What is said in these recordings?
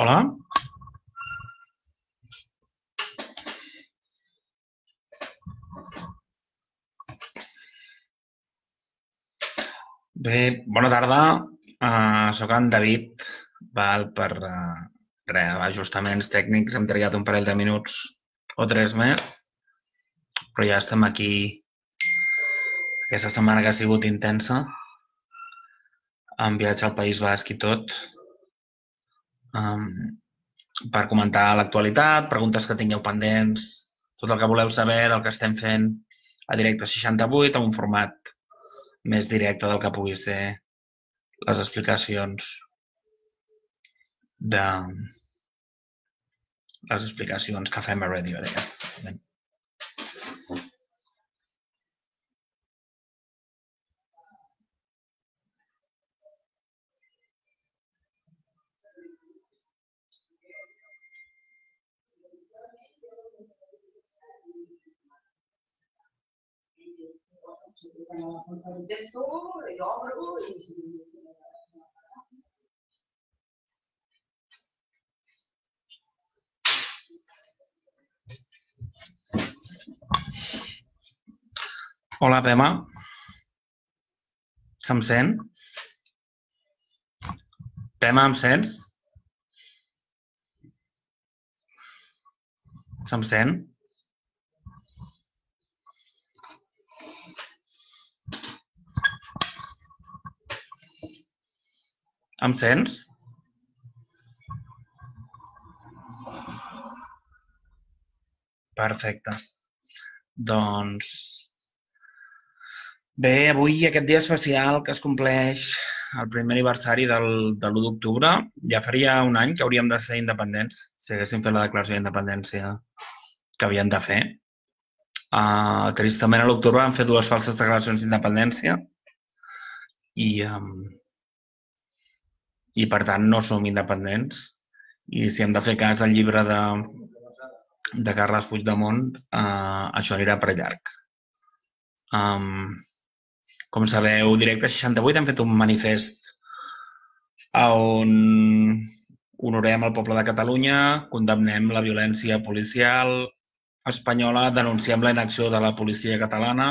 Hola? Bé, bona tarda. Soc en David, ajustaments tècnics. Hem trigat un parell de minuts o tres més, però ja estem aquí. Aquesta setmana que ha sigut intensa, amb viatge al País Basc i tot, per comentar l'actualitat, preguntes que tingueu pendents, tot el que voleu saber del que estem fent a Directe 68, en un format més directe del que pugui ser les explicacions que fem a Ràdio Adea. Hola, Pema. Se'm sent? Pema, em sents? Se'm sent? Em sents? Perfecte. Doncs bé, avui aquest dia especial que es compleix el primer aniversari de l'1 d'octubre. Ja faria un any que hauríem de ser independents, si haguéssim fet la declaració d'independència que havíem de fer. Tristament, a l'octubre vam fer dues falses declaracions d'independència i per tant no som independents. I si hem de fer cas al llibre de Carles Puigdemont, això anirà per llarg. Com sabeu, Directe 68 hem fet un manifest on honorem el poble de Catalunya, condemnem la violència policial espanyola, denunciem la inacció de la policia catalana,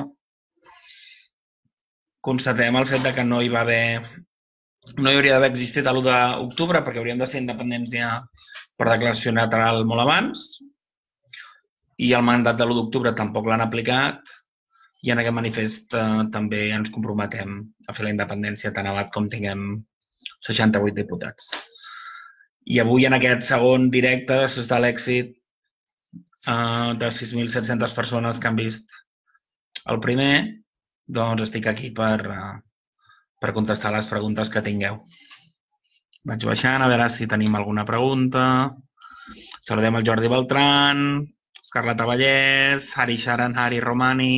constatem el fet que no hi hauria d'haver existit l'1 d'octubre perquè hauríem de ser independents ja per declaració unilateral molt abans, i el mandat de l'1 d'octubre tampoc l'han aplicat, i en aquest manifest també ens comprometem a fer la independència tan aviat com tinguem 68 diputats. I avui, en aquest segon directe, després de l'èxit de 6.700 persones que han vist el primer, doncs estic aquí per contestar les preguntes que tingueu. Vaig baixant a veure si tenim alguna pregunta. Saludem el Jordi Beltran, Escarlata Vallès, Hari Sharan, Hari Romani.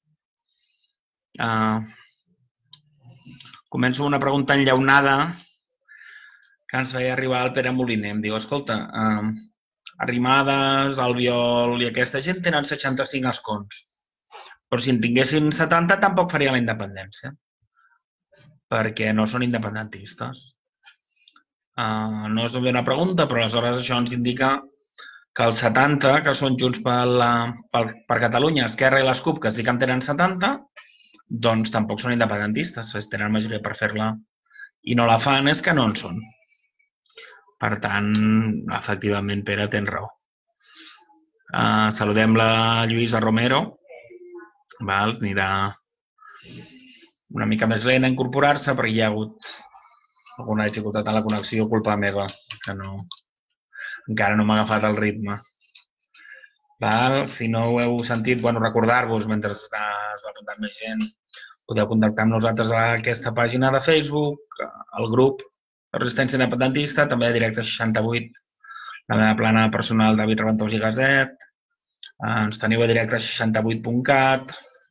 Començo amb una pregunta enllaunada que ens feia arribar el Pere Moliner. Em diu, escolta, Arrimadas, Albiol i aquesta gent tenen 65 escons, però si en tinguessin 70 tampoc faria la independència, perquè no són independentistes. No és només una pregunta, però aleshores això ens indica que els 70, que són Junts per Catalunya, Esquerra i les CUP, que sí que en tenen 70, doncs tampoc són independentistes. Si tenen majoria per fer-la i no la fan, és que no en són. Per tant, efectivament, Pere, tens raó. Saludem la Lluïsa Romero. Anirà una mica més lent a incorporar-se perquè hi ha hagut alguna dificultat en la connexió, culpa meva, que encara no m'ha agafat el ritme. Si no ho heu sentit, recordar-vos, mentre es va apuntant més gent, podeu contactar amb nosaltres a aquesta pàgina de Facebook, al grup de Resistència Independentista, també a Directe 68, la meva plana personal David Reventós i Gaset, ens teniu a directe68.cat,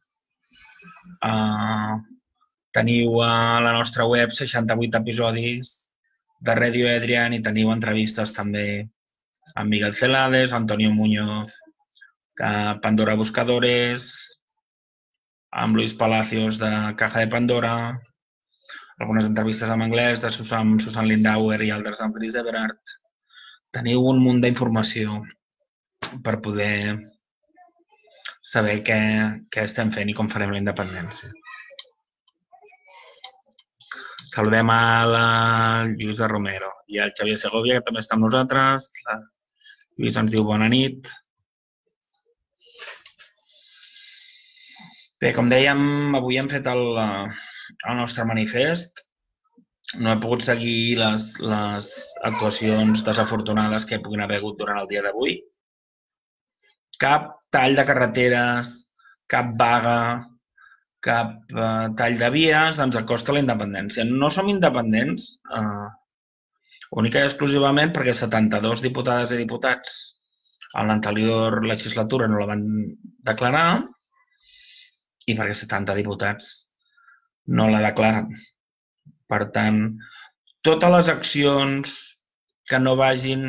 teniu a la nostra web 68 episodis de Radio Adrián i teniu entrevistes també amb Miguel Celades, Antonio Muñoz, Pandora Buscadores, amb Luis Palacios de Caja de Pandora, algunes entrevistes en anglès de Susan Lindauer i altres amb Chris Everard, teniu un munt d'informació per poder saber què estem fent i com farem la independència. Saludem a la Lluïsa Romero i al Xavier Segovia, que també està amb nosaltres. La Lluïsa ens diu bona nit. Bé, com dèiem, avui hem fet el nostre manifest. No he pogut seguir les actuacions desafortunades que puguin haver hagut durant el dia d'avui. Cap tall de carreteres, cap vaga, cap tall de vies ens acosta a la independència. No som independents única i exclusivament perquè 72 diputades i diputats en l'anterior legislatura no la van declarar i perquè 70 diputats no la declaren. Per tant, totes les accions que no vagin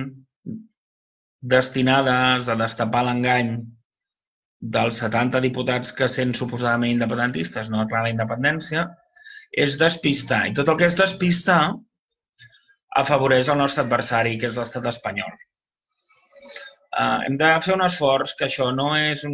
destinades a destapar l'engany dels 70 diputats que sent suposadament independentistes no declaren la independència és despistar. I tot el que és despistar afavoreix el nostre adversari, que és l'estat espanyol. Hem de fer un esforç que això no és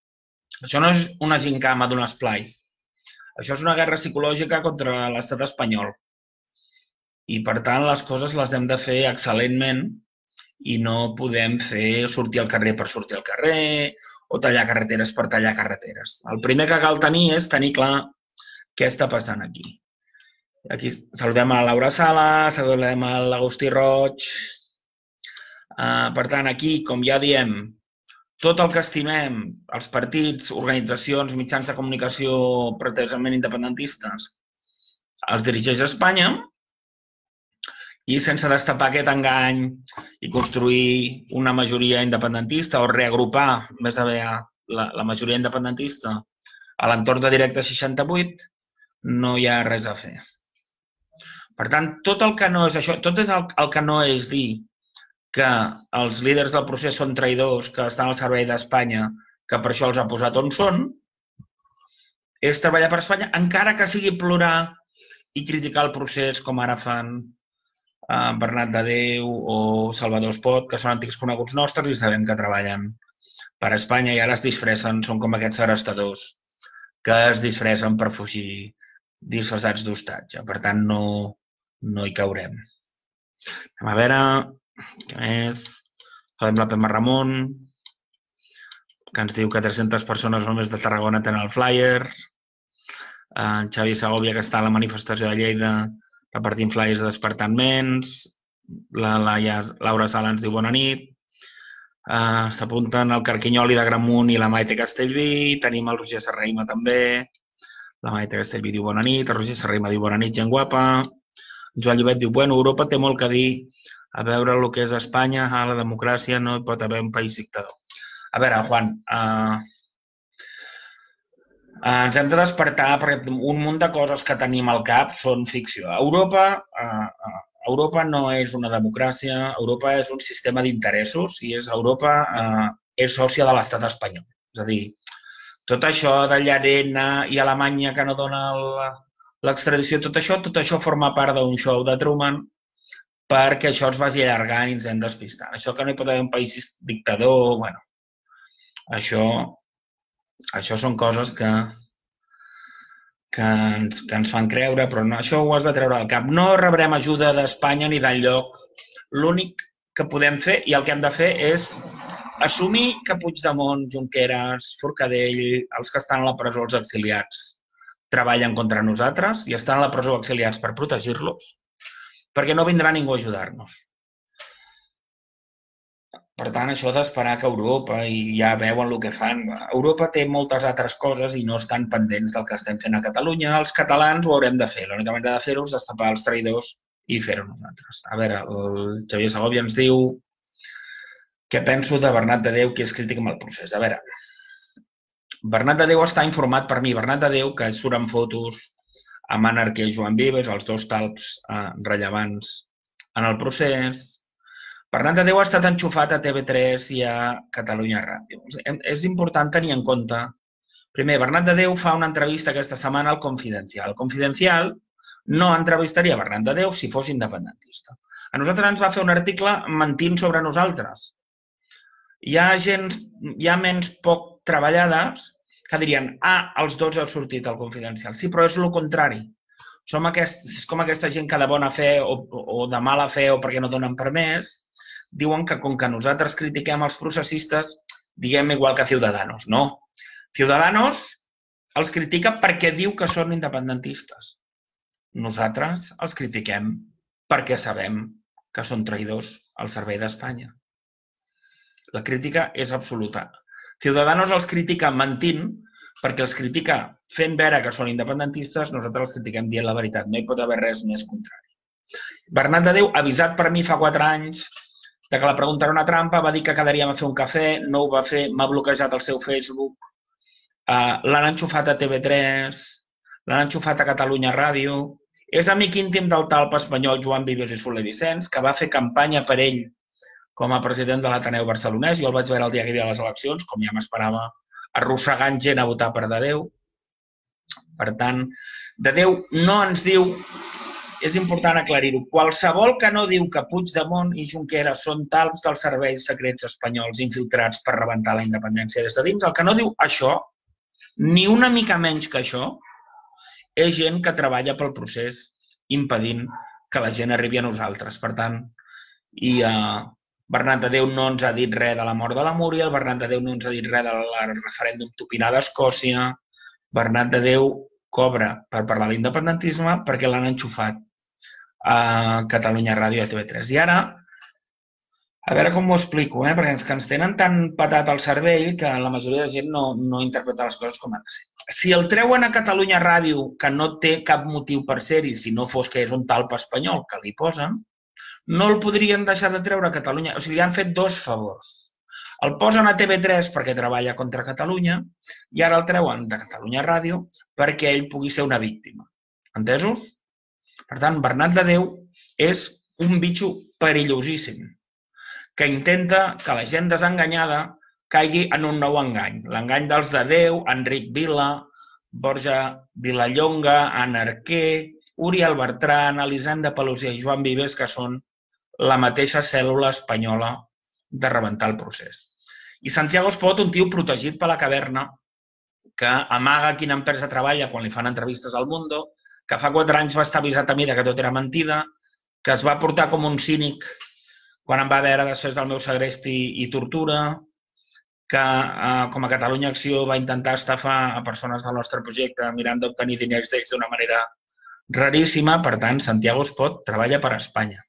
una gincama d'un esplai. Això és una guerra psicològica contra l'estat espanyol. I, per tant, les coses les hem de fer excel·lentment i no podem fer sortir al carrer per sortir al carrer o tallar carreteres per tallar carreteres. El primer que cal tenir és tenir clar què està passant aquí. Aquí saludem a la Laura Sala, saludem a l'Agustí Roig. Per tant, aquí, com ja diem, tot el que estimem, els partits, organitzacions, mitjans de comunicació pretesament independentistes, els dirigeix Espanya i sense destapar aquest engany i construir una majoria independentista o reagrupar més aviat la majoria independentista a l'entorn de Directe 68, no hi ha res a fer. Per tant, tot el que no és això, tot és el que no és dir que els líders del procés són traïdors, que estan al servei d'Espanya, que per això els ha posat on són, és treballar per Espanya, encara que sigui plorar i criticar el procés com ara fan Bernat de Déu o Salvador Espot, que són antics coneguts nostres i sabem que treballen per Espanya i ara es disfressen, són com aquests segrestadors que es disfressen per fugir disfressats d'hostatge. Per tant, no hi caurem. Anem a veure què més. Saludem la Pema Ramon, que ens diu que 300 persones només de Tarragona tenen el flyer. En Xavi Segovia, que està a la manifestació de Lleida repartint flyers de despertaments. La Laura Sala ens diu bona nit. S'apunten el Carquinyoli de Gramunt i la Maite Castellví. Tenim el Roger Serraima també. La Maite Castellví diu bona nit. El Roger Serraima diu bona nit, gent guapa. Joan Llobet diu, bueno, Europa té molt que dir. A veure el que és Espanya, a la democràcia no hi pot haver un país dictador. A veure, Juan, ens hem de despertar perquè un munt de coses que tenim al cap són ficció. Europa no és una democràcia, Europa és un sistema d'interessos i Europa és sòcia de l'estat espanyol. És a dir, tot això de Llarena i Alemanya que no dona l'extradició, tot això forma part d'un show de Truman perquè això es vagi allargant i ens hem despistant. Això que no hi pot haver un país dictador, bueno, això són coses que ens fan creure, però no, això ho has de treure del cap. No rebrem ajuda d'Espanya ni d'enlloc. L'únic que podem fer i el que hem de fer és assumir que Puigdemont, Junqueras, Forcadell, els que estan a la presó, els exiliats, treballen contra nosaltres i estan a la presó exiliats per protegir-los, perquè no vindrà ningú a ajudar-nos. Per tant, això d'esperar que Europa, i ja veuen el que fan, Europa té moltes altres coses i no estan pendents del que estem fent a Catalunya. Els catalans ho haurem de fer. L'única manera de fer-ho és destapar els traïdors i fer-ho nosaltres. A veure, el Xavier Segovia ens diu què penso de Bernat de Déu, que és crític amb el procés. A veure, Bernat de Déu està informat per mi. Bernat de Déu, que surt en fotos amb Anarquia i Joan Vives, els dos talps rellevants en el procés. Bernat de Déu ha estat enxufat a TV3 i a Catalunya Ràdio. És important tenir en compte. Primer, Bernat de Déu fa una entrevista aquesta setmana al Confidencial. El Confidencial no entrevistaria Bernat de Déu si fos independentista. A nosaltres ens va fer un article mentint sobre nosaltres. Hi ha ments poc treballades que dirien els 12 heu sortit al Confidencial. Sí, però és el contrari. És com aquesta gent que de bona fe o de mala fe o perquè no donen permès, diuen que com que nosaltres critiquem els processistes, diguem igual que Ciudadanos. No. Ciudadanos els critica perquè diu que són independentistes. Nosaltres els critiquem perquè sabem que són traïdors al servei d'Espanya. La crítica és absoluta. Ciudadanos els critica mentint perquè els critica fent veure que són independentistes, nosaltres els critiquem dient la veritat. No hi pot haver res més contrari. Bernat de Déu, avisat per mi fa 4 anys que la pregunta era una trampa, va dir que quedaríem a fer un cafè, no ho va fer, m'ha bloquejat el seu Facebook, l'han enxufat a TV3, l'han enxufat a Catalunya Ràdio, és amic íntim del talp espanyol Joan Vives i Soler Vicenç, que va fer campanya per ell com a president de l'Ateneu barcelonès. Jo el vaig veure el dia que hi havia les eleccions, com ja m'esperava, arrossegant gent a votar per de Déu. Per tant, de Déu no ens diu, és important aclarir-ho, qualsevol que no diu que Puigdemont i Junqueras són talps dels serveis secrets espanyols infiltrats per rebentar la independència des de dins, el que no diu això, ni una mica menys que això, és gent que treballa pel procés impedint que la gent arribi a nosaltres. Per tant, Bernat de Déu no ens ha dit res de la mort de la Múria, Bernat de Déu no ens ha dit res del referèndum topinar d'Escòcia, Bernat de Déu cobra per parlar d'independentisme perquè l'han enxufat a Catalunya Ràdio i a TV3. I ara, a veure com ho explico, perquè ens tenen tan patat el cervell que la majoria de gent no interpreta les coses com han de ser. Si el treuen a Catalunya Ràdio, que no té cap motiu per ser-hi, si no fos que és un talp espanyol que li posen, no el podrien deixar de treure a Catalunya. O sigui, li han fet 2 favors. El posen a TV3 perquè treballa contra Catalunya i ara el treuen de Catalunya Ràdio perquè ell pugui ser una víctima. Entesos? Per tant, Bernat de Déu és un bitxo perillosíssim que intenta que la gent desenganyada caigui en un nou engany. L'engany dels de Déu, Enric Vila, Borja Vilallonga, Anna Arquer, Uriel Bertran, Elisenda Pelusier i Joan Vives, que són la mateixa cèl·lula espanyola de rebentar el procés. I Santiago Espot, un tio protegit per la caverna, que amaga quina empresa treballa quan li fan entrevistes al Mundo, que fa 4 anys va estar avisat a mi que tot era mentida, que es va portar com un cínic quan em va veure després del meu segrest i tortura, que com a Catalunya Acció va intentar estafar a persones del nostre projecte mirant d'obtenir diners d'ells d'una manera raríssima. Per tant, Santiago Espot treballa per Espanya.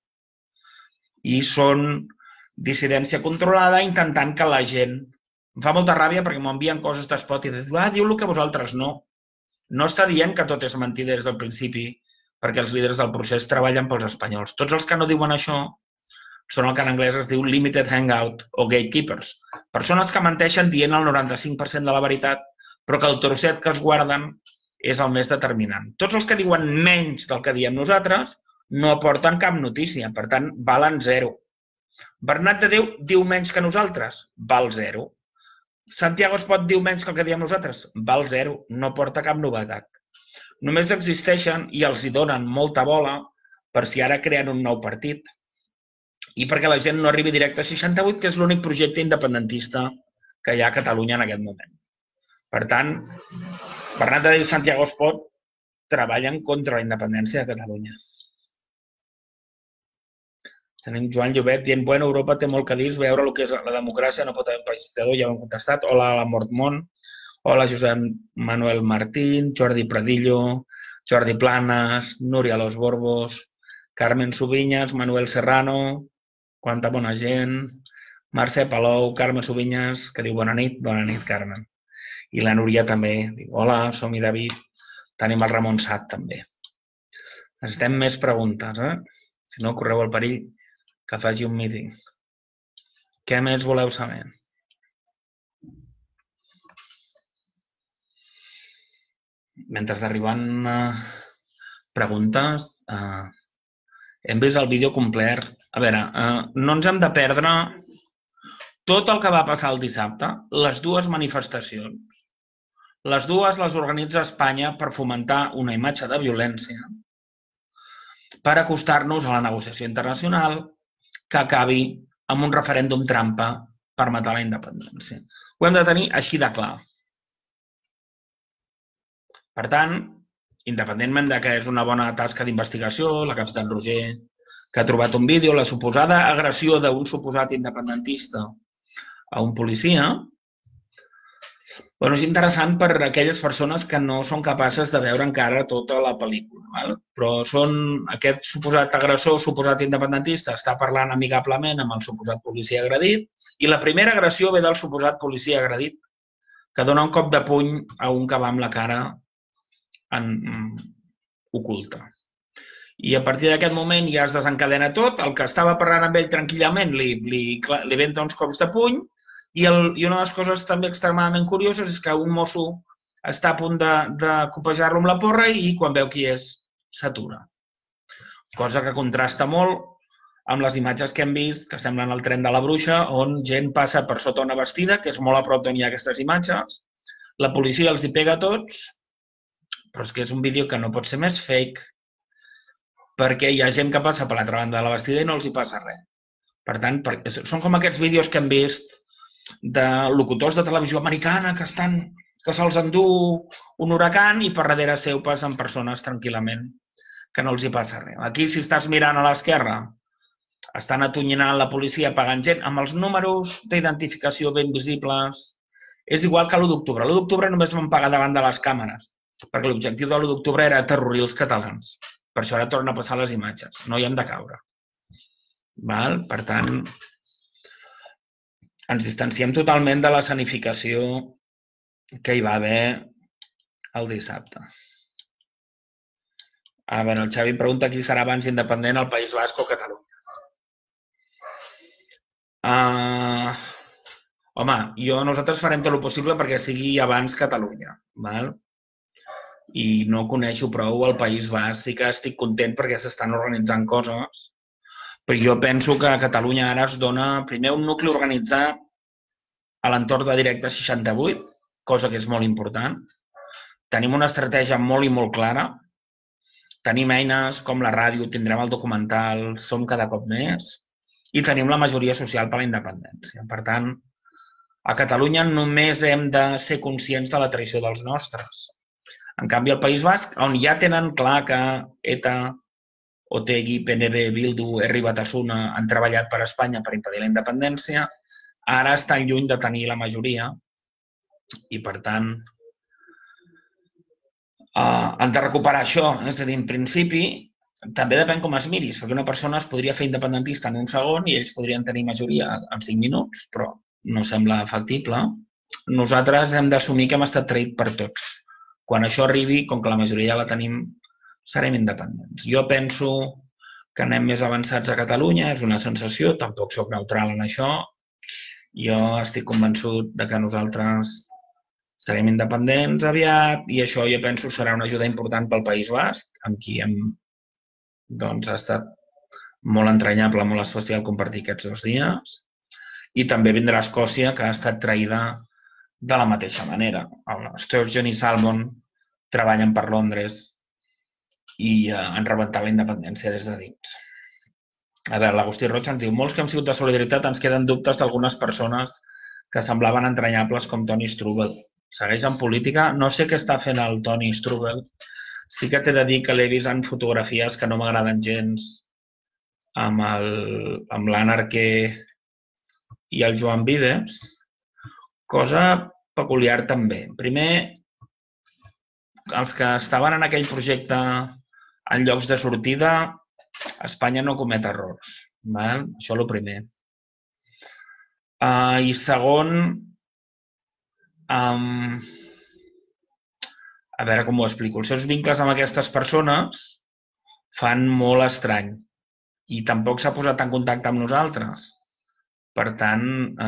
I són dissidència controlada intentant que la gent... Em fa molta ràbia perquè m'envien coses d'Espot i diu, diu-lo que vosaltres no. No està dient que tot és mentida des del principi perquè els líders del procés treballen pels espanyols. Tots els que no diuen això són el que en anglès es diu limited hangout o gatekeepers. Persones que menteixen dient el 95% de la veritat, però que el trosset que es guarden és el més determinant. Tots els que diuen menys del que diem nosaltres no aporten cap notícia, per tant, valen 0. Bernat de Déu diu menys que nosaltres? Val 0. Santiago Espot diu menys que el que diem nosaltres? Val 0. No porta cap novetat. Només existeixen i els hi donen molta bola per si ara creen un nou partit i perquè la gent no arribi directe a 68, que és l'únic projecte independentista que hi ha a Catalunya en aquest moment. Per tant, Bernat de Déu i Santiago Espot treballen contra la independència de Catalunya. Tenim Joan Llobet dient, bueno, Europa té molt que dir, veure el que és la democràcia, no pot haver un país dictador, ja ho hem contestat. Hola a la Mortmont, hola Josep Manuel Martín, Jordi Pradillo, Jordi Planas, Núria Los Borbos, Carmen Subinyes, Manuel Serrano, quanta bona gent, Mercè Palou, Carme Subinyes, que diu bona nit, Carmen. I la Núria també diu, hola, som-hi David, tenim el Ramon Sat també. Necessitem més preguntes, Si no, correu el perill que faci un míting. Què més voleu saber? Mentre arriben preguntes, hem vist el vídeo complet. A veure, no ens hem de perdre tot el que va passar el dissabte, les 2 manifestacions. Les 2 les organitza Espanya per fomentar una imatge de violència per acostar-nos a la negociació internacional que acabi amb un referèndum trampa per matar la independència. Ho hem de tenir així de clar. Per tant, independentment de que és una bona tasca d'investigació, la que ha fet en Roger, que ha trobat un vídeo, la suposada agressió d'un suposat independentista a un policia, és interessant per a aquelles persones que no són capaces de veure encara tota la pel·lícula. Però aquest suposat agressor, suposat independentista, està parlant amigablement amb el suposat policia agredit i la primera agressió ve del suposat policia agredit que dona un cop de puny a un que va amb la cara oculta. I a partir d'aquest moment ja es desencadena tot, el que estava parlant amb ell tranquil·lament li venta uns cops de puny i una de les coses també extremadament curioses és que un mosso està a punt de copejar-lo amb la porra i quan veu qui és, s'atura. Cosa que contrasta molt amb les imatges que hem vist, que semblen el tren de la bruixa, on gent passa per sota una bastida, que és molt a prop d'on hi ha aquestes imatges, la policia els hi pega a tots, però és que és un vídeo que no pot ser més fake, perquè hi ha gent que passa per l'altra banda de la bastida i no els hi passa res. Per tant, són com aquests vídeos que hem vist de locutors de televisió americana que se'ls endú un huracan i per darrere seu passen persones tranquil·lament que no els hi passa res. Aquí, si estàs mirant a l'esquerra, estan atonyinant la policia pagant gent amb els números d'identificació ben visibles. És igual que l'1 d'octubre. L'1 d'octubre només van pagar davant de les càmeres, perquè l'objectiu de l'1 d'octubre era aterrorir els catalans. Per això ara torna a passar les imatges. No hi hem de caure. Per tant, ens distanciem totalment de la escenificació que hi va haver el dissabte. A veure, el Xavi pregunta qui serà abans independent al País Basc o Catalunya. Nosaltres farem tot el possible perquè sigui abans Catalunya. I no coneixo prou el País Basc. Sí que estic content perquè s'estan organitzant coses, però jo penso que a Catalunya ara es dona primer un nucli organitzat a l'entorn de Directe 68, cosa que és molt important. Tenim una estratègia molt i molt clara. Tenim eines com la ràdio, tindrem el documental, som cada cop més, i tenim la majoria social per la independència. Per tant, a Catalunya només hem de ser conscients de la traïció dels nostres. En canvi, al País Basc, on ja tenen clar que ETA, Otegi, PNB, Bildu, Herri Batasuna han treballat per Espanya per impedir la independència, ara estan lluny de tenir la majoria i, per tant, han de recuperar això. És a dir, en principi, també depèn com es miris, perquè una persona es podria fer independentista en un segon i ells podrien tenir majoria en 5 minuts, però no sembla factible. Nosaltres hem d'assumir que hem estat traïts per tots. Quan això arribi, com que la majoria ja la tenim, serem independents. Jo penso que anem més avançats a Catalunya, és una sensació, tampoc soc neutral en això. Jo estic convençut que nosaltres serem independents aviat i això jo penso serà una ajuda important pel País Basc, amb qui ha estat molt entranyable, molt especial compartir aquests 2 dies. I també vindrà Escòcia, que ha estat traïda de la mateixa manera. Sturgeon i Salmon treballen per Londres i han rebentat la independència des de dins. A veure, l'Agustí Roig ens diu molts que hem sigut de solidaritat ens queden dubtes d'algunes persones que semblaven entranyables com Toni Strubel. Segueix en política. No sé què està fent el Toni Strubel. Sí que t'he de dir que l'he vist en fotografies que no m'agraden gens amb l'Anarqué i el Joan Vives. Cosa peculiar també. Primer, els que estaven en aquell projecte en llocs de sortida, Espanya no comet errors. Això és el primer. I segon, a veure com ho explico. Els seus vincles amb aquestes persones fan molt estrany i tampoc s'ha posat en contacte amb nosaltres. Per tant,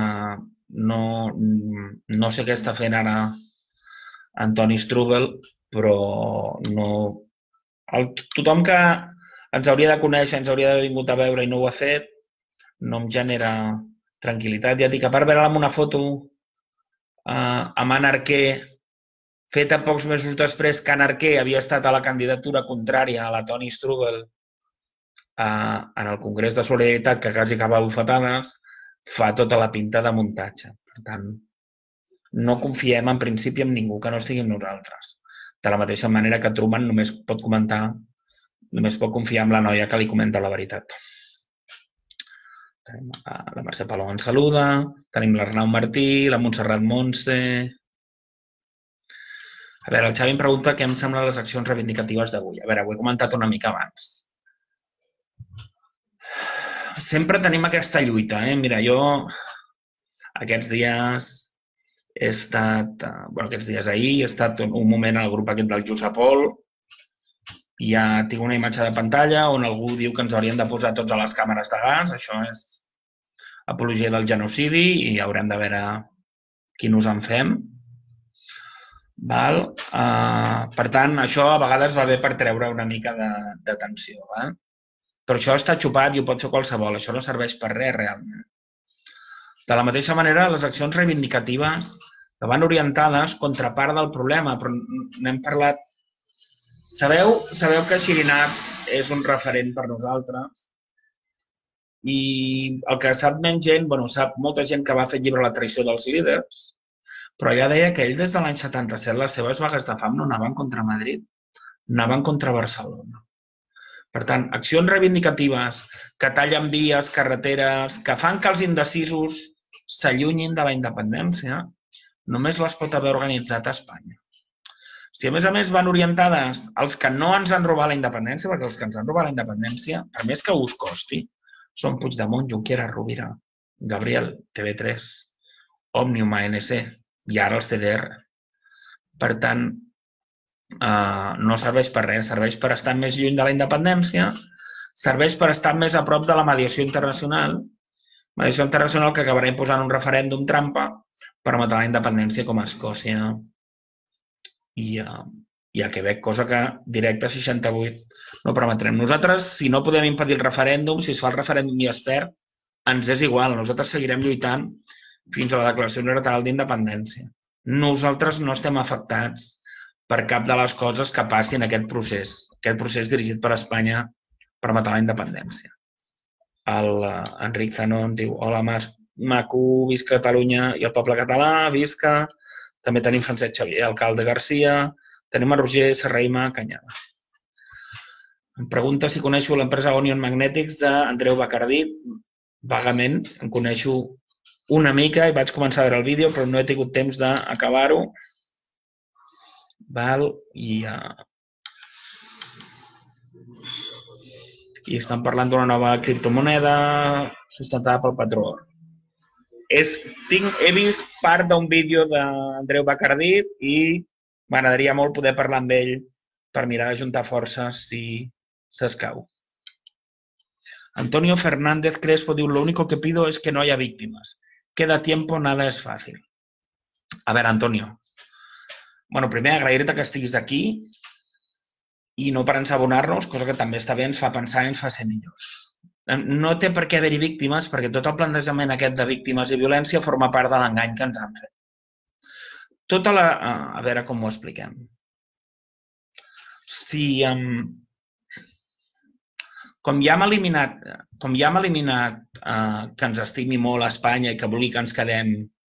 no sé què està fent ara Toni Strubel, però no... Tothom que ens hauria de conèixer, ens hauria d'haver vingut a veure i no ho ha fet, no em genera tranquil·litat. Ja dic, a part veure'l amb una foto amb Anarqué, feta pocs mesos després que Anarqué havia estat a la candidatura contrària a la Toni Strubel en el Congrés de Solidaritat, que quasi acaba a bufetades, fa tota la pinta de muntatge. Per tant, no confiem en principi en ningú que no estigui amb nosaltres. De la mateixa manera que Truman només pot confiar en la noia que li comenta la veritat. Tenim la Mercè Palou ens saluda, tenim l'Arnau Martí, la Montserrat Montse... A veure, el Xavi em pregunta què em semblen les accions reivindicatives d'avui. A veure, ho he comentat una mica abans. Sempre tenim aquesta lluita, Mira, jo aquests dies he estat... aquests dies ahir he estat un moment al grup aquest del Jusapol. Ja tinc una imatge de pantalla on algú diu que ens haurien de posar tots a les càmeres de gas. Això és apologia del genocidi i haurem de veure qui nos en fem. Per tant, això a vegades va bé per treure una mica de tensió. Però això està xupat i ho pot fer qualsevol. Això no serveix per res, realment. De la mateixa manera, les accions reivindicatives que van orientades contra part del problema, però n'hem parlat. Sabeu que Xirinacs és un referent per nosaltres i el que sap menys gent, sap molta gent que va fer el llibre La traïció dels líders, però ja deia que ell des de l'any 77 les seves vagues de fam no anaven contra Madrid, anaven contra Barcelona. Per tant, accions reivindicatives que tallen vies, carreteres, que fan que els indecisos s'allunyin de la independència, només les pot haver organitzat a Espanya. Si a més van orientades als que no ens han robat la independència, perquè els que ens han robat la independència, per més que us costi, són Puigdemont, Junqueras, Rovira, Gabriel, TV3, Òmnium, ANC i ara els CDR. Per tant, no serveix per res, serveix per estar més lluny de la independència, serveix per estar més a prop de la mediació internacional que acabarà imposant un referèndum trampa per matar la independència com a Escòcia i a Quebec, cosa que directe 68 no permetrem. Nosaltres, si no podem impedir el referèndum, si es fa el referèndum i es perd, ens és igual, nosaltres seguirem lluitant fins a la declaració unilateral d'independència. Nosaltres no estem afectats per cap de les coses que passin aquest procés dirigit per Espanya per matar la independència. L'Enric Zanon diu, hola, maco, visca Catalunya i el poble català, visca. També tenim Francesc Xavier, alcalde Garcia, tenim a Roger Serraima Canyada. Em pregunta si coneixo l'empresa Onion Magnetics d'Andreu Bacardí. Vagament, en coneixo una mica i vaig començar a veure el vídeo, però no he tingut temps d'acabar-ho. I estan parlant d'una nova criptomoneda sustentada pel patró. He vist part d'un vídeo d'Andreu Bacardí i m'agradaria molt poder parlar amb ell per mirar d'ajuntar forces si s'escau. Antonio Fernández Crespo diu, lo único que pido es que no haya víctimas. Queda tiempo, nada es fácil. A veure, Antonio, primer agrair-te que estiguis aquí i no per ensabonar-nos, cosa que també està bé, ens fa pensar i ens fa ser millors. No té per què haver-hi víctimes, perquè tot el plantejament aquest de víctimes i violència forma part de l'engany que ens han fet. A veure com ho expliquem. Com ja hem eliminat que ens estimi molt a Espanya i que vulgui que ens quedem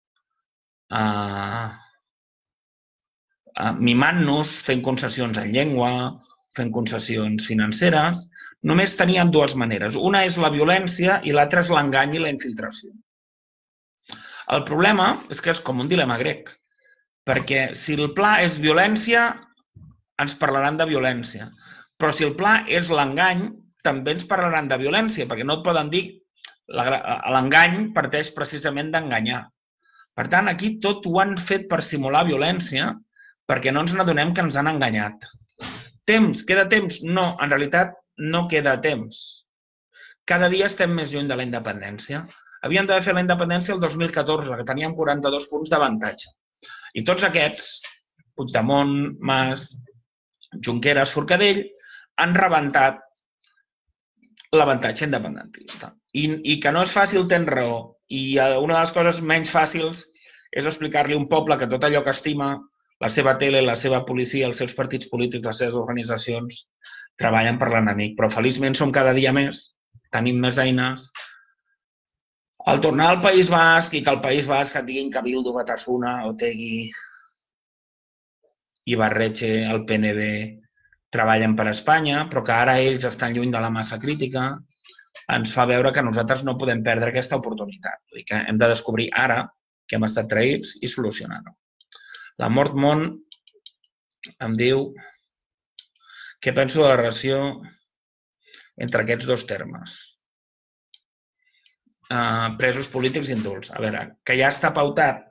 mimant-nos, fent concessions en llengua, fent concessions financeres, només tenien dues maneres. Una és la violència i l'altra és l'engany i la infiltració. El problema és que és com un dilema grec, perquè si el pla és violència, ens parlaran de violència. Però si el pla és l'engany, també ens parlaran de violència, perquè no et poden dir l'engany parteix precisament d'enganyar. Per tant, aquí tot ho han fet per simular violència, perquè no ens n'adonem que ens han enganyat. Temps, queda temps? No, en realitat no queda temps. Cada dia estem més lluny de la independència. Havíem d'haver fet la independència el 2014, que teníem 42 punts d'avantatge. I tots aquests, Puigdemont, Mas, Junqueras, Forcadell, han rebentat l'avantatge independentista. I que no és fàcil, tens raó. I una de les coses menys fàcils és explicar-li a un poble que tot allò que estima la seva tele, la seva policia, els seus partits polítics, les seves organitzacions treballen per l'enemic. Però feliçment som cada dia més, tenim més eines. Al tornar al País Basc i que el País Basc et diguin Cabildo, Batasuna, Otegi i Barretxe, el PNB, treballen per Espanya, però que ara ells estan lluny de la massa crítica, ens fa veure que nosaltres no podem perdre aquesta oportunitat. Vull dir que hem de descobrir ara que hem estat traïts i solucionar-ho. La Mort Mont em diu què penso de la relació entre aquests dos termes. Presos polítics i indults. A veure, que ja està pautat.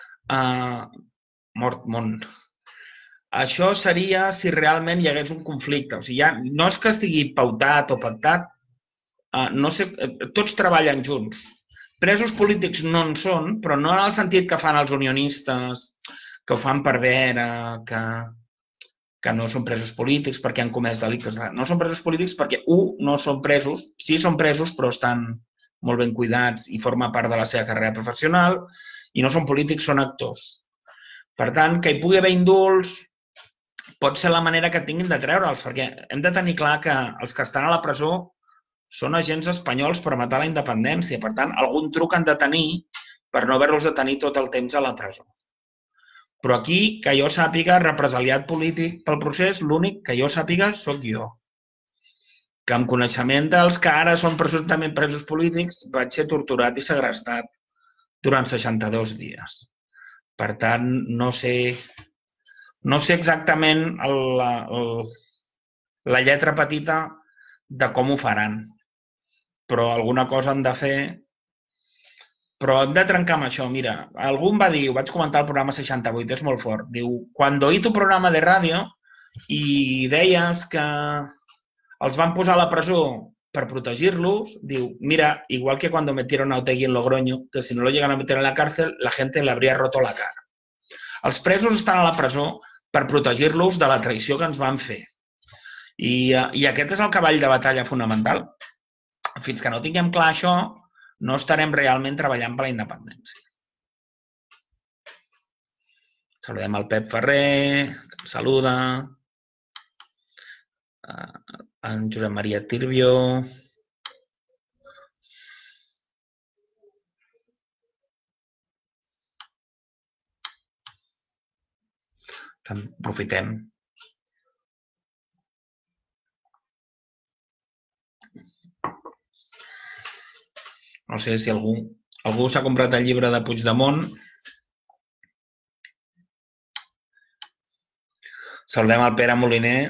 Mort Mont. Això seria si realment hi hagués un conflicte. O sigui, no és que estigui pautat o pactat, no sé, tots treballen junts. Presos polítics no en són, però no en el sentit que fan els unionistes, que ho fan per veure, que no són presos polítics perquè han comès delictes. No són presos polítics perquè, no són presos, sí són presos, però estan molt ben cuidats i forma part de la seva carrera professional, i no són polítics, són actors. Per tant, que hi pugui haver indults pot ser la manera que tinguin de treure'ls, perquè hem de tenir clar que els que estan a la presó són agents espanyols per matar la independència. Per tant, algun truc han de tenir per no haver-los de tenir tot el temps a la presó. Però aquí, que jo sàpiga, represaliat polític pel procés, l'únic que jo sàpiga sóc jo. Que amb coneixement dels que ara són presumptament presos polítics vaig ser torturat i segrestat durant 62 dies. Per tant, no sé exactament la lletra petita de com ho faran, però alguna cosa han de fer. Però hem de trencar amb això. Mira, algú em va dir, ho vaig comentar al programa 68, és molt fort, diu, quan oí tu programa de ràdio i deies que els van posar a la presó per protegir-los, diu, mira, igual que cuando metieron a Otegi en Logroño, que si no lo llegan a meter en la cárcel, la gente le habría roto la cara. Els presos estan a la presó per protegir-los de la traïció que ens van fer. I aquest és el cavall de batalla fonamental. Fins que no tinguem clar això, no estarem realment treballant per la independència. Saludem el Pep Ferrer, que em saluda, en Josep Maria Tirbio. Aprofitem. No sé si algú s'ha comprat el llibre de Puigdemont. Saludem el Pere Moliner.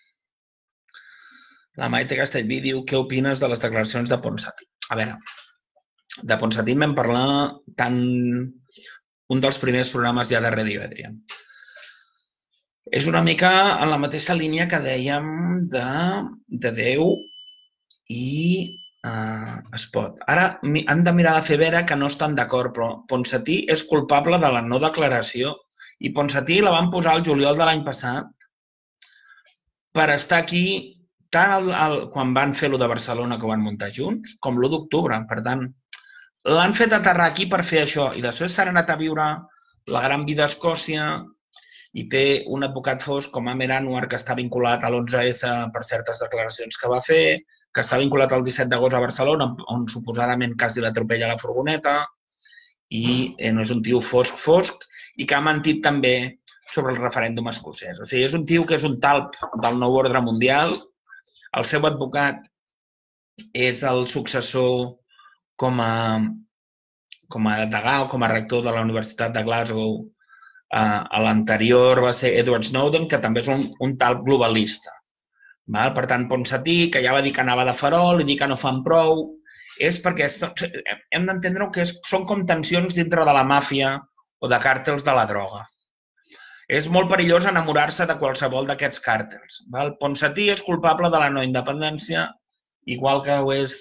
La Maite Castellví diu, què opines de les declaracions de Ponsatí? A veure, de Ponsatí vam parlar tant un dels primers programes ja de Radio Adrián. És una mica en la mateixa línia que dèiem de Déu i Espot. Ara han de mirar de fer veure que no estan d'acord, però Ponsatí és culpable de la no declaració i Ponsatí la van posar el juliol de l'any passat per estar aquí tant quan van fer lo de Barcelona que ho van muntar junts com l'1 d'octubre. Per tant, l'han fet aterrar aquí per fer això i després s'han anat a viure la gran vida a Escòcia i té un advocat fosc com Amer Anwar que està vinculat a l'11S per certes declaracions que va fer, que està vinculat al 17 d'agost a Barcelona, on suposadament quasi l'atropella la furgoneta, i no és un tio fosc, i que ha mentit també sobre el referèndum escocès. O sigui, és un tio que és un talp del nou ordre mundial, el seu advocat és el successor com a degà o com a rector de la Universitat de Glasgow. L'anterior va ser Edward Snowden, que també és un talp globalista. Per tant, Ponsatí, que ja va dir que anava de farol i dir que no fan prou, és perquè hem d'entendre que són com tensions dintre de la màfia o de càrtels de la droga. És molt perillós enamorar-se de qualsevol d'aquests càrtels. Ponsatí és culpable de la no independència, igual que ho és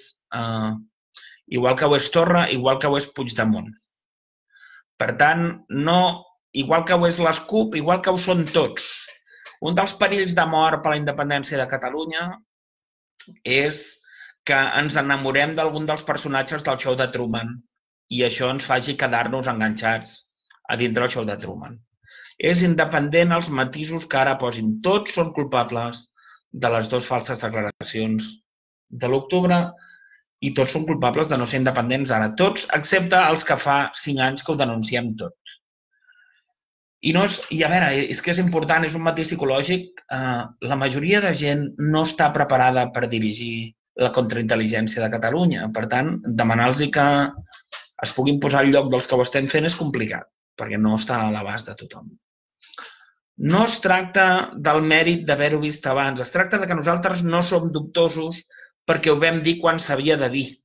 Torra, igual que ho és Puigdemont. Per tant, igual que ho és les CUP, igual que ho són tots. Un dels perills de mort per la independència de Catalunya és que ens enamorem d'algun dels personatges del show de Truman i això ens faci quedar-nos enganxats a dintre del show de Truman. És independent els matisos que ara posin. Tots són culpables de les dues falses declaracions de l'octubre i tots són culpables de no ser independents ara. Tots, excepte els que fa 5 anys que ho denunciem tot. I a veure, és que és important, és un matís psicològic. La majoria de gent no està preparada per dirigir la contraintel·ligència de Catalunya. Per tant, demanar-los que es puguin posar al lloc dels que ho estem fent és complicat, perquè no està a l'abast de tothom. No es tracta del mèrit d'haver-ho vist abans, es tracta que nosaltres no som dubtosos perquè ho vam dir quan s'havia de dir.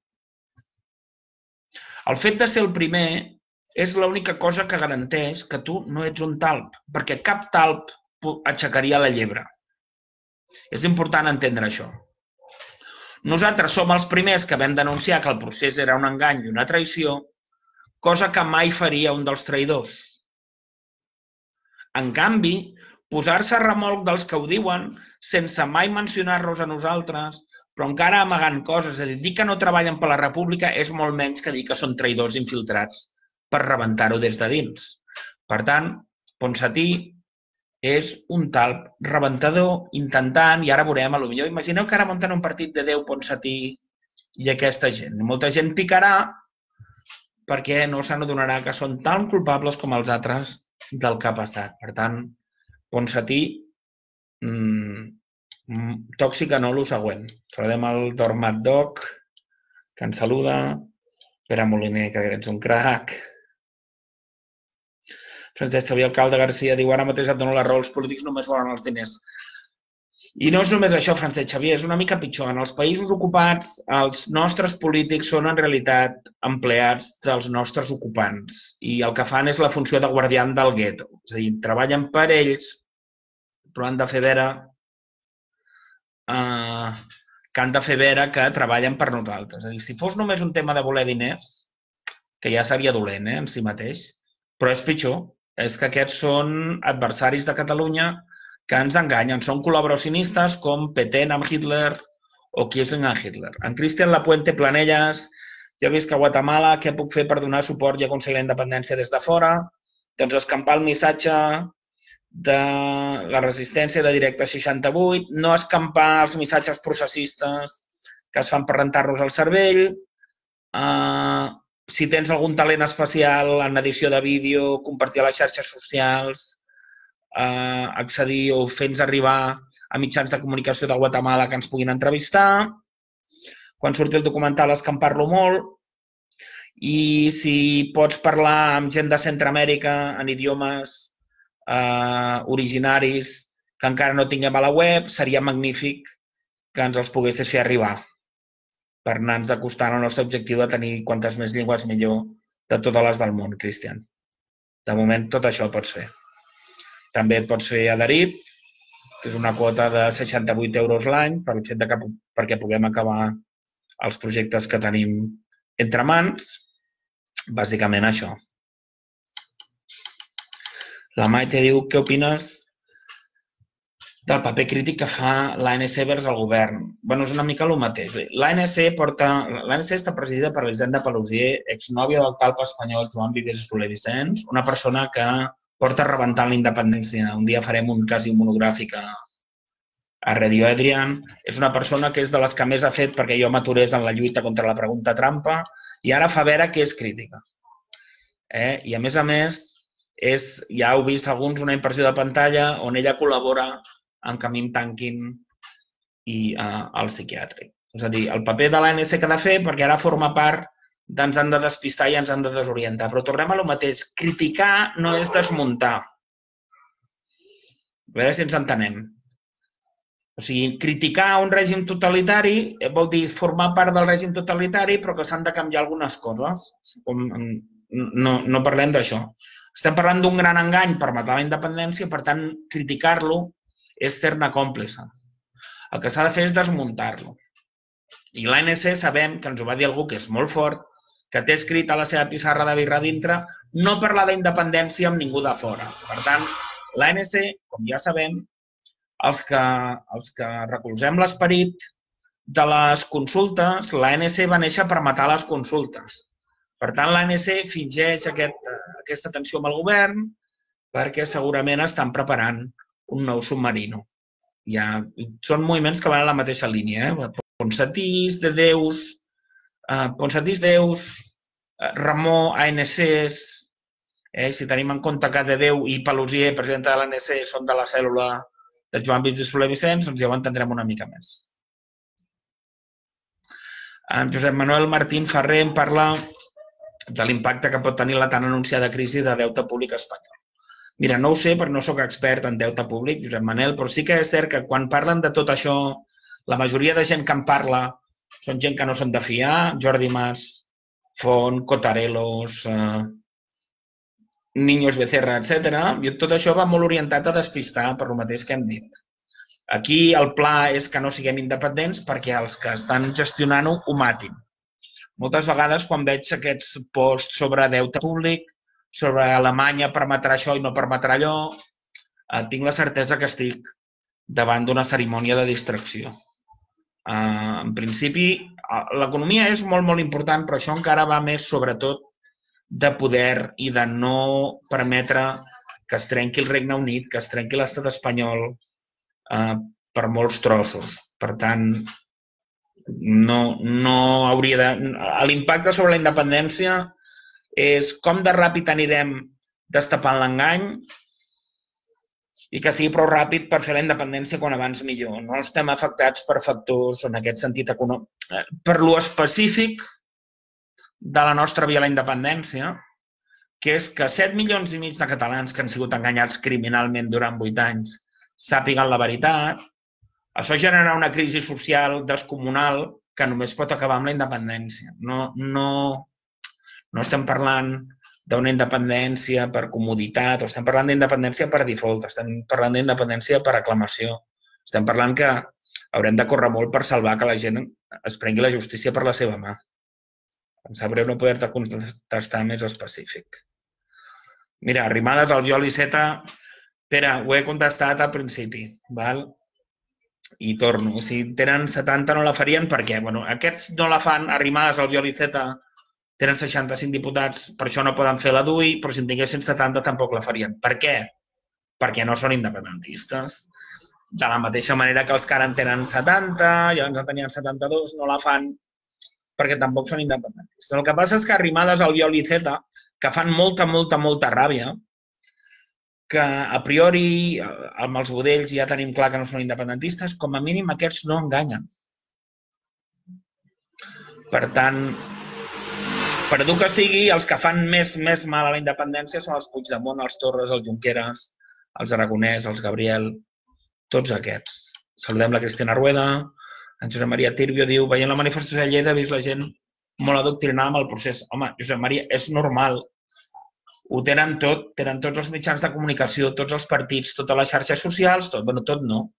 El fet de ser el primer és l'única cosa que garanteix que tu no ets un talp, perquè cap talp aixecaria la llebre. És important entendre això. Nosaltres som els primers que vam denunciar que el procés era un engany i una traïció, cosa que mai faria un dels traïdors. En canvi, posar-se a remolc dels que ho diuen sense mai mencionar-nos a nosaltres, però encara amagant coses, és a dir, dir que no treballen per la República és molt menys que dir que són traïdors infiltrats per rebentar-ho des de dins. Per tant, Ponsatí és un talp rebentador intentant, i ara veurem, potser imagineu que ara munten un partit de Déu, Ponsatí i aquesta gent. Molta gent picarà perquè no se n'adonarà que són tan culpables com els altres del que ha passat. Per tant, Ponsatí, tòxic no, el següent. Saludem el Dormat Doc, que ens saluda. Pere Moliner, que ets un crac. Francesc Xavier Alcalde Garcia diu ara mateix et dono la raó, els polítics només volen els diners. I no és només això, Francesc Xavier, és una mica pitjor. En els països ocupats, els nostres polítics són en realitat empleats dels nostres ocupants i el que fan és la funció de guardián del gueto. És a dir, treballen per ells, però han de fer veure que treballen per nosaltres. És a dir, si fos només un tema de voler diners, que ja seria dolent en si mateix, però és pitjor. És que aquests són adversaris de Catalunya que ens enganyen. Són col·laboracionistes com Petén amb Hitler o Kiesling amb Hitler. En Cristian Lapuente Planelles, jo visc a Guatemala, què puc fer per donar suport i aconseguir la independència des de fora? Doncs escampar el missatge de la resistència de Directe 68, no escampar els missatges processistes que es fan per rentar-nos el cervell, si tens algun talent especial en edició de vídeo, compartir a les xarxes socials, accedir o fer-nos arribar a mitjans de comunicació de Guatemala que ens puguin entrevistar. Quan surti el documental, escampar-lo molt. I si pots parlar amb gent de Centroamèrica en idiomes originaris que encara no tinguem a la web, seria magnífic que ens els poguessis fer arribar per anar-nos acostant al nostre objectiu de tenir quantes més llengües millor de totes les del món, Cristian. De moment, tot això pots fer. També et pots fer adherit, que és una quota de 68 euros l'any perquè puguem acabar els projectes que tenim entre mans. Bàsicament això. La Maite diu, què opines del paper crític que fa l'ANC vers el govern? Bueno, és una mica el mateix. L'ANC està presidida per Elisenda Paluzie, exnòvia del talp espanyol Joan Vives Soler Vicenç, una persona que porta rebentant la independència. Un dia farem un quasi monogràfic a Radio Adrian. És una persona que és de les que més ha fet perquè jo m'aturés en la lluita contra la pregunta trampa i ara fa veure que és crítica. I a més, ja heu vist alguns una impressió de pantalla on ella col·labora amb que a mi em tanquin i al psiquiàtric. És a dir, el paper de l'ANC que ha de fer perquè ara forma part ens han de despistar i ens han de desorientar. Però tornem a lo mateix. Criticar no és desmuntar. A veure si ens entenem. O sigui, criticar un règim totalitari vol dir formar part del règim totalitari però que s'han de canviar algunes coses. No parlem d'això. Estem parlant d'un gran engany per matar la independència, per tant, criticar-lo és ser-ne còmplice. El que s'ha de fer és desmuntar-lo. I l'ANC sabem, que ens ho va dir algú que és molt fort, que té escrit a la seva pissarra de birra dintre no parlar d'independència amb ningú de fora. Per tant, l'ANC, com ja sabem, els que recolzem l'esperit de les consultes, l'ANC va néixer per matar les consultes. Per tant, l'ANC fingeix aquesta tensió amb el govern, perquè segurament estan preparant un nou submarino. Són moviments que van a la mateixa línia. Ponsatís, de Deus, Ramó, ANCs. Si tenim en compte que de Déu i Palusier, president de l'ANC, són de la cèl·lula de Joan Vits i Soler Vicenç, doncs ja ho entendrem una mica més. Josep Manuel Martín Ferrer em parla de l'impacte que pot tenir la tan anunciada crisi de deute públic espanyol. Mira, no ho sé perquè no sóc expert en deute públic, Josep Manel, però sí que és cert que quan parlen de tot això, la majoria de gent que en parla són gent que no són de fiar, Jordi Mas, Font, Cotarelos, Niños Becerra, etc. I tot això va molt orientat a despistar per el mateix que hem dit. Aquí el pla és que no siguem independents perquè els que estan gestionant-ho ho matin. Moltes vegades quan veig aquests posts sobre deute públic, sobre Alemanya permetrà això i no permetrà allò, tinc la certesa que estic davant d'una cerimònia de distracció. En principi, l'economia és molt, molt important, però això encara va més, sobretot, de poder i de no permetre que es trenqui el Regne Unit, que es trenqui l'estat espanyol per molts trossos. Per tant, no hauria de... L'impacte sobre la independència és com de ràpid anirem destapant l'engany i que sigui prou ràpid per fer la independència quan abans millor. No estem afectats per factors en aquest sentit econòmic. Per lo específic de la nostra via a la independència, que és que 7,5 milions de catalans que han sigut enganyats criminalment durant 8 anys sàpiguen la veritat, això genera una crisi social descomunal que només pot acabar amb la independència. No estem parlant d'una independència per comoditat, o estem parlant d'independència per default, estem parlant d'independència per aclamació. Estem parlant que haurem de córrer molt per salvar que la gent es prengui la justícia per la seva mà. Em sap greu no poder-te contestar més específic. Mira, Arrimadas, Albiol i Iceta, Pere, ho he contestat al principi, val? I torno. Si tenen 70 no la farien perquè, bueno, aquests no la fan, Arrimadas, Albiol i Iceta, tenen 65 diputats, per això no poden fer la DUI, però si en tinguessin 70 tampoc la farien. Per què? Perquè no són independentistes. De la mateixa manera que els que ara en tenen 70 i abans en tenien 72 no la fan perquè tampoc són independentistes. El que passa és que Arrimadas, Albiol i Iceta, que fan molta ràbia, que a priori amb els budells ja tenim clar que no són independentistes, com a mínim aquests no enganyen. Per tant, per dur que sigui, els que fan més mal a la independència són els Puigdemont, els Torres, els Junqueras, els Aragonès, els Gabriel, tots aquests. Saludem la Cristina Rueda. En Josep Maria Tirbio diu, veient la manifestació de Lleida, he vist la gent molt adoctrinada amb el procés. Home, Josep Maria, és normal. Ho tenen tot, tenen tots els mitjans de comunicació, tots els partits, totes les xarxes socials, tot, bueno, tot no.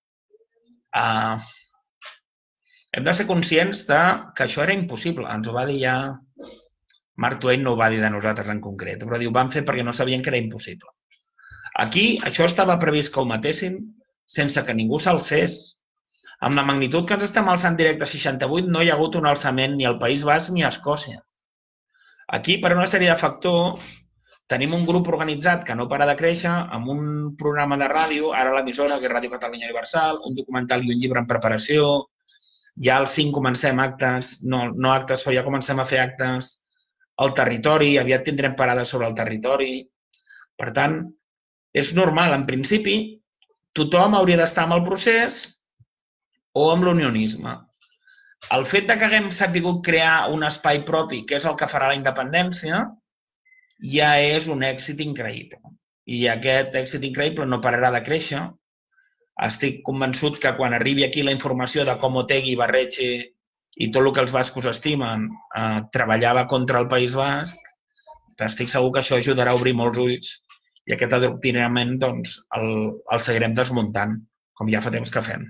Hem de ser conscients que això era impossible. Ens ho va dir ja... Mark Twain no ho va dir de nosaltres en concret, però diu, van fer perquè no sabien que era impossible. Aquí, això estava previst que ho matessin sense que ningú s'alcés. Amb la magnitud que ens estem alçant directe a 68, no hi ha hagut un alçament ni al País Basc ni a Escòcia. Aquí, per una sèrie de factors, tenim un grup organitzat que no para de créixer, amb un programa de ràdio, ara l'emissora, que és Ràdio Catalunya Universal, un documental i un llibre en preparació, ja al 5 comencem actes, no actes, però ja comencem a fer actes al territori, aviat tindrem parades sobre el territori. Per tant, és normal, en principi, tothom hauria d'estar amb el procés o amb l'unionisme. El fet que haguem sabut crear un espai propi, que és el que farà la independència, ja és un èxit increïble. I aquest èxit increïble no pararà de créixer. Estic convençut que quan arribi aquí la informació de com Otegi, Barretxe i tot el que els bascos estimen treballava contra el País Basc, estic segur que això ajudarà a obrir molts ulls i aquest adoctrinament doncs, el seguirem desmuntant, com ja fa temps que fem.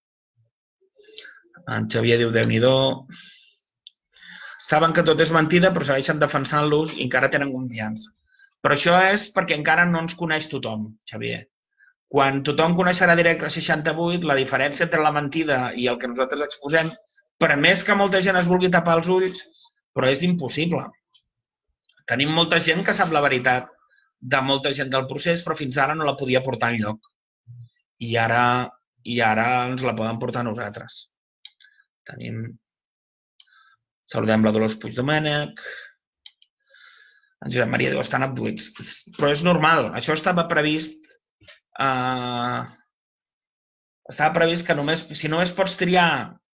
En Xavier diu, Déu-n'hi-do. Saben que tot és mentida, però segueixen defensant-los i encara tenen confiança. Però això és perquè encara no ens coneix tothom, Xavier. Quan tothom coneixerà Directe 68, la diferència entre la mentida i el que nosaltres exposem, per més que molta gent es vulgui tapar els ulls, però és impossible. Tenim molta gent que sap la veritat de molta gent del procés, però fins ara no la podia portar enlloc. I ara ens la poden portar a nosaltres. Saludem la Dolors Puigdomènech. En Josep Maria diu, estan abduïts. Però és normal, això estava previst que només, si només pots triar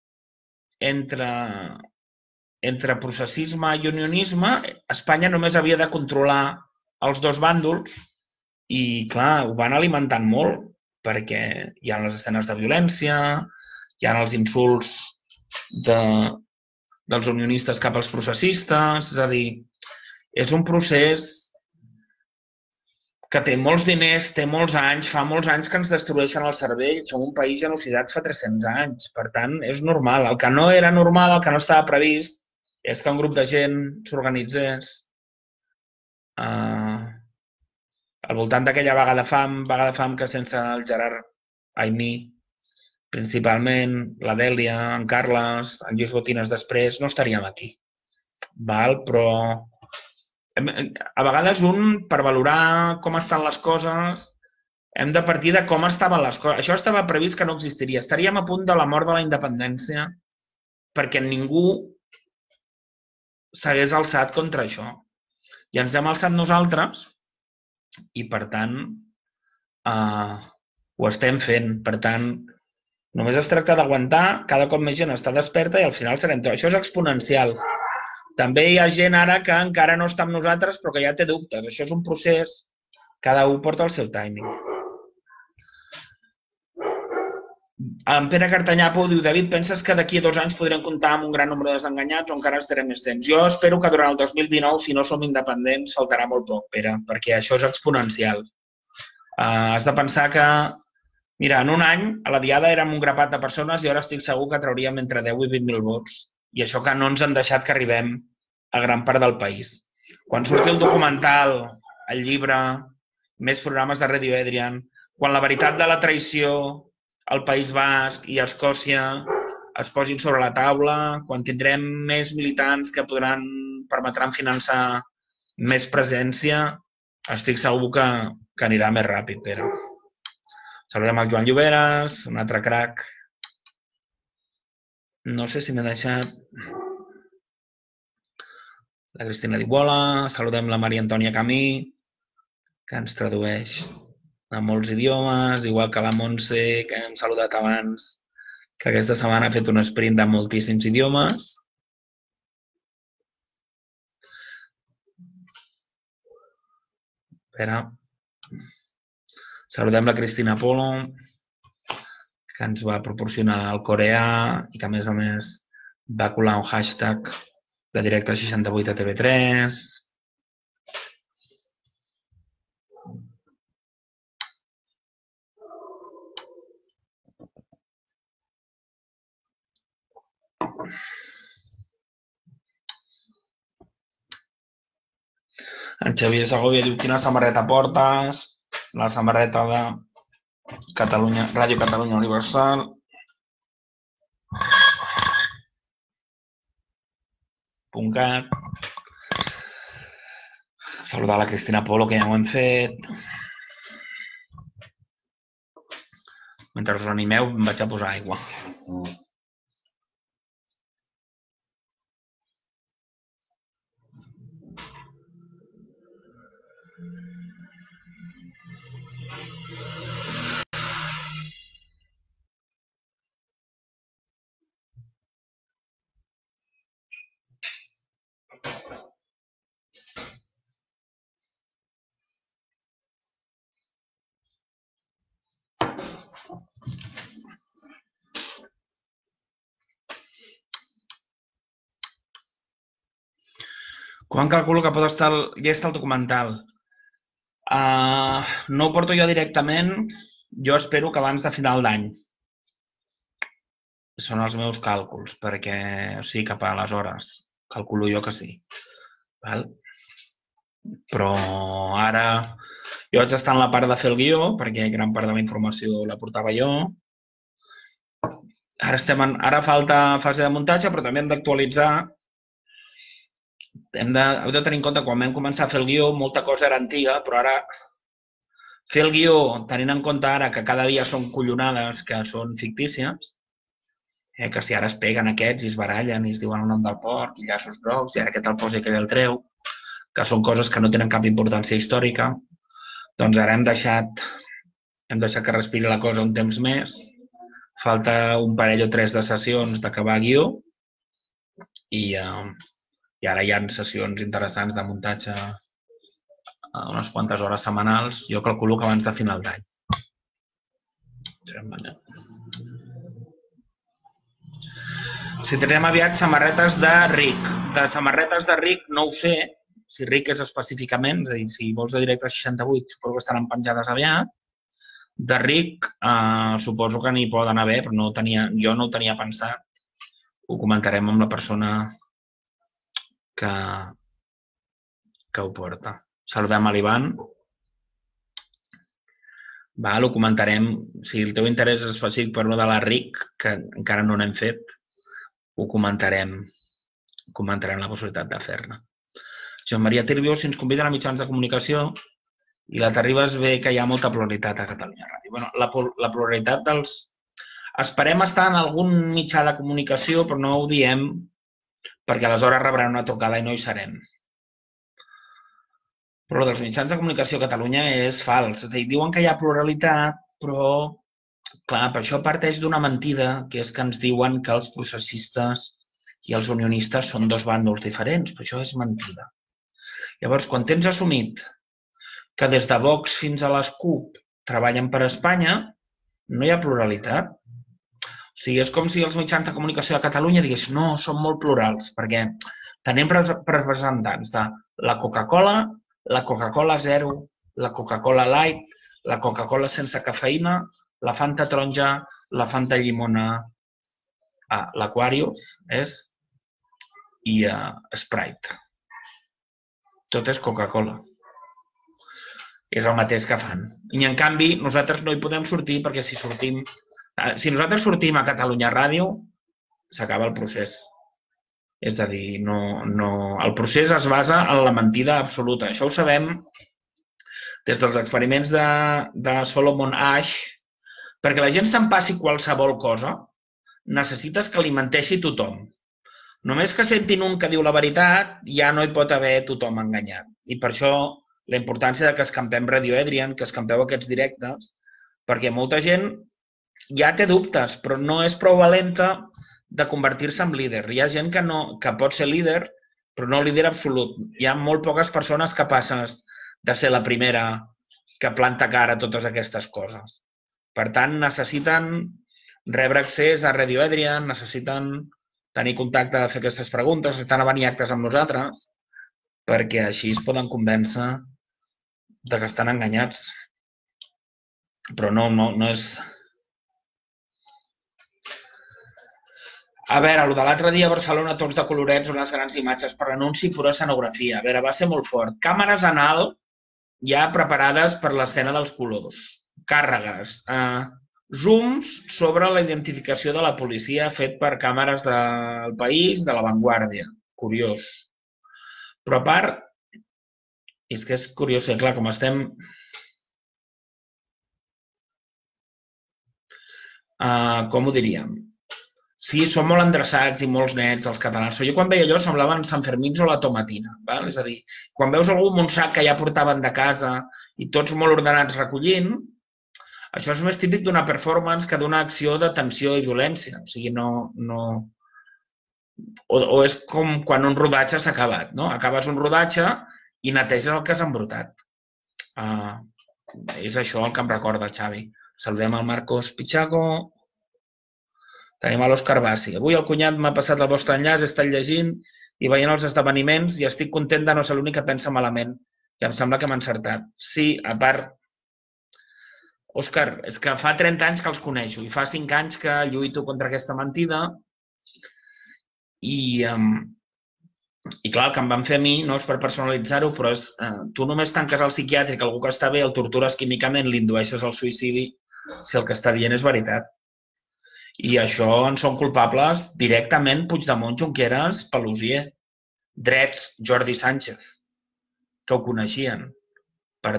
entre processisme i unionisme, Espanya només havia de controlar els dos bàndols i, clar, ho van alimentant molt, perquè hi ha les escenes de violència, hi ha els insults dels unionistes cap als processistes, és a dir, és un procés que té molts diners, té molts anys, fa molts anys que ens destrueixen el cervell, som un país genocidats fa 300 anys, per tant, és normal. El que no era normal, el que no estava previst, és que un grup de gent s'organitzés al voltant d'aquella vaga de fam que sense el Gerard Aimí, principalment, la Dèlia, en Carles, en Lluís Botines després, no estaríem aquí. Però a vegades per valorar com estan les coses, hem de partir de com estaven les coses. Això estava previst que no existiria. Estaríem a punt de la mort de la independència perquè ningú s'hagués alçat contra això. I ens hem alçat nosaltres i, per tant, ho estem fent. Per tant, només es tracta d'aguantar, cada cop més gent està desperta i al final serem tot. Això és exponencial. També hi ha gent ara que encara no està amb nosaltres però que ja té dubtes. Això és un procés, cada un porta el seu timing. En Pere Cartanyapo diu, David, penses que d'aquí a 2 anys podrem comptar amb un gran nombre de desenganyats o encara estarem més temps? Jo espero que durant el 2019, si no som independents, faltarà molt poc, Pere, perquè això és exponencial. Has de pensar que, mira, en un any a la Diada érem un grapat de persones i ara estic segur que trauríem entre 10 i 20.000 vots. I això que no ens han deixat que arribem a gran part del país. Quan surti el documental, el llibre, més programes de Radio Adrian, quan la veritat de la traïció al País Basc i a Escòcia es posin sobre la taula, quan tindrem més militants que permetran finançar més presència, estic segur que anirà més ràpid, Pere. Saludem el Joan Lloberes, un altre crac. No sé si m'he deixat la Cristina Dibola, saludem la Maria Antònia Camí, que ens tradueix a molts idiomes, igual que la Montse, que hem saludat abans, que aquesta setmana ha fet un sprint de moltíssims idiomes. Espera. Saludem la Cristina Polo, que ens va proporcionar el coreà i que, a més, va colar un hashtag de Directe 68 a TV3. En Xavier Segovia diu, quina samarreta portes? La samarreta de Ràdio Catalunya Universal. .cat. Saludar la Cristina Polo, que ja ho hem fet. Mentre us animeu, em vaig a posar aigua. Quan calculo que pot estar llest el documental? No ho porto jo directament, jo espero que abans de final d'any. Són els meus càlculs, perquè, o sigui, cap a aleshores, calculo jo que sí. Però ara jo vaig estar en la part de fer el guió, perquè gran part de la informació la portava jo. Ara falta fase de muntatge, però també hem d'actualitzar heu de tenir en compte que quan vam començar a fer el guió, molta cosa era antiga, però ara fer el guió, tenint en compte ara que cada dia són collonades que són fictícies, que si ara es peguen aquests i es barallen i es diuen el nom del porc i llaços grocs i ara aquest el posa i aquell el treu, que són coses que no tenen cap importància històrica, doncs ara hem deixat que respiri la cosa un temps més, falta un parell o tres de sessions d'acabar guió i ara hi ha sessions interessants de muntatge unes quantes hores setmanals, jo calculo que abans de final d'any. Si tindrem aviat samarretes de Ric. De samarretes de Ric no ho sé, si Ric és específicament, és a dir, si vols de Directe 68 suposo que estaran penjades aviat. De Ric suposo que n'hi poden haver, però jo no ho tenia pensat. Ho comentarem amb la persona que ho porta. Saludem a l'Ivan. Ho comentarem. Si el teu interès és específic per una de la RIC, que encara no n'hem fet, ho comentarem. Comentarem la possibilitat de fer-ne. Joan Maria Tirbio, si ens conviden a mitjans de comunicació i la t'arribes bé que hi ha molta pluralitat a Catalunya Ràdio. La pluralitat dels... Esperem estar en algun mitjà de comunicació, però no ho diem perquè aleshores rebran una tocada i no hi serem. Però dels mitjans de comunicació a Catalunya és fals. És a dir, diuen que hi ha pluralitat, però, clar, per això parteix d'una mentida, que és que ens diuen que els processistes i els unionistes són dos bàndols diferents, però això és mentida. Llavors, quan tens assumit que des de Vox fins a les CUP treballen per Espanya, no hi ha pluralitat. O sigui, és com si els mitjans de comunicació de Catalunya diguessin no, són molt plurals, perquè tenim representants de la Coca-Cola, la Coca-Cola Zero, la Coca-Cola Light, la Coca-Cola sense cafeïna, la Fanta taronja, la Fanta llimona, l'Aquarius i Sprite. Tot és Coca-Cola. És el mateix que fan. I en canvi, nosaltres no hi podem sortir perquè si nosaltres sortim a Catalunya Ràdio, s'acaba el procés. És a dir, el procés es basa en la mentida absoluta. Això ho sabem des dels experiments de Solomon Asch. Perquè la gent se'n passi qualsevol cosa, necessites que li menteixi tothom. Només que sentin un que diu la veritat, ja no hi pot haver tothom enganyat. I per això la importància que escampem Radio Adrian, que escampeu aquests directes, perquè molta gent ja té dubtes, però no és prou valenta de convertir-se en líder. Hi ha gent que pot ser líder, però no líder absolut. Hi ha molt poques persones capaces de ser la primera que planta cara a totes aquestes coses. Per tant, necessiten rebre accés a Radio Adrian, necessiten tenir contacte de fer aquestes preguntes, necessiten venir actes amb nosaltres, perquè així es poden convèncer de que estan enganyats. Però no és... A veure, el de l'altre dia a Barcelona, tots de colorets, unes grans imatges per l'anunci, pura escenografia. A veure, va ser molt fort. Càmeres en alt ja preparades per l'escena dels colors. Càrregues. Zooms sobre la identificació de la policia fet per càmeres del País, de La Vanguardia. Curiós. Però a part, és que és curiós, clar, com estem... Com ho diríem? Sí, són molt endreçats i molts nets, els catalans. Jo quan veia allò semblaven Sant Fermins o la Tomatina. És a dir, quan veus algú amb un sac que ja portaven de casa i tots molt ordenats recollint, això és més típic d'una performance que d'una acció de tensió i violència. O sigui, O és com quan un rodatge s'ha acabat, no? Acabes un rodatge i neteges el que has embrutat. És això el que em recorda, Xavi. Saludem al Marcos Pichago. Tenim a l'Òscar Bassi. Avui el cunyat m'ha passat el vostre enllaç, he estat llegint i veient els esdeveniments i estic content de no ser l'únic que pensa malament. I em sembla que m'ha encertat. Sí, a part... Òscar, és que fa 30 anys que els coneixo i fa 5 anys que lluito contra aquesta mentida i clar, el que em van fer a mi no és per personalitzar-ho, però és... Tu només tanques al psiquiàtric algú que està bé, el tortures químicament, l'indueixes al suïcidi si el que està dient és veritat. I això en són culpables directament Puigdemont, Junqueras, Paluzie. drets Jordi Sánchez, que ho coneixien. Per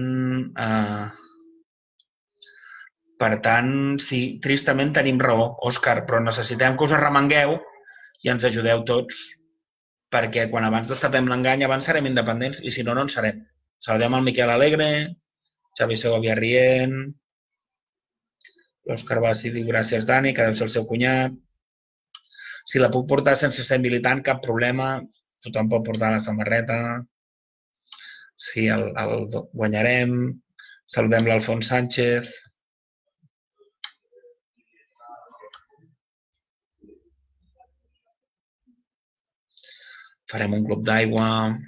tant, sí, tristament tenim raó, Òscar, però necessitem que us arremangueu i ens ajudeu tots, perquè quan abans destapem l'engany abans serem independents i si no, no en serem. Saludem el Miquel Alegre, Xavi Segovia Rient, l'Òscar Bassi diu gràcies Dani, que deu ser el seu cunyat. Si la puc portar sense ser militant, cap problema, tothom pot portar la samarreta. Sí, el guanyarem. Saludem l'Alfons Sánchez. Farem un glob d'aigua.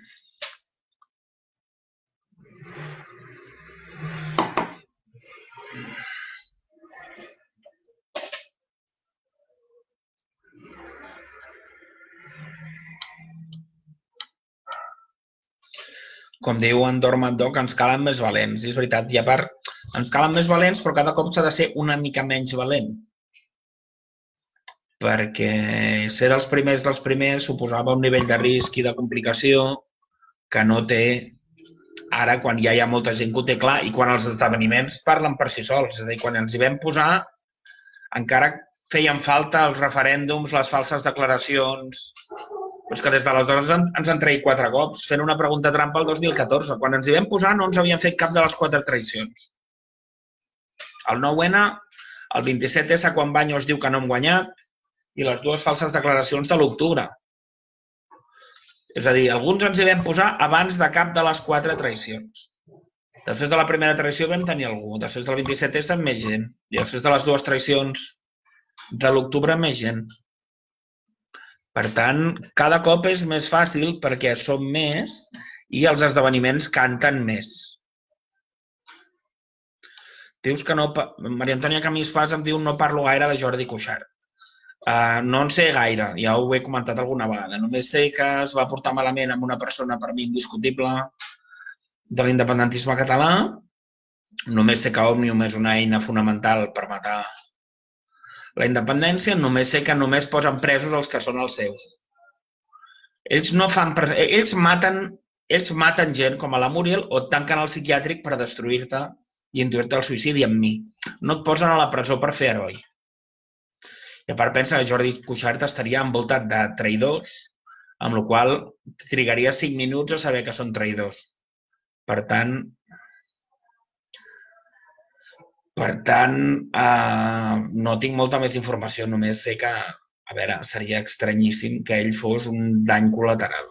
Com diu en Dormandoc, ens calen més valents. I és veritat, i a part, ens calen més valents, però cada cop s'ha de ser una mica menys valent. Perquè ser dels primers suposava un nivell de risc i de complicació que no té ara quan ja hi ha molta gent que ho té clar i quan els esdeveniments parlen per si sols. És a dir, quan ens hi vam posar, encara feien falta els referèndums, les falses declaracions. Però és que des d'aleshores ens han traït 4 cops, fent una pregunta trampa el 2014. Quan ens hi vam posar no ens havien fet cap de les 4 traïcions. El 9N, el 27S, quan Baños diu que no hem guanyat, i les 2 falses declaracions de l'octubre. És a dir, alguns ens hi vam posar abans de cap de les 4 traïcions. Després de la primera traïció vam tenir algú, després del 27S més gent, i després de les 2 traïcions de l'octubre més gent. Per tant, cada cop és més fàcil perquè som més i els esdeveniments canten més. Dius que no... Maria Antònia Camís Fas em diu no parlo gaire de Jordi Cuixart. No en sé gaire, ja ho he comentat alguna vegada. Només sé que es va portar malament amb una persona per mi indiscutible de l'independentisme català. Només sé que Òmnium és una eina fonamental per matar la independència, només sé que només posen presos els que són els seus. Ells maten gent com a la Muriel o et tanquen al psiquiàtric per destruir-te i induir-te al suïcidi amb mi. No et posen a la presó per fer heroi. I a part pensa que Jordi Cuixart estaria envoltat de traïdors, amb la qual cosa trigaria 5 minuts a saber que són traïdors. Per tant, no tinc molta més informació, només sé que, a veure, seria estranyíssim que ell fos un dany col·lateral.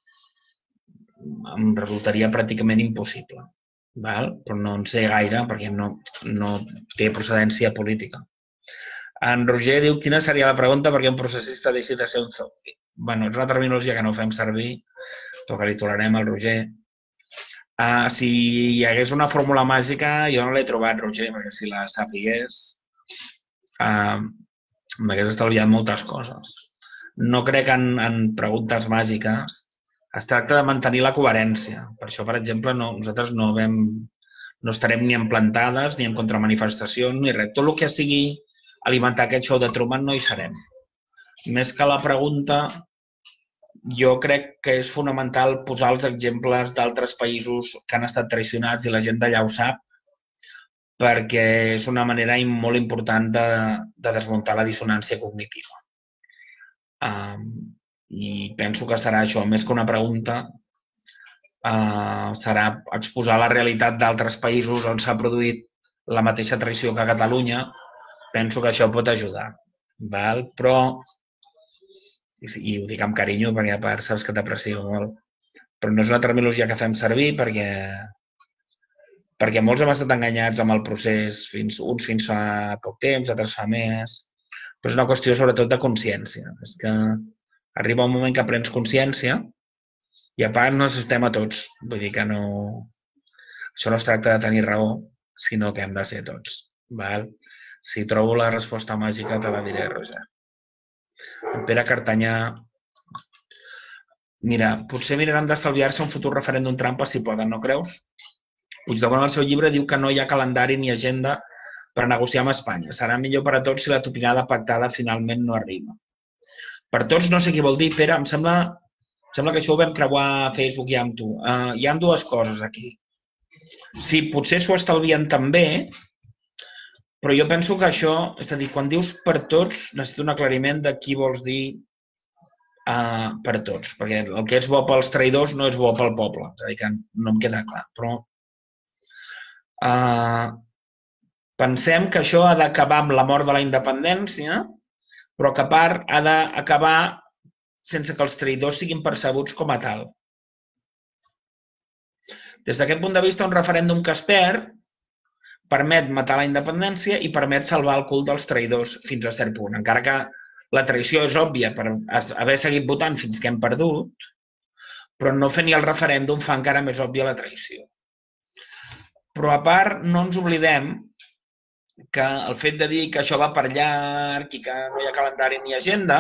Em resultaria pràcticament impossible, però no en sé gaire perquè no té procedència política. En Roger diu quina seria la pregunta perquè un processista deixi de ser un zombi. Bé, és una terminologia que no fem servir, però que li tolerem al Roger. Si hi hagués una fórmula màgica, jo no l'he trobat, Roger, perquè si la sapigués m'hagués estalviat moltes coses. No crec en preguntes màgiques. Es tracta de mantenir la coherència. Per això, per exemple, nosaltres no estarem ni en plantades, ni en contramanifestacions, ni res. Tot el que sigui alimentar aquest show de Truman no hi serem. Més que la pregunta, jo crec que és fonamental posar els exemples d'altres països que han estat traicionats i la gent d'allà ho sap, perquè és una manera molt important de desmuntar la dissonància cognitiva. I penso que serà això, més que una pregunta, serà exposar la realitat d'altres països on s'ha produït la mateixa traïció que a Catalunya. Penso que això pot ajudar, però... I ho dic amb carinyo perquè a part saps que t'aprecio molt. Però no és una terminologia que fem servir perquè molts hem estat enganyats amb el procés, uns fins fa poc temps, altres fa més. Però és una qüestió sobretot de consciència. És que arriba un moment que prens consciència i a part no necessitem a tots. Vull dir que no... Això no es tracta de tenir raó, sinó que hem de ser tots. Si trobo la resposta màgica te la diré, Roger. En Pere Cartanyà, mira, potser miraran d'estalviar-se un futur referèndum trampa si poden, no creus? Puigdemont al seu llibre diu que no hi ha calendari ni agenda per negociar amb Espanya. Serà millor per a tots si la topinada pactada finalment no arriba. Per tots no sé què vol dir, Pere, em sembla Sembla que això ho vam creuar a Facebook i amb tu. Hi ha dues coses aquí. Sí, potser s'ho estalvien també, però jo penso que això, és a dir, quan dius per tots, necessito un aclariment de qui vols dir per tots, perquè el que és bo pels traïdors no és bo pel poble, és a dir, que no em queda clar, però pensem que això ha d'acabar amb la mort de la independència, però que a part ha d'acabar sense que els traïdors siguin percebuts com a tal. Des d'aquest punt de vista, un referèndum que es perd permet matar la independència i permet salvar el cul dels traïdors fins a cert punt. Encara que la traïció és òbvia per haver seguit votant fins que hem perdut, però no fer ni el referèndum fa encara més òbvia la traïció. Però a part, no ens oblidem que el fet de dir que això va per llarg i que no hi ha calendari ni agenda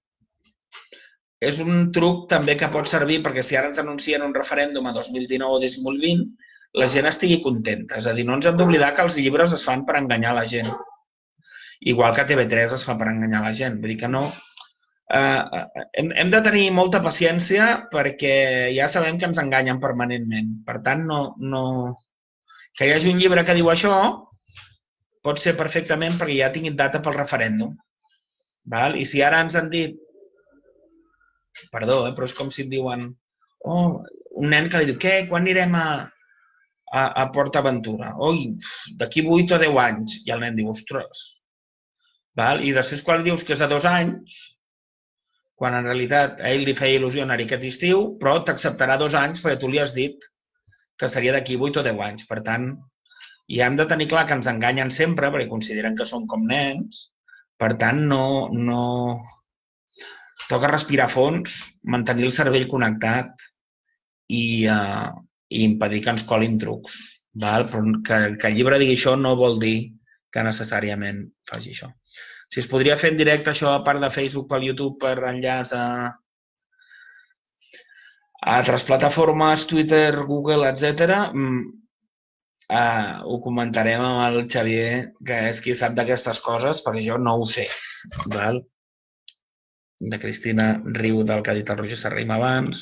és un truc també que pot servir perquè si ara ens anuncien un referèndum a 2019 o 2020, la gent estigui contenta. És a dir, no ens hem d'oblidar que els llibres es fan per enganyar la gent. Igual que TV3 es fa per enganyar la gent. Vull dir que no... hem de tenir molta paciència perquè ja sabem que ens enganyen permanentment. Per tant, que hi hagi un llibre que diu això pot ser perfectament perquè ja tinguin data pel referèndum. I si ara ens han dit, perdó, però és com si et diuen, un nen que li diu, què, quan anirem a Port Aventura? Oi, d'aquí 8 o 10 anys. I el nen diu, ostres. I després quan dius que és a 2 anys, quan en realitat a ell li feia il·lusió anar-hi aquest estiu, però t'acceptarà 2 anys perquè tu li has dit que seria d'aquí 8 o 10 anys. Per tant, ja hem de tenir clar que ens enganyen sempre perquè consideren que som com nens. Per tant, no... Toca respirar fons, mantenir el cervell connectat i impedir que ens colin trucs. Però que el llibre digui això no vol dir que necessàriament faci això. Si es podria fer en directe això a part de Facebook, pel YouTube, per enllaç a altres plataformes, Twitter, Google, etc., ho comentarem amb el Xavier, que és qui sap d'aquestes coses, perquè jo no ho sé. La Cristina riu del que ha dit el Roger Serraim abans.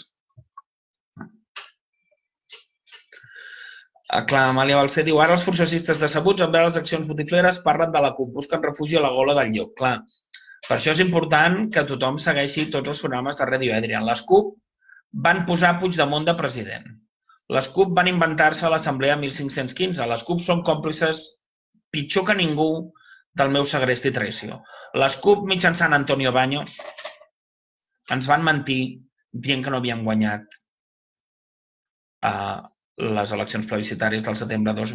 Clar, Amàlia Balcer diu, ara els processistes decebuts en veure les accions botifleres parlen de la CUP, busquen refugi a la gola del llop. Clar, per això és important que tothom segueixi tots els programes de Ràdio Adrià. Les CUP van posar Puigdemont de president. Les CUP van inventar-se l'Assemblea 1515. Les CUP són còmplices pitjor que ningú del meu segrest i traïció. Les CUP, mitjançant Antonio Baños, ens van mentir dient que no havíem guanyat les eleccions plebiscitàries del setembre de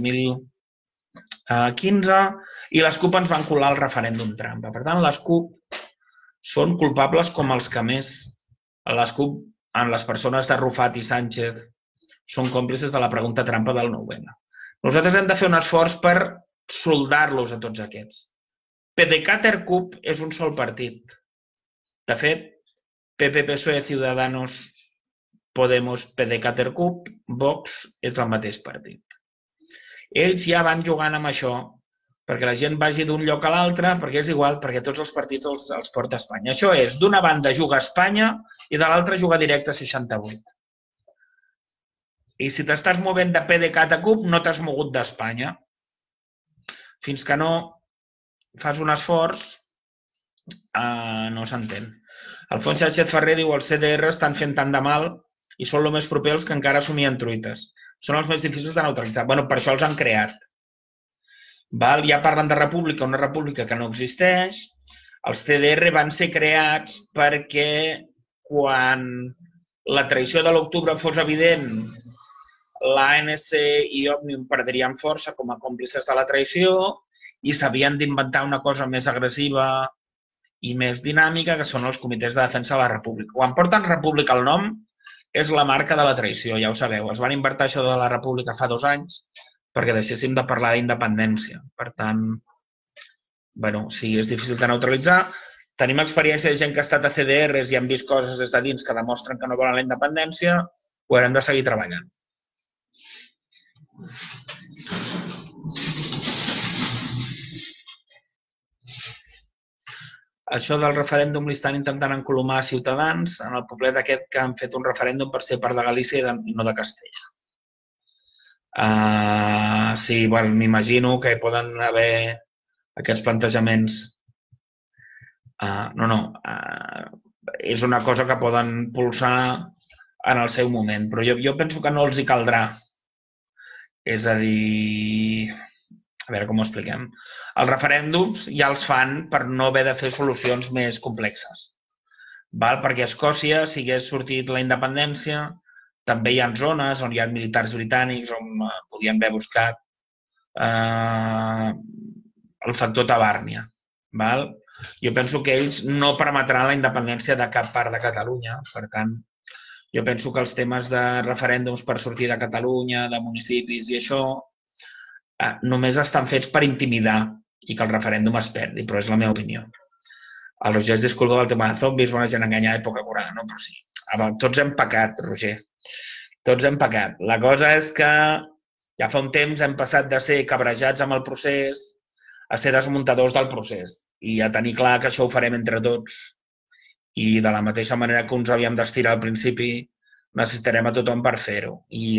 2015 i les CUP ens van colar el referèndum trampa. Per tant, les CUP són culpables com els que més. Les CUP, en les persones d'Arrufat i Sánchez, són còmplices de la pregunta trampa del 9-N. Nosaltres hem de fer un esforç per soldar-los a tots aquests. PDeCAT CUP és un sol partit. De fet, PP, PSOE, Ciudadanos, Podemos, PDeCAT CUP, Vox és el mateix partit. Ells ja van jugant amb això perquè la gent vagi d'un lloc a l'altre, perquè és igual, perquè tots els partits els porta a Espanya. Això és, d'una banda juga a Espanya i de l'altra juga directe a 68. I si t'estàs movent de PDeCAT CUP, no t'has mogut d'Espanya. Fins que no fas un esforç, no s'entén. Alfons Sánchez Ferrer diu els CDR estan fent tant de mal i són el més proper els que encara assumien truites. Són els més difícils de neutralitzar. Bé, per això els han creat. Ja parlen de república, una república que no existeix. Els CDR van ser creats perquè quan la traïció de l'octubre fos evident, l'ANC i Òmnium perdrien força com a còmplices de la traïció i s'havien d'inventar una cosa més agressiva i més dinàmica, que són els comitès de defensa de la república. Quan porten república al nom, és la marca de la traïció, ja ho sabeu. Es van inventar això de la república fa 2 anys perquè deixéssim de parlar d'independència. Per tant, sí, és difícil de neutralitzar. Tenim experiència de gent que ha estat a CDRs i han vist coses des de dins que demostren que no volen la independència, ho haurem de seguir treballant. Això del referèndum li estan intentant encolomar a Ciutadans en el poblet aquest que han fet un referèndum per ser part de Galícia i no de Castella. Sí, bueno, m'imagino que hi poden haver aquests plantejaments. És una cosa que poden pulsar en el seu moment, però jo penso que no els hi caldrà. És a dir, a veure com ho expliquem. Els referèndums ja els fan per no haver de fer solucions més complexes. Perquè a Escòcia, si hagués sortit la independència, també hi ha zones on hi ha militars britànics on podien haver buscat el factor Tabàrnia. Jo penso que ells no permetran la independència de cap part de Catalunya. Per tant, jo penso que els temes de referèndums per sortir de Catalunya, de municipis i això, només estan fets per intimidar i que el referèndum es perdi, però és la meva opinió. El Roger es disculpa del tema de zombis, bona gent enganyada, època curada, no? Però sí, tots hem pecat, Roger. Tots hem pecat. La cosa és que ja fa un temps hem passat de ser cabrejats amb el procés a ser desmuntadors del procés i a tenir clar que això ho farem entre tots i de la mateixa manera que uns havíem d'estirar al principi, necessitarem a tothom per fer-ho.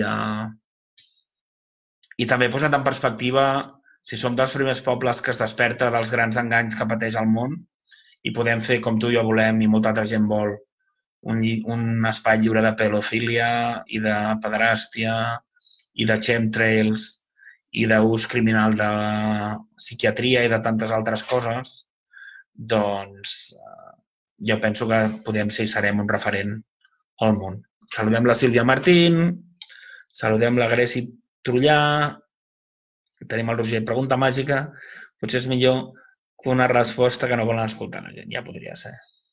I també posat en perspectiva, si som dels primers pobles que es desperta dels grans enganys que pateix el món i podem fer com tu i jo volem i molta altra gent vol, un espai lliure de pedofília i de pederàstia i de chemtrails i d'ús criminal de psiquiatria i de tantes altres coses, doncs jo penso que podem ser i serem un referent al món. Saludem la Sílvia Martín, saludem la Greci Trullà, tenim el Roger, pregunta màgica, potser és millor que una resposta que no volen escoltar la gent, ja podria ser.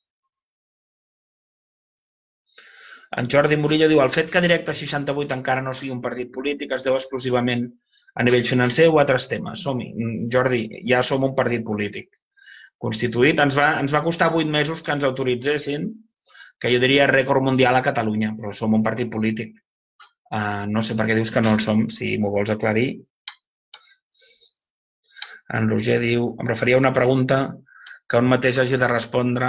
En Jordi Murillo diu, el fet que Directe 68 encara no sigui un partit polític es deu exclusivament a nivell financer o a altres temes. Som-hi. Jordi, ja som un partit polític constituït. Ens va costar 8 mesos que ens autoritzessin, que jo diria rècord mundial a Catalunya, però som un partit polític. No sé per què dius que no el som, si m'ho vols aclarir. En Roger diu, em referia a una pregunta que un mateix hagi de respondre.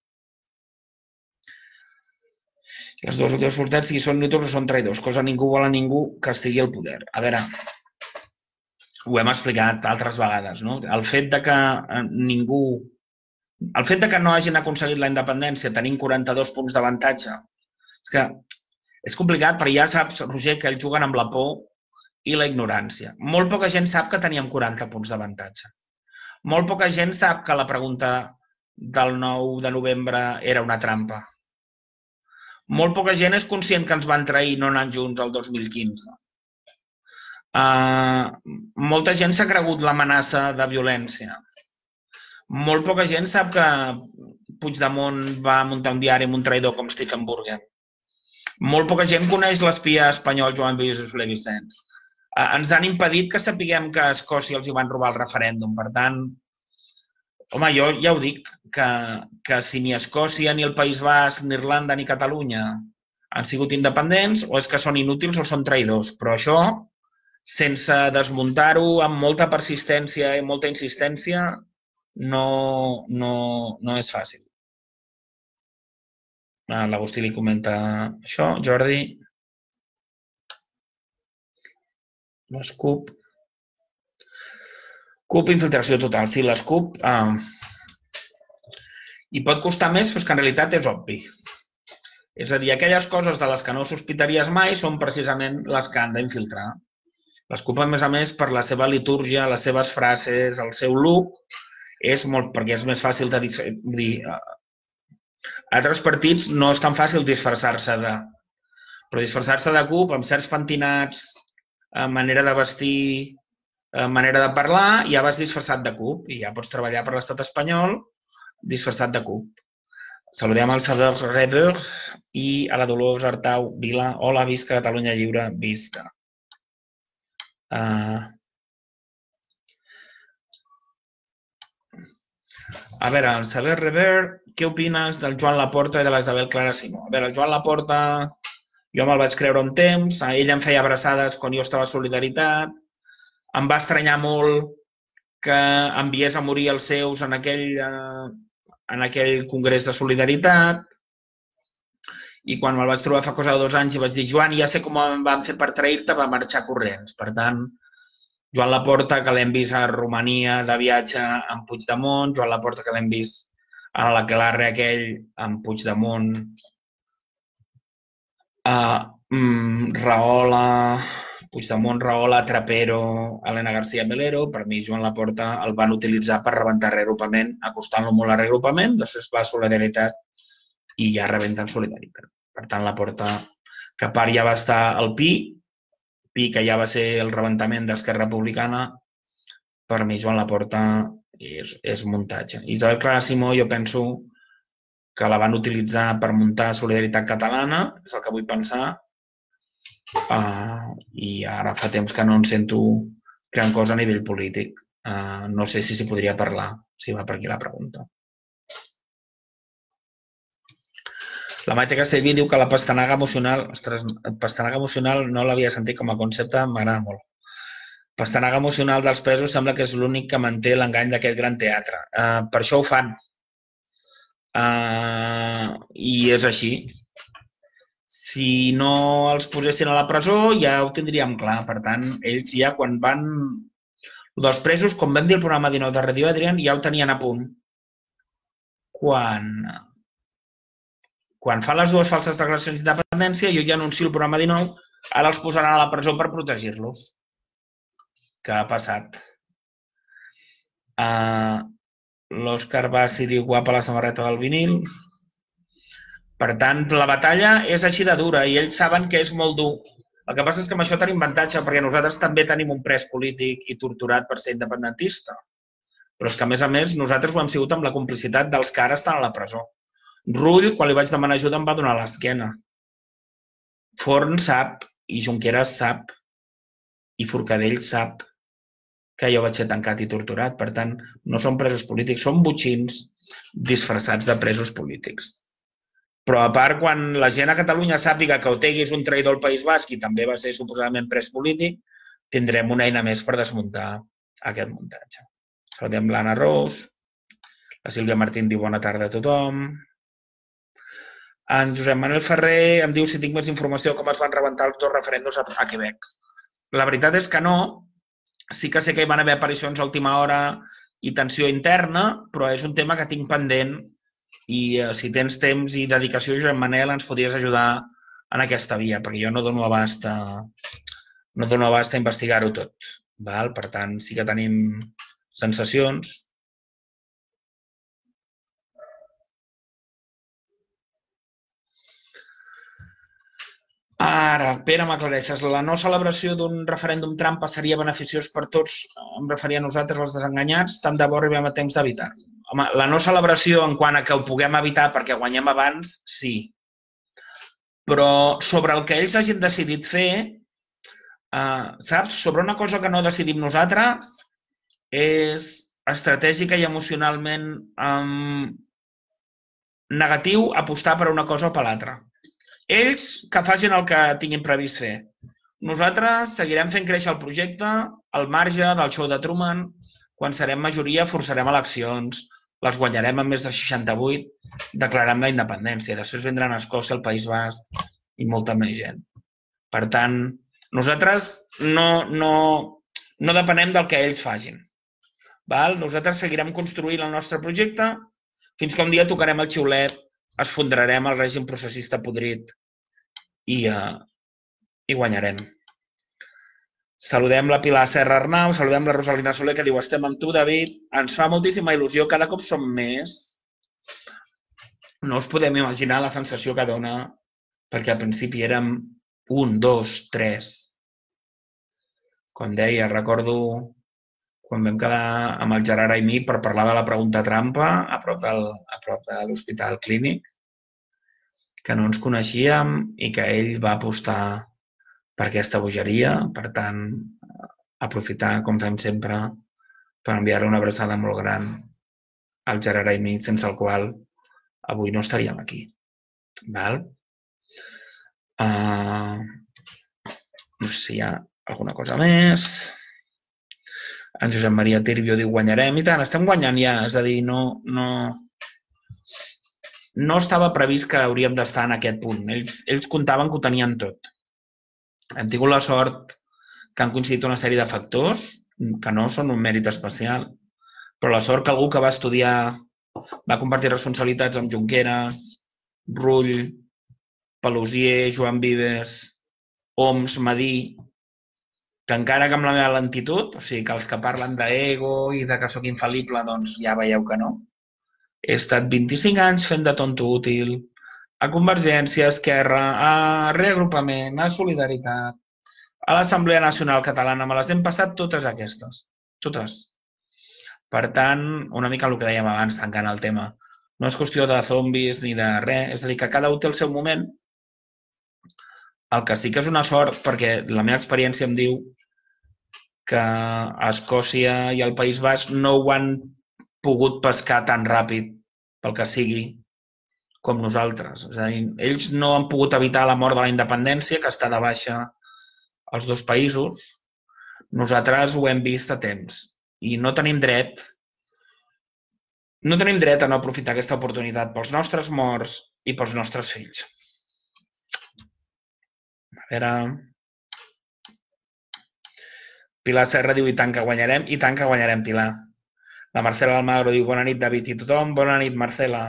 Les dues últimes voluntats, si són neutres o són traïdors, cosa ningú vol a ningú que estigui al poder. A veure, ho hem explicat altres vegades, no? El fet de que no hagin aconseguit la independència tenint 42 punts d'avantatge, és que és complicat, però ja saps, Roger, que ells juguen amb la por i la ignorància. Molt poca gent sap que teníem 40 punts d'avantatge. Molt poca gent sap que la pregunta del 9 de novembre era una trampa. Molt poca gent és conscient que ens van trair no anant junts el 2015. Molta gent s'ha cregut l'amenaça de violència. Molt poca gent sap que Puigdemont va muntar un diari amb un traïdor com Stephen Burger. Molt poca gent coneix l'espia espanyol Joan Soler Vicenç. Ens han impedit que sapiguem que a Escòcia els hi van robar el referèndum. Per tant, home, jo ja ho dic, que si ni Escòcia, ni el País Basc, ni Irlanda, ni Catalunya han sigut independents, o és que són inútils o són traïdors. Però això, sense desmuntar-ho amb molta persistència i molta insistència, no és fàcil. L'Agustí li comenta això, Jordi. Les CUP. CUP, infiltració total. Sí, les CUP i pot costar més, però és que en realitat és obvi. És a dir, aquelles coses de les que no sospitaries mai són precisament les que han d'infiltrar. Les CUP, a més, per la seva litúrgia, les seves frases, el seu look, perquè és més fàcil de dir. A altres partits no és tan fàcil disfressar-se de... Però disfressar-se de CUP amb certs pentinats, manera de vestir, manera de parlar, ja vas disfressat de CUP i ja pots treballar per l'estat espanyol disfressat de CUP. Saludem al Salvador Reber i a la Dolors Artau Vila. Hola, visca Catalunya Lliure, visca. A veure, el Salvador Reber, què opines del Joan Laporta i de l'Isabel Clara Simó? A veure, el Joan Laporta, jo me'l vaig creure un temps, ell em feia abraçades quan jo estava a Solidaritat, em va estranyar molt que enviés a morir els seus en aquell en aquell congrés de solidaritat, i quan me'l vaig trobar fa cosa de 2 anys i vaig dir, Joan, ja sé com em van fer per trair-te, va marxar corrents. Per tant, Joan Laporta, que l'hem vist a Romania de viatge amb Puigdemont, Joan Laporta, que l'hem vist a l'Aquelarre aquell amb Puigdemont, Rahola, Puigdemont, Rahola, Trapero, Elena García Melero. Per mi, Joan Laporta el van utilitzar per rebentar reagrupament, acostant-lo molt a reagrupament, després va a Solidaritat i ja rebenten Solidaritat. Per tant, Laporta, que a part ja va estar al PI, que ja va ser el rebentament d'Esquerra Republicana, per mi Joan Laporta és muntatge. Isabel Clara Simó, jo penso que la van utilitzar per muntar Solidaritat Catalana, és el que vull pensar, i ara fa temps que no en sento gran cosa a nivell polític. No sé si s'hi podria parlar, si va per aquí la pregunta. La Maite Castellví diu que la pastanaga emocional, ostres, pastanaga emocional no l'havia sentit com a concepte, m'agrada molt. Pastanaga emocional dels presos sembla que és l'únic que manté l'engany d'aquest gran teatre. Per això ho fan. I és així. Si no els posessin a la presó ja ho tindríem clar. Per tant, ells ja quan van... dels presos, com vam dir al programa 19 de Ràdio Adrián, ja ho tenien a punt. Quan fan les dues falses declaracions d'independència, jo ja anuncio el programa 19, ara els posaran a la presó per protegir-los. Què ha passat? L'Òscar Bassi diu guapa la samarreta del vinil. Per tant, la batalla és així de dura i ells saben que és molt dur. El que passa és que amb això tenim avantatge, perquè nosaltres també tenim un pres polític i torturat per ser independentista. Però és que, a més, nosaltres ho hem sigut amb la complicitat dels que ara estan a la presó. Rull, quan li vaig demanar ajuda, em va donar l'esquena. Forn sap, i Junqueras sap, i Forcadell sap que jo vaig ser tancat i torturat. Per tant, no són presos polítics, són botxins disfressats de presos polítics. Però a part, quan la gent a Catalunya sàpiga que Otegi és un traïdor al País Basc i també va ser suposadament pres polític, tindrem una eina més per desmuntar aquest muntatge. Saludem l'Anna Ros, la Sílvia Martín diu bona tarda a tothom. En Josep Manuel Ferrer em diu si tinc més informació com es van rebentar els dos referèndums a Quebec. La veritat és que no. Sí que sé que hi van haver aparicions a última hora i tensió interna, però és un tema que tinc pendent i si tens temps i dedicació, Josep Manel, ens podries ajudar en aquesta via, perquè jo no dono abast a investigar-ho tot. Per tant, sí que tenim sensacions. Ara, Pere, m'aclareixes, la no celebració d'un referèndum trampa seria beneficiós per tots, em referia a nosaltres, els desenganyats, tant de bo arribem a temps d'evitar. Home, la no celebració en quant a que ho puguem evitar perquè guanyem abans, sí. Però sobre el que ells hagin decidit fer, saps, sobre una cosa que no decidim nosaltres, és estratègica i emocionalment negatiu apostar per una cosa o per l'altra. Ells que facin el que tinguin previst fer. Nosaltres seguirem fent créixer el projecte al marge del show de Truman. Quan serem majoria forçarem eleccions, les guanyarem amb més de 68, declarem la independència. Després vindran a Escòcia, el País Basc i molta més gent. Per tant, nosaltres no depenem del que ells facin. Nosaltres seguirem construint el nostre projecte fins que un dia tocarem el xiulet, esfondrarem el règim processista podrit i guanyarem. Saludem la Pilar Serra Arnau, saludem la Rosalina Soler, que diu estem amb tu, David. Ens fa moltíssima il·lusió, cada cop som més. No us podem imaginar la sensació que dona, perquè al principi érem 1, 2, 3. Com deia, recordo quan vam quedar amb el Gerard Aimí per parlar de la pregunta trampa a prop de l'Hospital Clínic, que no ens coneixíem i que ell va apostar per aquesta bogeria. Per tant, aprofitar, com fem sempre, per enviar-li una abraçada molt gran al Gerard Aimí, sense el qual avui no estaríem aquí. No sé si hi ha alguna cosa més. En Josep Maria Tirbio diu guanyarem i tant, estem guanyant ja, és a dir, no no estava previst que hauríem d'estar en aquest punt. Ells comptaven que ho tenien tot. Hem tingut la sort que han coincidit una sèrie de factors que no són un mèrit especial, però la sort que algú que va estudiar, va compartir responsabilitats amb Junqueras, Rull, Paluzie, Joan Vives, Homs, Madí, que encara que amb la meva lentitud, o sigui, que els que parlen d'ego i de que sóc infal·lible, doncs ja veieu que no. He estat 25 anys fent de tonto útil a Convergència, a Esquerra, a Reagrupament, a Solidaritat, a l'Assemblea Nacional Catalana. Me les hem passat totes aquestes. Totes. Per tant, una mica el que dèiem abans, tancant el tema. No és qüestió de zombis ni de res, és a dir, que cada un té el seu moment. El que sí que és una sort, perquè la meva experiència em diu que a Escòcia i al País Basc no ho han pogut pescar tan ràpid, pel que sigui, com nosaltres. És a dir, ells no han pogut evitar la mort de la independència, que està de baixa als dos països. Nosaltres ho hem vist a temps. I no tenim dret a no aprofitar aquesta oportunitat pels nostres morts i pels nostres fills. A veure... Pilar Serra diu, i tant que guanyarem, Pilar. La Marcela Almagro diu, bona nit, David i tothom. Bona nit, Marcela.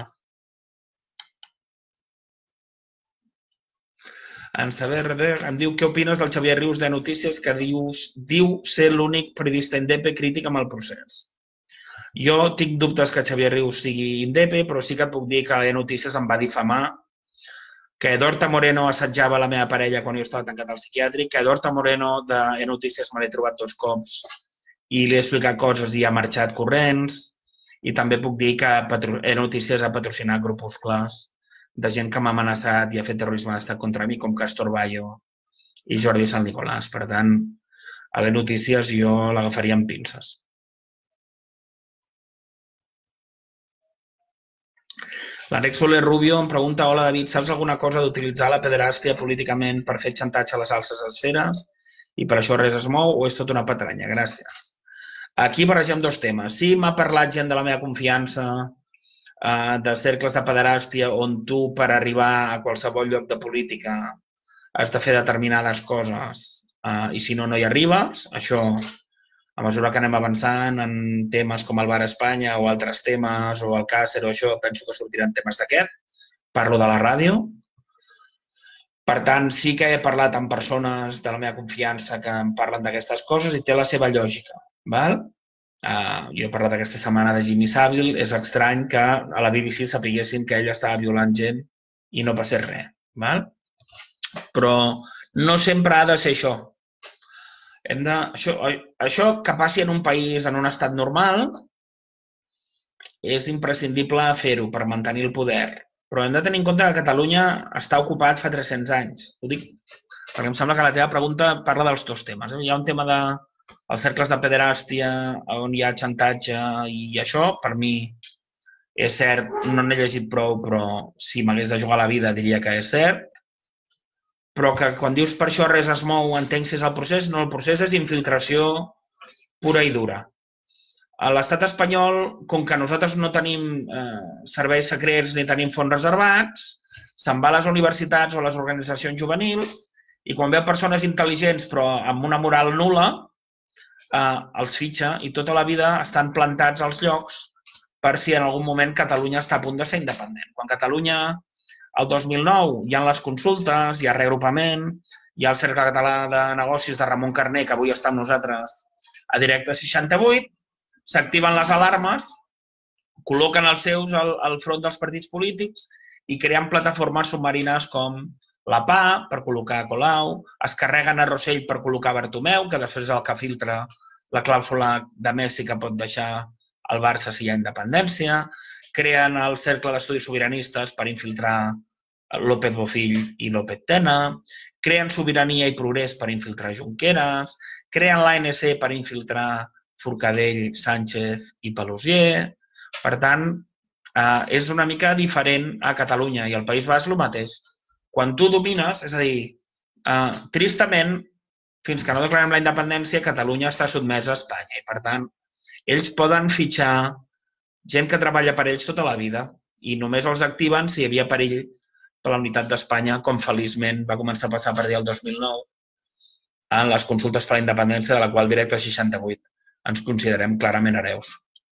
En Saber em diu, què opines del Xavier Rius de Notícies, que diu ser l'únic periodista indepe crític amb el procés? Jo tinc dubtes que Xavier Rius sigui indepe, però sí que et puc dir que Notícies em va difamar, que Edorta Moreno assetjava la meva parella quan jo estava tancat al psiquiàtric, que Edorta Moreno de Notícies me l'he trobat 2 cops i li he explicat coses i ha marxat corrents, i també puc dir que Notícies ha patrocinat grupuscles de gent que m'ha amenaçat i ha fet terrorisme d'estat contra mi, com Castor Bayo i Jordi Sant Nicolàs. Per tant, a Notícies jo l'agafaria amb pinces. L'Àlex Soler Rubio em pregunta, hola David, saps alguna cosa d'utilitzar la pederàstia políticament per fer xantatge a les alces esferes i per això res es mou o és tot una patranya? Gràcies. Aquí barregem 2 temes. Sí, m'ha parlat gent de la meva confiança de cercles de pederàstia on tu per arribar a qualsevol lloc de política has de fer determinades coses i si no, no hi arribes. Això, a mesura que anem avançant en temes com el Bar Espanya o altres temes, o el Càcer o això, penso que sortiran temes d'aquest. Parlo de la ràdio. Per tant, sí que he parlat amb persones de la meva confiança que em parlen d'aquestes coses i té la seva lògica. Jo he parlat aquesta setmana de Jimmy Savile. És estrany que a la BBC sapiguessin que ell estava violant gent i no passés res. Però no sempre ha de ser això. Això que passi en un país, en un estat normal, és imprescindible fer-ho per mantenir el poder. Però hem de tenir en compte que Catalunya està ocupat fa 300 anys. Ho dic perquè em sembla que la teva pregunta parla dels 2 temes. Hi ha un tema dels cercles de pederàstia, on hi ha xantatge i això, per mi és cert, no n'he llegit prou, però si m'hagués de jugar la vida diria que és cert. Però que quan dius per això res es mou, entenc si és el procés, no, el procés és infiltració pura i dura. A l'estat espanyol, com que nosaltres no tenim serveis secrets ni tenim fons reservats, se'n va a les universitats o a les organitzacions juvenils i quan veu persones intel·ligents però amb una moral nul·la, els fitxa i tota la vida estan plantats als llocs per si en algun moment Catalunya està a punt de ser independent. Quan Catalunya... El 2009 hi ha les consultes, hi ha reagrupament, hi ha el Cercle Català de Negocis de Ramon Carner, que avui està amb nosaltres a Directe 68, s'activen les alarmes, col·loquen els seus al front dels partits polítics i creen plataformes submarines com la PA per col·locar Colau, es carreguen a Rossell per col·locar Bartomeu, que després és el que filtra la clàusula de Messi que pot deixar el Barça si hi ha independència, creen el Cercle d'Estudis Sobiranistes per infiltrar López Bofill i López Tena, creen Sobirania i Progrés per infiltrar Junqueras, creen l'ANC per infiltrar Forcadell, Sánchez i Paluzie. Per tant, és una mica diferent a Catalunya i al País Basc el mateix. Quan tu domines, és a dir, tristament, fins que no declarem la independència, Catalunya està sotmesa a Espanya i, per tant, ells poden fitxar gent que treballa per ells tota la vida i només els activen si hi havia perill per la unitat d'Espanya, com feliçment va començar a passar a partir del 2009 en les consultes per la independència, de la qual Directe 68 ens considerem clarament hereus.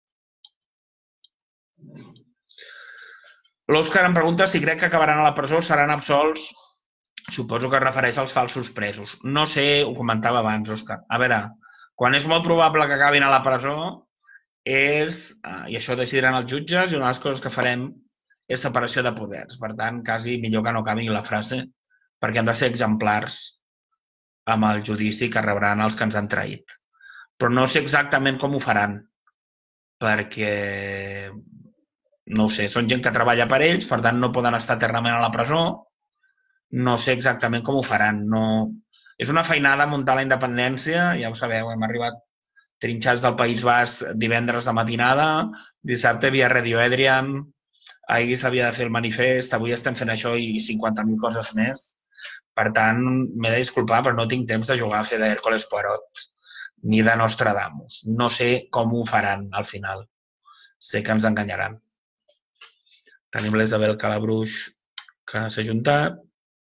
L'Òscar em pregunta si crec que acabaran a la presó o seran absolts. Suposo que es refereix als falsos presos. No sé, ho comentava abans, Òscar. A veure, quan és molt probable que acabin a la presó és, i això decidiran els jutges, i una de les coses que farem és separació de poders. Per tant, quasi millor que no acabi la frase, perquè hem de ser exemplars amb el judici que rebran els que ens han traït. Però no sé exactament com ho faran, perquè no ho sé, són gent que treballa per ells, per tant no poden estar eternament a la presó. No sé exactament com ho faran. És una feinada muntar la independència, ja ho sabeu, hem arribat trinxats del País Basc divendres de matinada, dissabte via Radio Adrian, ahir s'havia de fer el manifest, avui estem fent això i 50.000 coses més. Per tant, m'he de disculpar, però no tinc temps de jugar a fer d'Hèrcules Poirot ni de Nostradamus. No sé com ho faran al final. Sé que ens enganyaran. Tenim l'Isabel Calabruix, que s'ha ajuntat.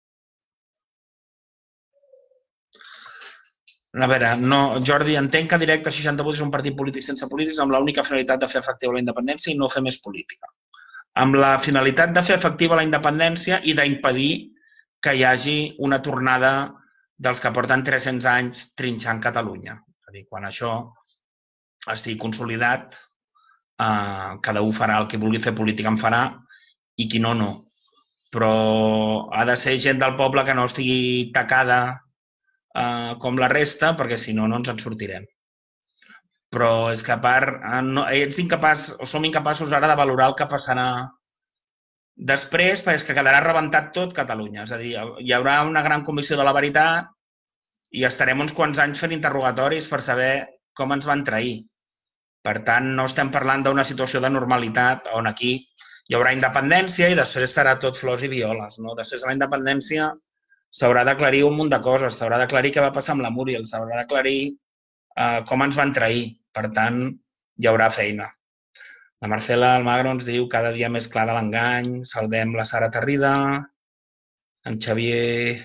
A veure, no, Jordi, entenc que Directe 68 és un partit polític sense polítics amb l'única finalitat de fer efectiva la independència i no fer més política. Amb la finalitat de fer efectiva la independència i d'impedir que hi hagi una tornada dels que porten 300 anys trinxant Catalunya. És a dir, quan això estigui consolidat, cada un farà el que vulgui fer política en farà i qui no, no. Però ha de ser gent del poble que no estigui tacada com la resta, perquè si no, no ens en sortirem. Però és que a part, som incapaços ara de valorar el que passarà després, perquè és que quedarà rebentat tot Catalunya. És a dir, hi haurà una gran comissió de la veritat i estarem uns quants anys fent interrogatoris per saber com ens van trair. Per tant, no estem parlant d'una situació de normalitat on aquí hi haurà independència i després serà tot flors i violes. Després de la independència s'haurà d'aclarir un munt de coses, s'haurà d'aclarir què va passar amb la Múriel, s'haurà d'aclarir com ens van trair. Per tant, hi haurà feina. La Marcela Almagro ens diu cada dia més clar de l'engany, saludem la Sara Tarrida, en Xavier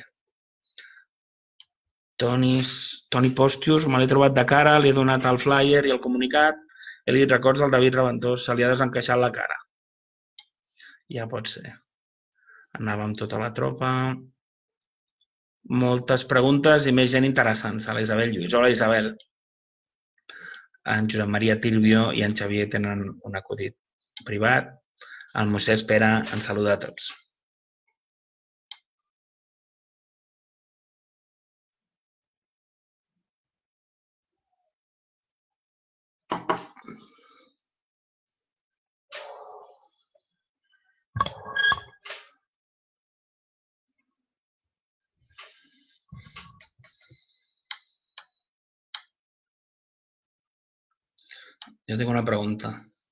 Toni Postius, me l'he trobat de cara, li he donat el flyer i el comunicat, he dit records del David Reventós, se li ha desencaixat la cara. Ja pot ser. Anava amb tota la tropa. Moltes preguntes i més gent interessants. A la Isabel Lluís. Hola, Isabel. En Josep Maria Tilbio i en Xavier tenen un acudit privat. El Moisès Pere ens saluda a tots. Jo tinc una pregunta.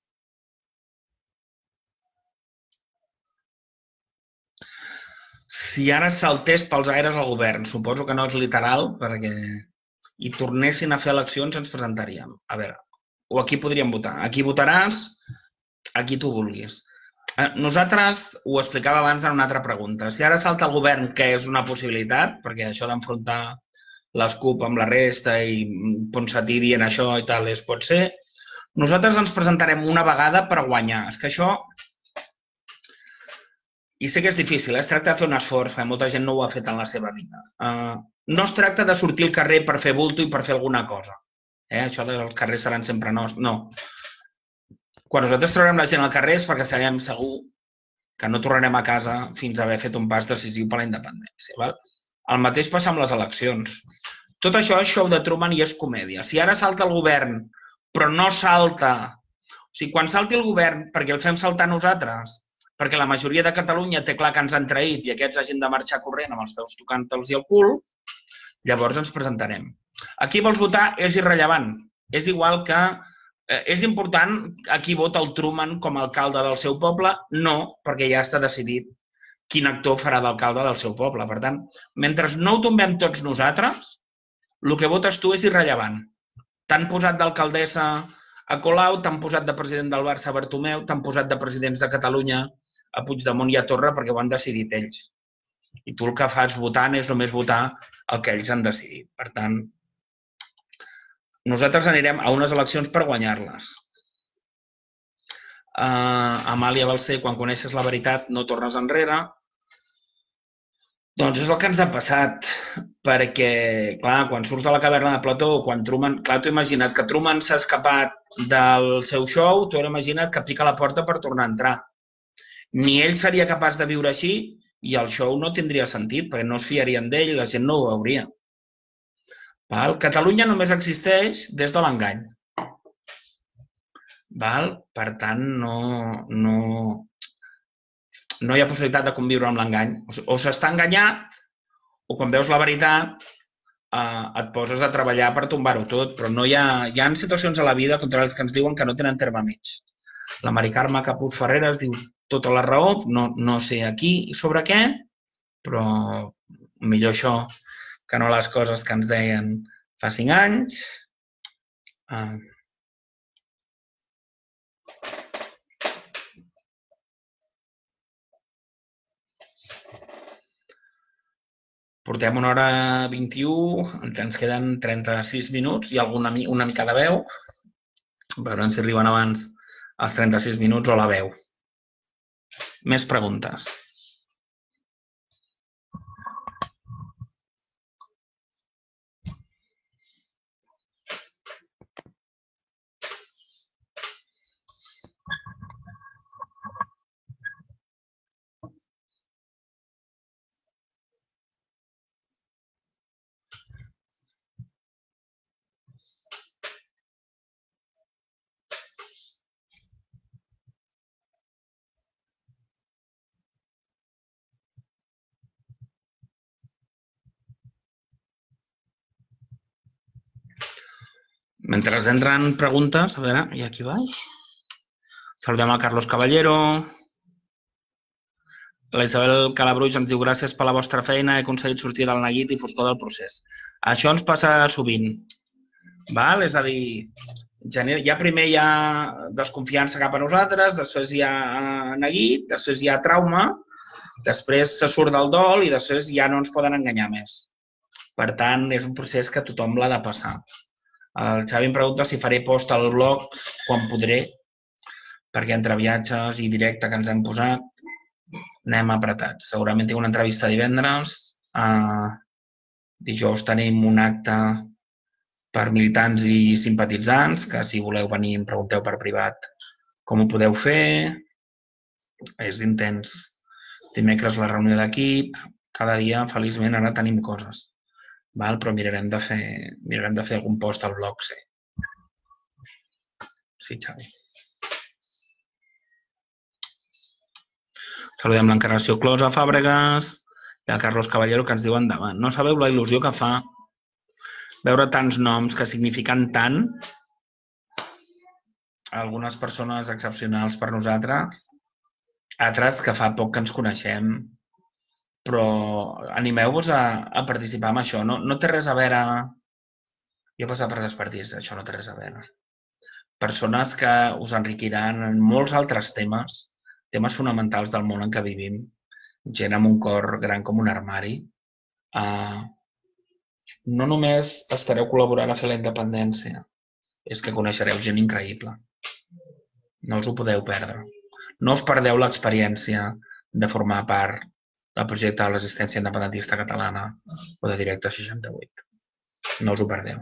Si ara saltés pels aires el govern, suposo que no és literal, perquè i tornessin a fer eleccions ens presentaríem. A veure, o aquí podríem votar. Aquí votaràs, aquí tu vulguis. Nosaltres ho explicava abans en una altra pregunta. Si ara salta el govern, que és una possibilitat, perquè això d'enfrontar les CUP amb la resta i Ponsatí dient això i tal, pot ser, nosaltres ens presentarem una vegada per guanyar. És que això... I sé que és difícil, es tracta de fer un esforç, perquè molta gent no ho ha fet en la seva vida. No es tracta de sortir al carrer per fer bulto i per fer alguna cosa. Això dels carrers seran sempre nostres. No. Quan nosaltres traurem la gent al carrer és perquè sabem segur que no tornarem a casa fins a haver fet un pas decisiu per la independència. El mateix passa amb les eleccions. Tot això és show de Truman i és comèdia. Si ara salta el govern, però no salta... O sigui, quan salti el govern, perquè el fem saltar nosaltres, perquè la majoria de Catalunya té clar que ens han traït i aquests hagin de marxar corrent amb els peus tocant-los i el cul, llavors ens presentarem. A qui vols votar és irrellevant. És igual que... És important a qui vota el Truman com a alcalde del seu poble? No, perquè ja està decidit quin actor farà d'alcalde del seu poble. Per tant, mentre no ho tombem tots nosaltres, el que votes tu és irrellevant. T'han posat d'alcaldessa a Colau, t'han posat de president del Barça a Bartomeu, t'han posat de presidents de Catalunya a Puigdemont i a Torra perquè ho han decidit ells. I tu el que fas votant és només votar el que ells han decidit. Per tant, nosaltres anirem a unes eleccions per guanyar-les. Amàlia Balcer, quan coneixes la veritat no tornes enrere. Doncs és el que ens ha passat, perquè, clar, quan surts de la caverna de Plató, quan Truman... Clar, t'ho imagina't que Truman s'ha escapat del seu show, t'ho imagina't que pica la porta per tornar a entrar. Ni ell seria capaç de viure així i el show no tindria sentit, perquè no es fiarien d'ell i la gent no ho veuria. Catalunya només existeix des de l'engany. Per tant, no hi ha possibilitat de conviure amb l'engany. O s'està enganyat, o quan veus la veritat et poses a treballar per tombar-ho tot, però no hi ha situacions a la vida contra les que ens diuen que no tenen terme mig. La Mari Carme Capuz Ferreras diu tota la raó, no sé aquí i sobre què, però millor això que no les coses que ens deien fa 5 anys. Portem 1 hora 21, ens queden 36 minuts i una mica de veu. Veurem si arriben abans els 36 minuts o la veu. Més preguntes. Mentre entren preguntes, a veure, i aquí baix. Saludem a Carlos Caballero. La Isabel Calabruix ens diu gràcies per la vostra feina, he aconseguit sortir del neguit i foscor del procés. Això ens passa sovint. És a dir, ja primer hi ha desconfiança cap a nosaltres, després hi ha neguit, després hi ha trauma, després se surt del dol i després ja no ens poden enganyar més. Per tant, és un procés que tothom l'ha de passar. El Xavi em pregunta si faré post al blog quan podré, perquè entre viatges i directe que ens hem posat anem apretats. Segurament tinc una entrevista divendres. Dijous tenim un acte per militants i simpatitzants, que si voleu venir em pregunteu per privat com ho podeu fer. És intens. Dimecres la reunió d'equip. Cada dia, feliçment, ara tenim coses. Però mirarem de fer algun post al blog, sí. Sí, Xavi. Saludem l'Encarnació Closa, Fàbregas, i el Carlos Caballero, que ens diu endavant. No sabeu la il·lusió que fa veure tants noms que signifiquen tant, algunes persones excepcionals per nosaltres, altres que fa poc que ens coneixem, però animeu-vos a participar en això. No té res a veure... Jo he passat per les partits, això no té res a veure. Persones que us enriquiran en molts altres temes fonamentals del món en què vivim, gent amb un cor gran com un armari. No només estareu col·laborant a fer la independència, és que coneixereu gent increïble. No us ho podeu perdre. No us perdeu l'experiència de formar part del projecte de resistència independentista catalana o de Directe 68. No us ho perdeu.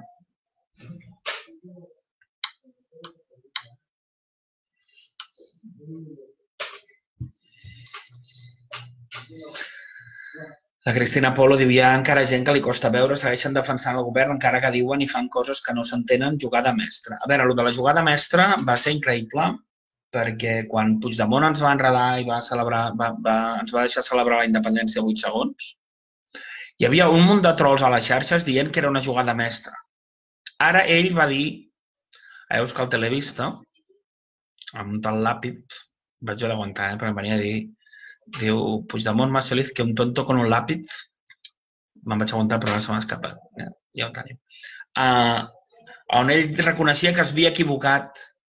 La Cristina Polo diu, hi ha encara gent que li costa veure, segueixen defensant el govern encara que diuen i fan coses que no s'entenen, jugada mestra. A veure, el de la jugada mestra va ser increïble perquè quan Puigdemont ens va enredar i ens va deixar celebrar la independència 8 segons, hi havia un munt de trolls a les xarxes dient que era una jugada mestra. Ara ell va dir a Euskal Telebista, amb un tal Lápiz, vaig haver d'aguantar, perquè em venia a dir, diu, Puigdemont más feliz que un tonto con un lápiz. Me'n vaig aguantar, però ara se m'ha escapat. Ja ho tenim. On ell reconeixia que es havia equivocat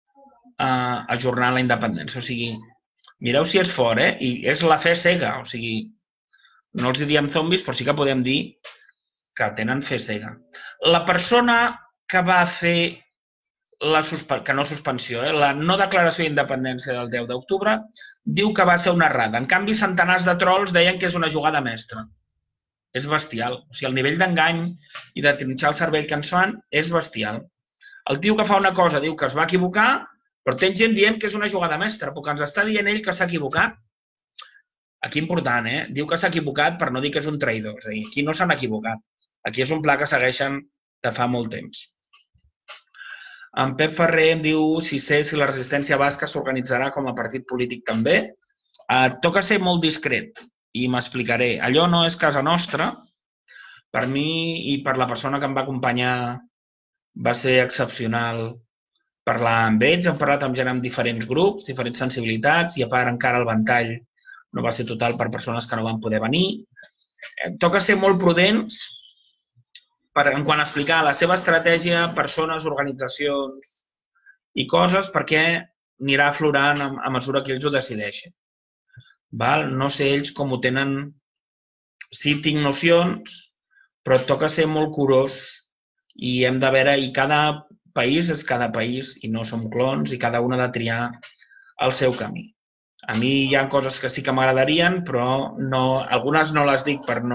ajornar la independència. O sigui, mireu si és fort, i és la fe cega. O sigui, no els diem zombis, però sí que podem dir que tenen fe cega. La persona que va fer que no suspensió, la no declaració d'independència del 10 d'octubre, diu que va ser una errada. En canvi, centenars de trolls deien que és una jugada mestra. És bestial. O sigui, el nivell d'engany i de trinxar el cervell que ens fan és bestial. El tio que fa una cosa diu que es va equivocar, però té gent dient que és una jugada mestra, perquè ens està dient ell que s'ha equivocat. Aquí important, Diu que s'ha equivocat per no dir que és un traïdor. És a dir, aquí no s'han equivocat. Aquí és un pla que segueixen de fa molt temps. En Pep Ferrer em diu si sé si la resistència basca s'organitzarà com a partit polític també. Toca ser molt discret i m'explicaré. Allò no és casa nostra. Per mi i per la persona que em va acompanyar va ser excepcional parlar amb ells. Hem parlat amb gent amb diferents grups, diferents sensibilitats i a part encara el ventall no va ser total per persones que no van poder venir. Toca ser molt prudents en quant a explicar la seva estratègia, persones, organitzacions i coses, perquè anirà aflorant a mesura que ells ho decideixen. No sé ells com ho tenen. Sí, tinc nocions, però toca ser molt curós i hem de veure, i cada país és cada país i no som clons i cada un ha de triar el seu camí. A mi hi ha coses que sí que m'agradarien, però algunes no les dic per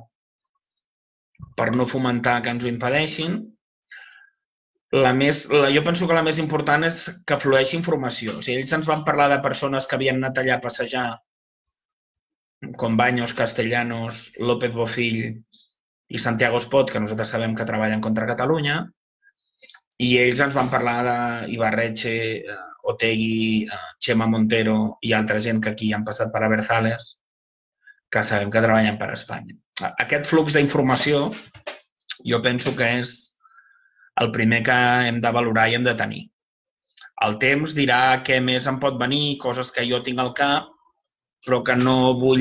no fomentar que ens ho impedeixin. Jo penso que la més important és que flueixi informació. O sigui, ells ens van parlar de persones que havien anat allà a passejar, com Baños, Castellanos, López Bofill i Santiago Espot, que nosaltres sabem que treballen contra Catalunya, i ells ens van parlar d'Ibarretxe, Otegi, Chema Montero i altra gent que aquí han passat per Aberzales, que sabem que treballen per Espanya. Aquest flux d'informació jo penso que és el primer que hem de valorar i hem de tenir. El temps dirà què més em pot venir, coses que jo tinc al cap, però que no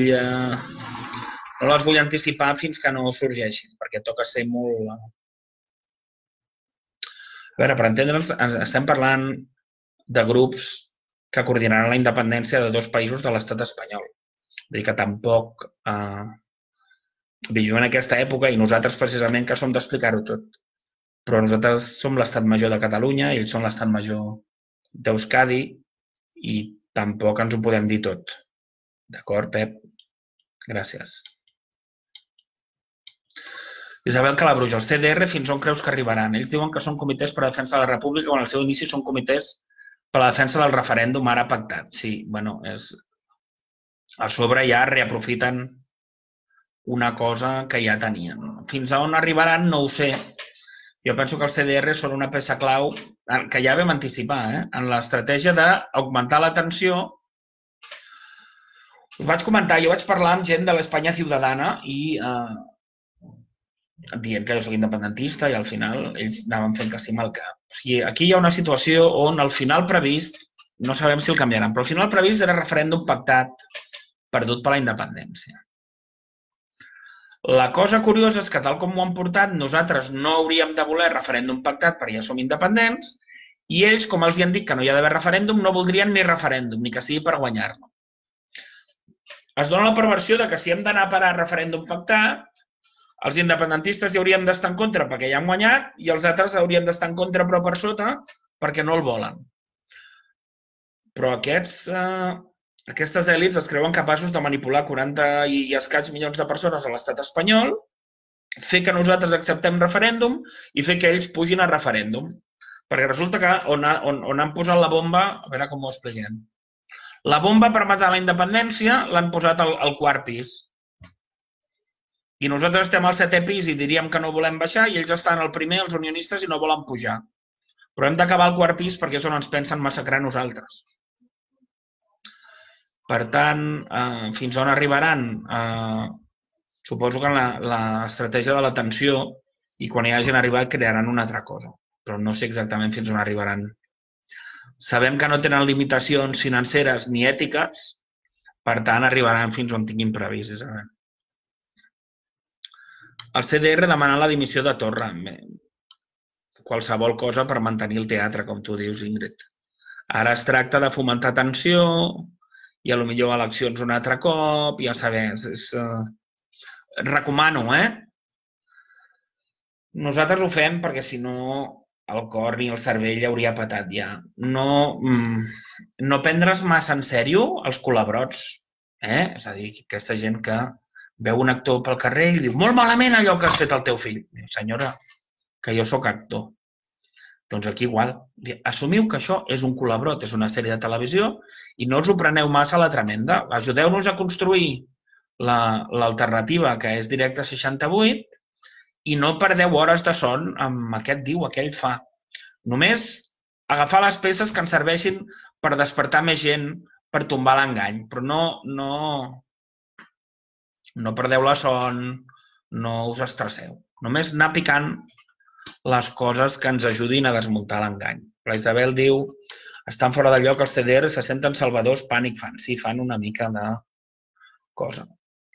les vull anticipar fins que no sorgeixin, perquè toca ser molt... A veure, per entendre'ns, estem parlant de grups que coordinaran la independència de 2 països de l'estat espanyol. Vull dir que tampoc vivim en aquesta època i nosaltres precisament que som d'explicar-ho tot. Però nosaltres som l'estat major de Catalunya i ells són l'estat major d'Euskadi i tampoc ens ho podem dir tot. D'acord, Pep? Gràcies. Isabel Calabruix, els CDR fins on creus que arribaran? Ells diuen que són comitès per a la defensa de la República quan al seu inici són comitès per a la defensa del referèndum ara pactat. Sí, bueno, a sobre ja reaprofiten una cosa que ja tenien. Fins a on arribaran no ho sé. Jo penso que els CDR són una peça clau que ja vam anticipar, en l'estratègia d'augmentar la tensió. Us vaig comentar, jo vaig parlar amb gent de l'Espanya Ciutadana i dient que jo soc independentista i al final ells anaven fent que sí amb el cap. O sigui, aquí hi ha una situació on el final previst, no sabem si el canviaran, però el final previst era referèndum pactat perdut per la independència. La cosa curiosa és que tal com ho han portat, nosaltres no hauríem de voler referèndum pactat perquè ja som independents i ells, com els han dit que no hi ha d'haver referèndum, no voldrien ni referèndum, ni que sigui per guanyar-lo. Es dona la perversió de que si hem d'anar per a referèndum pactat, els independentistes hi hauríem d'estar en contra perquè ja han guanyat i els altres haurien d'estar en contra però per sota perquè no el volen. Però aquestes èlits es creuen capaços de manipular 40 i escaig milions de persones a l'estat espanyol, fer que nosaltres acceptem referèndum i fer que ells pugin a referèndum. Perquè resulta que on han posat la bomba, a veure com ho expliquem, la bomba per matar la independència l'han posat al 4è pis. I nosaltres estem al 7è pis i diríem que no volem baixar i ells estan al primer, els unionistes, i no volen pujar. Però hem d'acabar al 4è pis perquè és on ens pensen massacrar nosaltres. Per tant, fins on arribaran? Suposo que en l'estratègia de la tensió i quan hi hagin arribat crearan una altra cosa, però no sé exactament fins on arribaran. Sabem que no tenen limitacions financeres ni ètiques, per tant arribaran fins on tinguin previst. El CDR demanant la dimissió de Torra. Qualsevol cosa per mantenir el teatre, com tu dius, Ingrid. Ara es tracta de fomentar tensió i potser eleccions un altre cop, ja sabeu. Recomano, Nosaltres ho fem perquè si no el cor ni el cervell hauria patat ja. No prendre's massa en sèrio els culebrots, És a dir, aquesta gent que veu un actor pel carrer i diu molt malament allò que has fet al teu fill. Diu, senyora, que jo sóc actor. Doncs aquí igual. Assumiu que això és un culebrot, és una sèrie de televisió i no us ho preneu massa a la tremenda. Ajudeu-nos a construir l'alternativa que és Directe 68 i no perdeu hores de son amb aquest diu, aquell fa. Només agafar les peces que ens serveixin per despertar més gent, per tombar l'engany, però no perdeu la son, no us estresseu. Només anar picant les coses que ens ajudin a desmuntar l'engany. La Isabel diu, estan fora de lloc els CDR, se senten salvadors, pànic fan. Sí, fan una mica de cosa.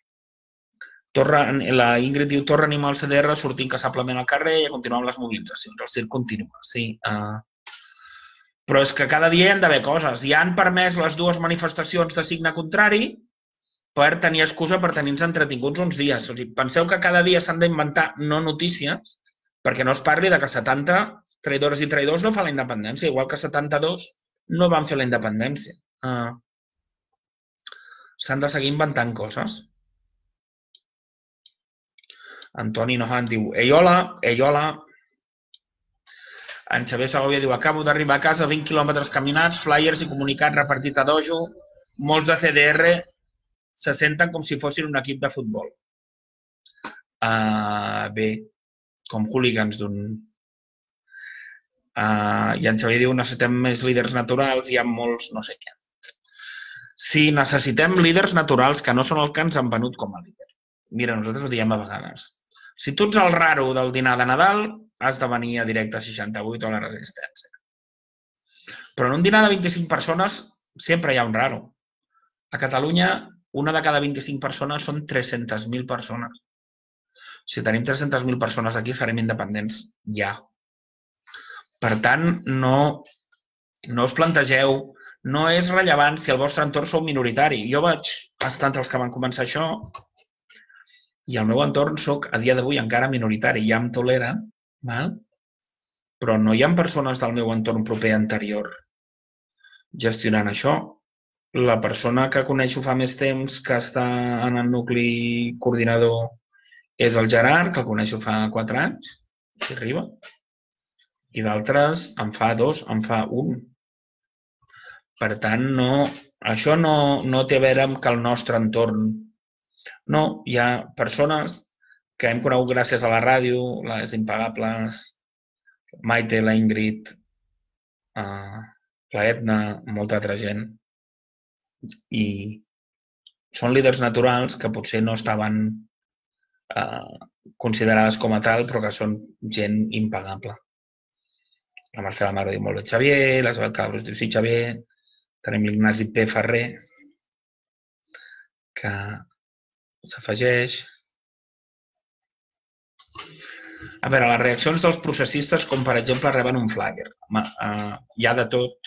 La Ingrid diu, torna a animar el CDR sortint incansablement al carrer i a continuar amb les mobilitzacions. El circ continua, sí. Però és que cada dia hi ha d'haver coses. Ja han permès les 2 manifestacions de signe contrari per tenir excusa per tenir-nos entretinguts uns dies. O sigui, penseu que cada dia s'han d'inventar no notícies perquè no es parli de que 70 traïdores i traïdors no fan la independència, igual que 72 no van fer la independència. S'han de seguir inventant coses. Antoni Nohan diu, ei hola. En Xavier Segovia diu, acabo d'arribar a casa, 20 quilòmetres caminats, flyers i comunicat repartit a dojo, molts de CDR se senten com si fossin un equip de futbol. Bé, com hooligans d'un... I en Xavier diu, necessitem més líders naturals, hi ha molts no sé què. Sí, necessitem líders naturals que no són el que ens han venut com a líder. Mira, nosaltres ho diem a vegades. Si tu ets el raro del dinar de Nadal, has de venir a Directe 68 o a la Resistència. Però en un dinar de 25 persones sempre hi ha un raro. A Catalunya, una de cada 25 persones són 300.000 persones. Si tenim 300.000 persones aquí, serem independents ja. Per tant, no us plantegeu, no és rellevant si el vostre entorn sou minoritari. Jo vaig estar entre els que van començar això i al meu entorn soc, a dia d'avui, encara minoritari. Ja em toleren, però no hi ha persones del meu entorn proper anterior gestionant això. La persona que coneixo fa més temps que està en el nucli coordinador és el Gerard, que el coneixo fa 4 anys, si arriba. I d'altres en fa 2, en fa 1. Per tant, això no té a veure amb que el nostre entorn... No, hi ha persones que hem conegut gràcies a la ràdio, les Impagables, Maite, la Ingrid, la Edna, molta altra gent. I són líders naturals que potser no estaven considerades com a tal, però que són gent impagable. La Marcela Magro diu molt bé Xavier, la Isabel Calabros diu sí Xavier, tenim l'Ignasi P. Ferrer, que s'afegeix. A veure, les reaccions dels processistes, com per exemple reben un flyer. Hi ha de tot.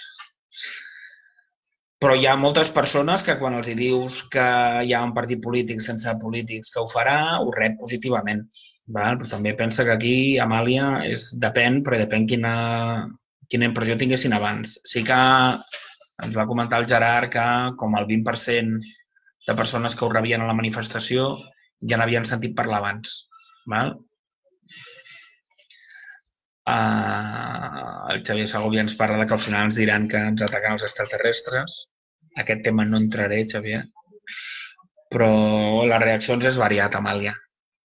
Però hi ha moltes persones que quan els dius que hi ha un partit polític sense polítics que ho farà, ho rep positivament. Però també pensa que aquí, Amàlia, depèn, però depèn quina impressió tinguessin abans. Sí que ens va comentar el Gerard que com el 20% de persones que ho rebien a la manifestació ja n'havien sentit parlar abans. El Xavier Segovia ens parla que al final ens diran que ens ataquen els extraterrestres. Aquest tema no entraré, Xavier. Però les reaccions és variat, Amàlia.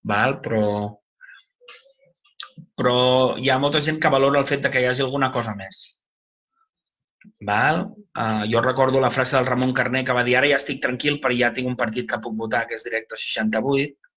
Però hi ha molta gent que valora el fet que hi hagi alguna cosa més. Jo recordo la frase del Ramon Carner que va dir ara ja estic tranquil perquè ja tinc un partit que puc votar, que és Directe 68.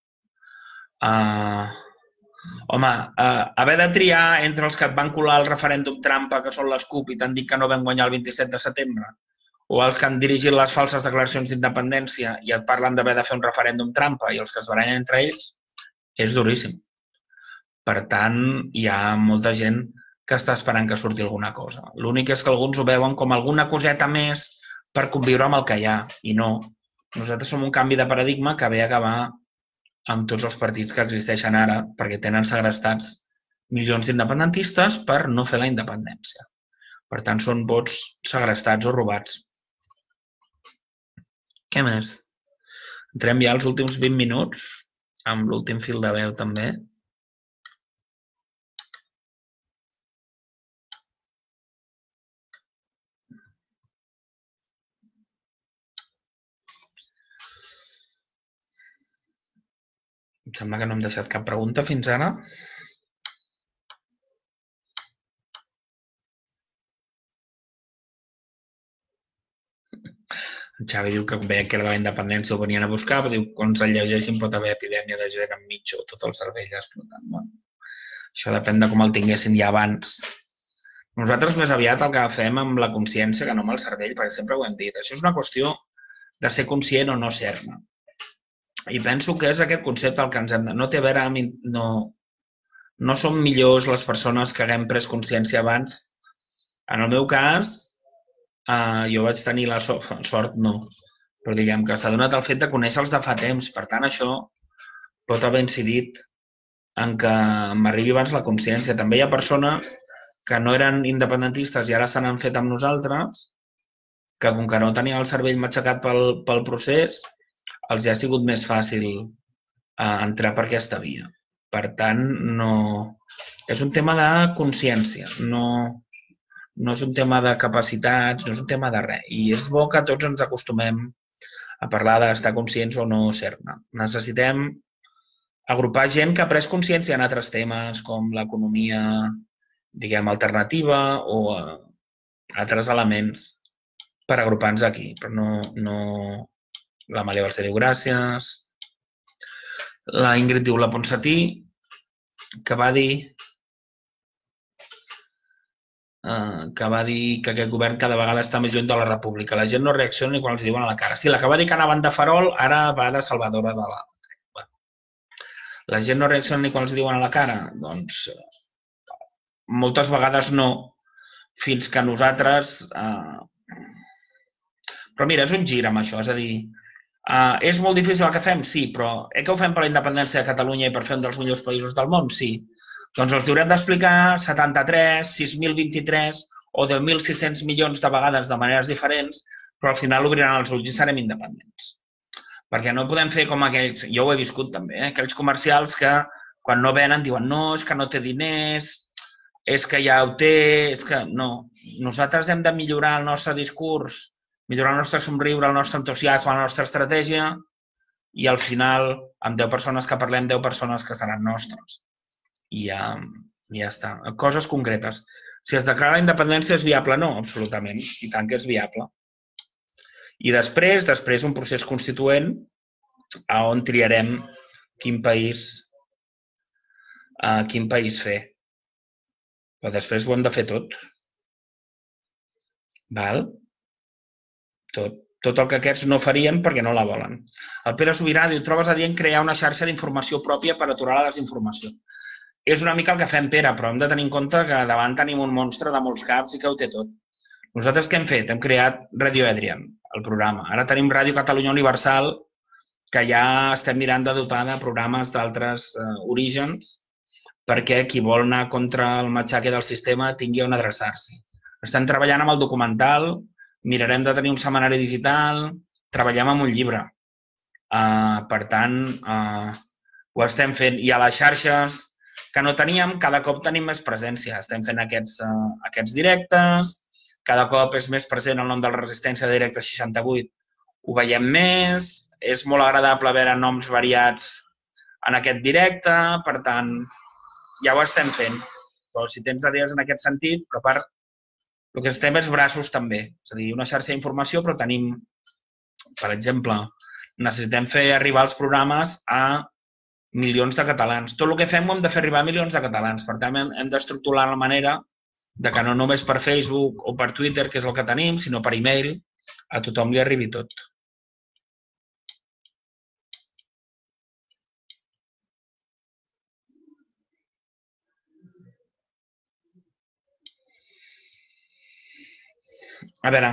Haver de triar entre els que et van colar el referèndum trampa, que són les CUP, i t'han dit que no vam guanyar el 27 de setembre, o els que han dirigit les falses declaracions d'independència i et parlen d'haver de fer un referèndum trampa i els que es barallen entre ells, és duríssim. Per tant, hi ha molta gent que està esperant que surti alguna cosa. L'únic és que alguns ho veuen com alguna coseta més per conviure amb el que hi ha, i no. Nosaltres som un canvi de paradigma que ve a acabar amb tots els partits que existeixen ara, perquè tenen segrestats milions d'independentistes per no fer la independència. Per tant, són vots segrestats o robats. Què més? Entrem ja als últims 20 minuts, amb l'últim fil de veu també. Em sembla que no hem deixat cap pregunta fins ara. En Xavi diu que veia que era la independència ho venien a buscar, però diu que quan ens el llegeixin pot haver epidèmia de gent enmig o tot el cervell explotant. Bueno, això depèn de com el tinguessin ja abans. Nosaltres més aviat el que fem amb la consciència que no amb el cervell, perquè sempre ho hem dit. Això és una qüestió de ser conscient o no ser-ne. I penso que és aquest concepte el que ens hem de... No té a veure amb... No som millors les persones que haguem pres consciència abans. En el meu cas, jo vaig tenir la sort, no, però diguem que s'ha donat el fet de conèixer-los de fa temps. Per tant, això pot haver incidit en que m'arribi abans la consciència. També hi ha persones que no eren independentistes i ara se n'han fet amb nosaltres, que com que no tenien el cervell matxacat pel procés, els ha sigut més fàcil entrar per aquesta via. Per tant, no... És un tema de consciència, no és un tema de capacitats, no és un tema de res. I és bo que tots ens acostumem a parlar d'estar conscients o no ser-ne. Necessitem agrupar gent que ha pres consciència en altres temes, com l'economia, diguem, alternativa o altres elements per agrupar-nos aquí. Però no... La Maria Balcer diu gràcies. La Ingrid diu la Ponsatí, que va dir que aquest govern cada vegada està més lluny de la república. La gent no reacciona ni quan els diuen a la cara. Sí, la que va dir que anaven de farol, ara va de salvadora de l'altre. Bueno, la gent no reacciona ni quan els diuen a la cara? Doncs moltes vegades no, fins que nosaltres... Però mira, és un gir amb això, és a dir, és molt difícil el que fem? Sí, però que ho fem per la independència de Catalunya i per fer un dels millors països del món? Sí. Doncs els haurem d'explicar 73, 6.023 o 10.600 milions de vegades de maneres diferents, però al final obriran els ulls i serem independents. Perquè no podem fer com aquells, jo ho he viscut també, aquells comercials que quan no venen diuen no, és que no té diners, és que ja ho té, és que no. Nosaltres hem de millorar el nostre discurs, millorar el nostre somriure, el nostre entusiasme, la nostra estratègia i al final, amb 10 persones que parlem, 10 persones que seran nostres. I ja està. Coses concretes. Si es declara la independència és viable? No, absolutament. I tant que és viable. I després un procés constituent on triarem quin país fer. Però després ho hem de fer tot. Val? Tot el que aquests no farien perquè no la volen. El Pere Sobirà diu, trobes adient crear una xarxa d'informació pròpia per aturar la desinformació. És una mica el que fem, Pere, però hem de tenir en compte que davant tenim un monstre de molts caps i que ho té tot. Nosaltres què hem fet? Hem creat Radio Adrian, el programa. Ara tenim Ràdio Catalunya Universal, que ja estem mirant de dotar de programes d'altres orígens perquè qui vol anar contra el matxaque del sistema tingui on adreçar-s'hi. Estem treballant amb el documental, mirarem de tenir un setmanari digital, treballem amb un llibre. Per tant, ho estem fent. I a les xarxes que no teníem, cada cop tenim més presència. Estem fent aquests directes, cada cop és més present el nom de la Resistència Directe 68. Ho veiem més, és molt agradable veure noms variats en aquest directe, per tant, ja ho estem fent. Però si tens idees en aquest sentit, però a part, el que estem és braços també, és a dir, una xarxa d'informació, però tenim, per exemple, necessitem fer arribar els programes a milions de catalans. Tot el que fem ho hem de fer arribar a milions de catalans. Per tant, hem d'estructurar la manera de que no només per Facebook o per Twitter, que és el que tenim, sinó per e-mail, a tothom li arribi tot. A veure,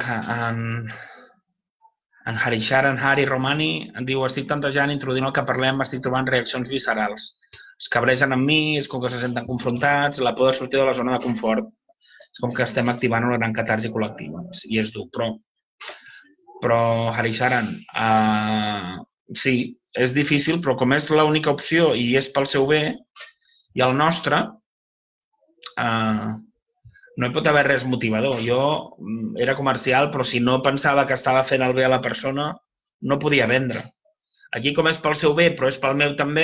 en Hari Romani diu: estic tantejant, introduint el que parlem, estic trobant reaccions viscerals. Es cabregen amb mi, és com que se senten confrontats, la por de sortir de la zona de confort. És com que estem activant una gran catarsi col·lectiva. I és dur, però Harisharan, sí, és difícil, però com és l'única opció i és pel seu bé, i el nostre, no hi pot haver res motivador. Jo era comercial, però si no pensava que estava fent el bé a la persona, no podia vendre. Aquí, com és pel seu bé, però és pel meu també,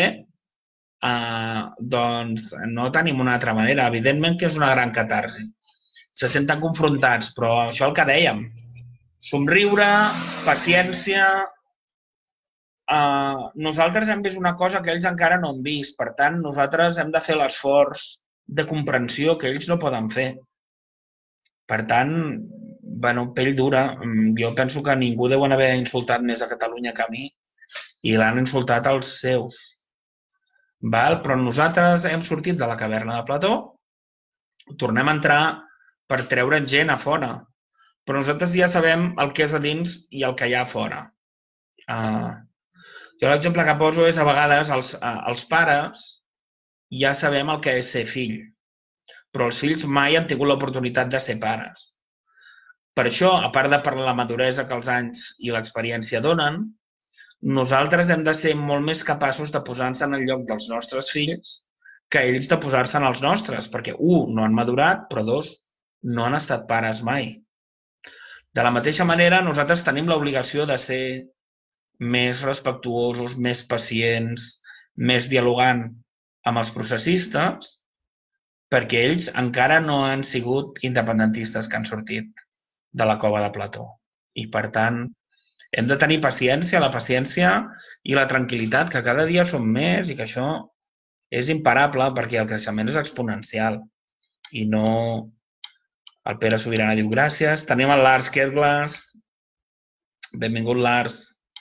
doncs no tenim una altra manera. Evidentment que és una gran catarsi. Se senten confrontats, però això el que dèiem. Somriure, paciència. Nosaltres hem vist una cosa que ells encara no han vist. Per tant, nosaltres hem de fer l'esforç de comprensió que ells no poden fer. Per tant, bueno, pell dura. Jo penso que ningú deuen haver insultat més a Catalunya que a mi i l'han insultat els seus. Val? Però nosaltres hem sortit de la caverna de Plató, tornem a entrar per treure'n gent a fora. Però nosaltres ja sabem el que és a dins i el que hi ha a fora. Jo l'exemple que poso és, a vegades, els pares ja sabem el que és ser fill, però els fills mai han tingut l'oportunitat de ser pares. Per això, a part de per la maduresa que els anys i l'experiència donen, nosaltres hem de ser molt més capaços de posar-nos en el lloc dels nostres fills que ells de posar-se en els nostres, perquè, no han madurat, però dos, no han estat pares mai. De la mateixa manera, nosaltres tenim l'obligació de ser més respectuosos, més pacients, més dialogant amb els processistes, perquè ells encara no han sigut independentistes que han sortit de la cova de Plató. I, per tant, hem de tenir paciència, la paciència i la tranquil·litat, que cada dia som més i que això és imparable perquè el creixement és exponencial. I no... El Pere Sobirana diu gràcies. Tenim el Lars Kerglas. Benvingut, Lars.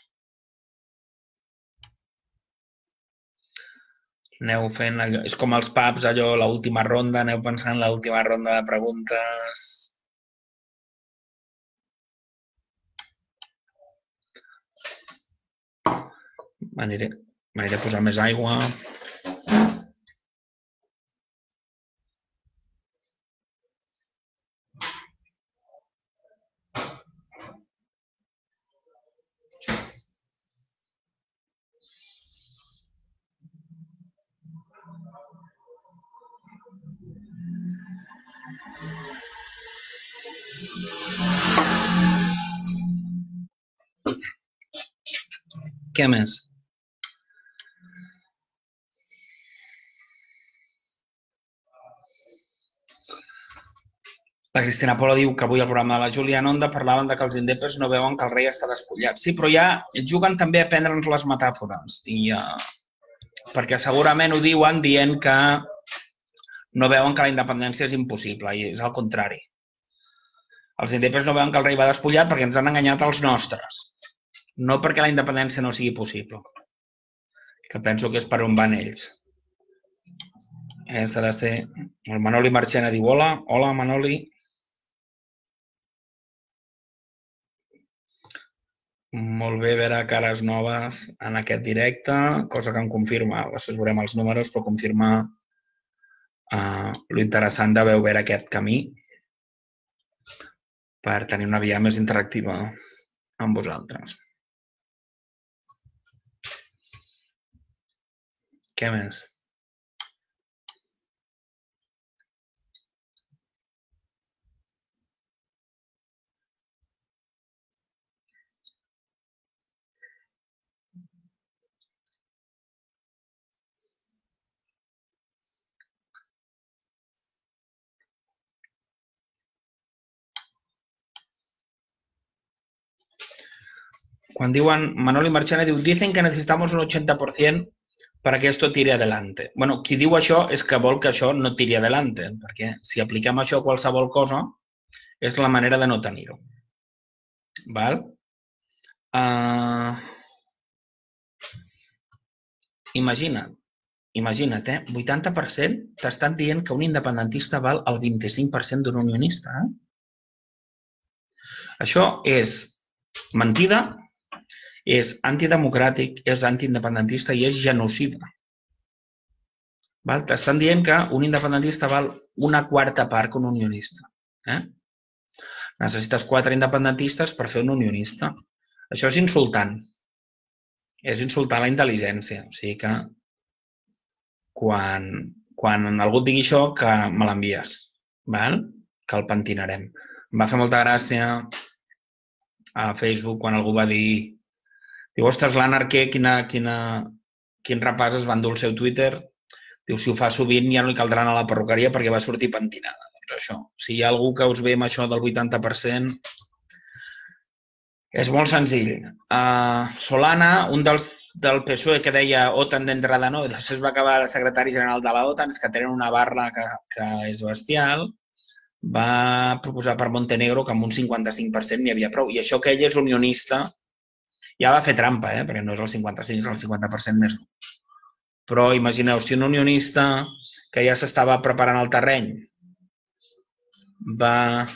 Aneu fent allò, és com els pubs, allò, l'última ronda, aneu pensant en l'última ronda de preguntes. M'aniré a posar més aigua. Què més? La Cristina Pola diu que avui al programa de la Juliana Onda parlaven de que els indepes no veuen que el rei està despullat. Sí, però ja juguen també a prendre'ns les metàfores. Perquè segurament ho diuen dient que no veuen que la independència és impossible, i és al contrari. Els indepes no veuen que el rei va despullat perquè ens han enganyat els nostres. No perquè la independència no sigui possible. Que penso que és per on van ells. S'ha de ser... El Manoli Marchena diu hola. Hola, Manoli. Molt bé veure cares noves en aquest directe, cosa que em confirma, després veurem els números, però confirma l'interessant d'haver obert aquest camí per tenir una via més interactiva amb vosaltres. Què més? Quan diuen, Manoli Marchena diu, dicen que necesitamos un 80% para que esto tire adelante. Bueno, qui diu això és que vol que això no tiri adelante, perquè si apliquem això a qualsevol cosa, és la manera de no tenir-ho. Val? Imagina't, 80% t'estan dient que un independentista val el 25% d'un unionista. Això és mentida, és antidemocràtic, és antiindependentista i és genocida. T'estan dient que un independentista val una quarta part que un unionista. Necessites 4 independentistes per fer un unionista. Això és insultant. És insultar la intel·ligència. O sigui que quan algú et digui això, que me l'envies. Que el pentinarem. Em va fer molta gràcia a Facebook quan algú va dir ostres, l'Anarquer, quin repàs es va endur el seu Twitter. Diu, si ho fa sovint ja no li caldrà anar a la perruqueria perquè va sortir pentinada. Doncs això, si hi ha algú que us ve amb això del 80%, és molt senzill. Solana, un del PSOE que deia OTAN d'entrada no, després va acabar el secretari general de la OTAN, és que tenen una barra que és bestial, va proposar per Montenegro que amb un 55% n'hi havia prou. I això que ell és unionista, ja va fer trampa, perquè no és el 55, és el 50% més dur. Però imagineu, si un unionista que ja s'estava preparant el terreny va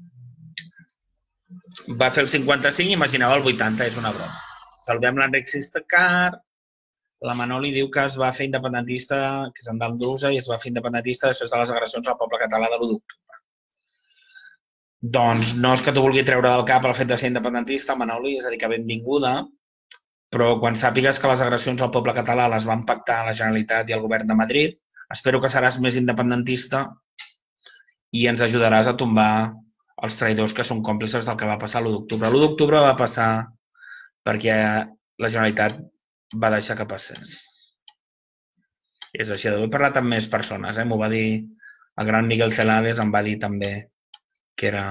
fer el 55, imagineu el 80, és una broma. Saludem l'Enric Sistacar, la Manoli diu que es va fer independentista, que és andalusa, i es va fer independentista després de les agressions al poble català de l'1 d'octubre. Doncs no és que t'ho vulgui treure del cap el fet de ser independentista, Manoli, és a dir, que benvinguda, però quan sàpigues que les agressions al poble català les van pactar la Generalitat i el govern de Madrid, espero que seràs més independentista i ens ajudaràs a tombar els traïdors que són còmplices del que va passar l'1 d'octubre. L'1 d'octubre va passar perquè la Generalitat va deixar que passés. És així, he parlat amb més persones, m'ho va dir el gran Miguel Celades, em va dir també que era...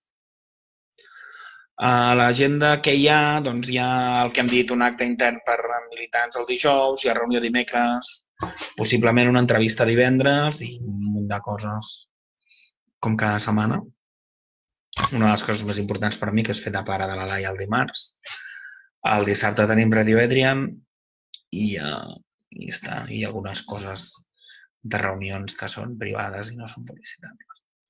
A l'agenda que hi ha, doncs hi ha el que hem dit, un acte intern per militants el dijous, hi ha reunió dimecres, possiblement una entrevista divendres i un munt de coses com cada setmana. Una de les coses més importants per mi, que és fer de pare de la Laia el dimarts. El dissabte tenim Radio Adrian i algunes coses de reunions que són privades i no són publicitables.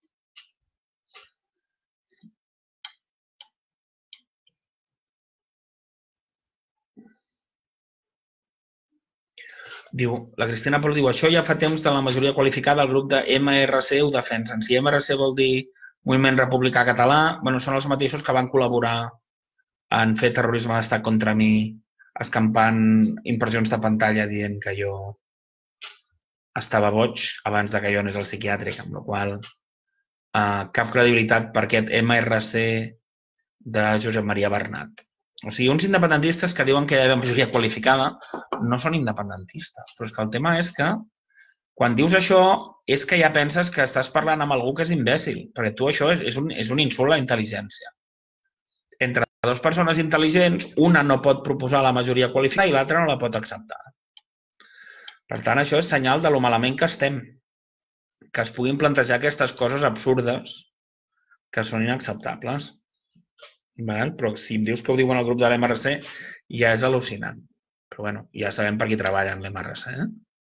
Diu, la Cristina Pol diu, això ja fa temps de la majoria qualificada, el grup de MRC ho defensen. Si MRC vol dir Moviment Republicà Català, són els mateixos que van col·laborar en fer terrorisme d'estat contra mi, escampant impressions de pantalla dient que jo estava boig abans que jo anés al psiquiàtric, amb la qual cap credibilitat per aquest MRC de Josep Maria Bernat. O sigui, uns independentistes que diuen que hi ha majoria qualificada no són independentistes. Però és que el tema és que quan dius això és que ja penses que estàs parlant amb algú que és imbècil, perquè tu això és un insult a la intel·ligència. Entre dues persones intel·ligents, una no pot proposar la majoria qualificada i l'altra no la pot acceptar. Per tant, això és senyal de lo malament que estem. Que es puguin plantejar aquestes coses absurdes que són inacceptables. Però si em dius que ho diuen al grup de l'MRC ja és al·lucinant. Però bueno, ja sabem per qui treballa en l'MRC.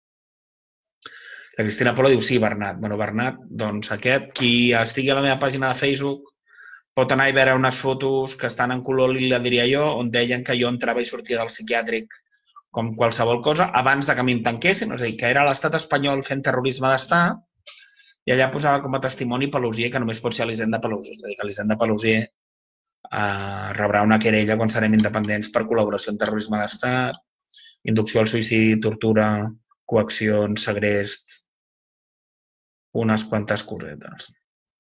La Cristina Polo diu, sí, Bernat. Bernat, doncs aquest, qui estigui a la meva pàgina de Facebook pot anar i veure unes fotos que estan en color lila, diria jo, on deien que jo entrava i sortia del psiquiàtric com qualsevol cosa abans que mi em tanquessin, és a dir, que era l'estat espanyol fent terrorisme d'estat, i allà posava com a testimoni Palusier, que només pot ser Elisenda Palusier. És a dir, que Elisenda Palusier rebrà una querella quan serem independents per col·laboració en terrorisme d'estat, inducció al suïcidi, tortura, coaccions, segrest, unes quantes cosetes.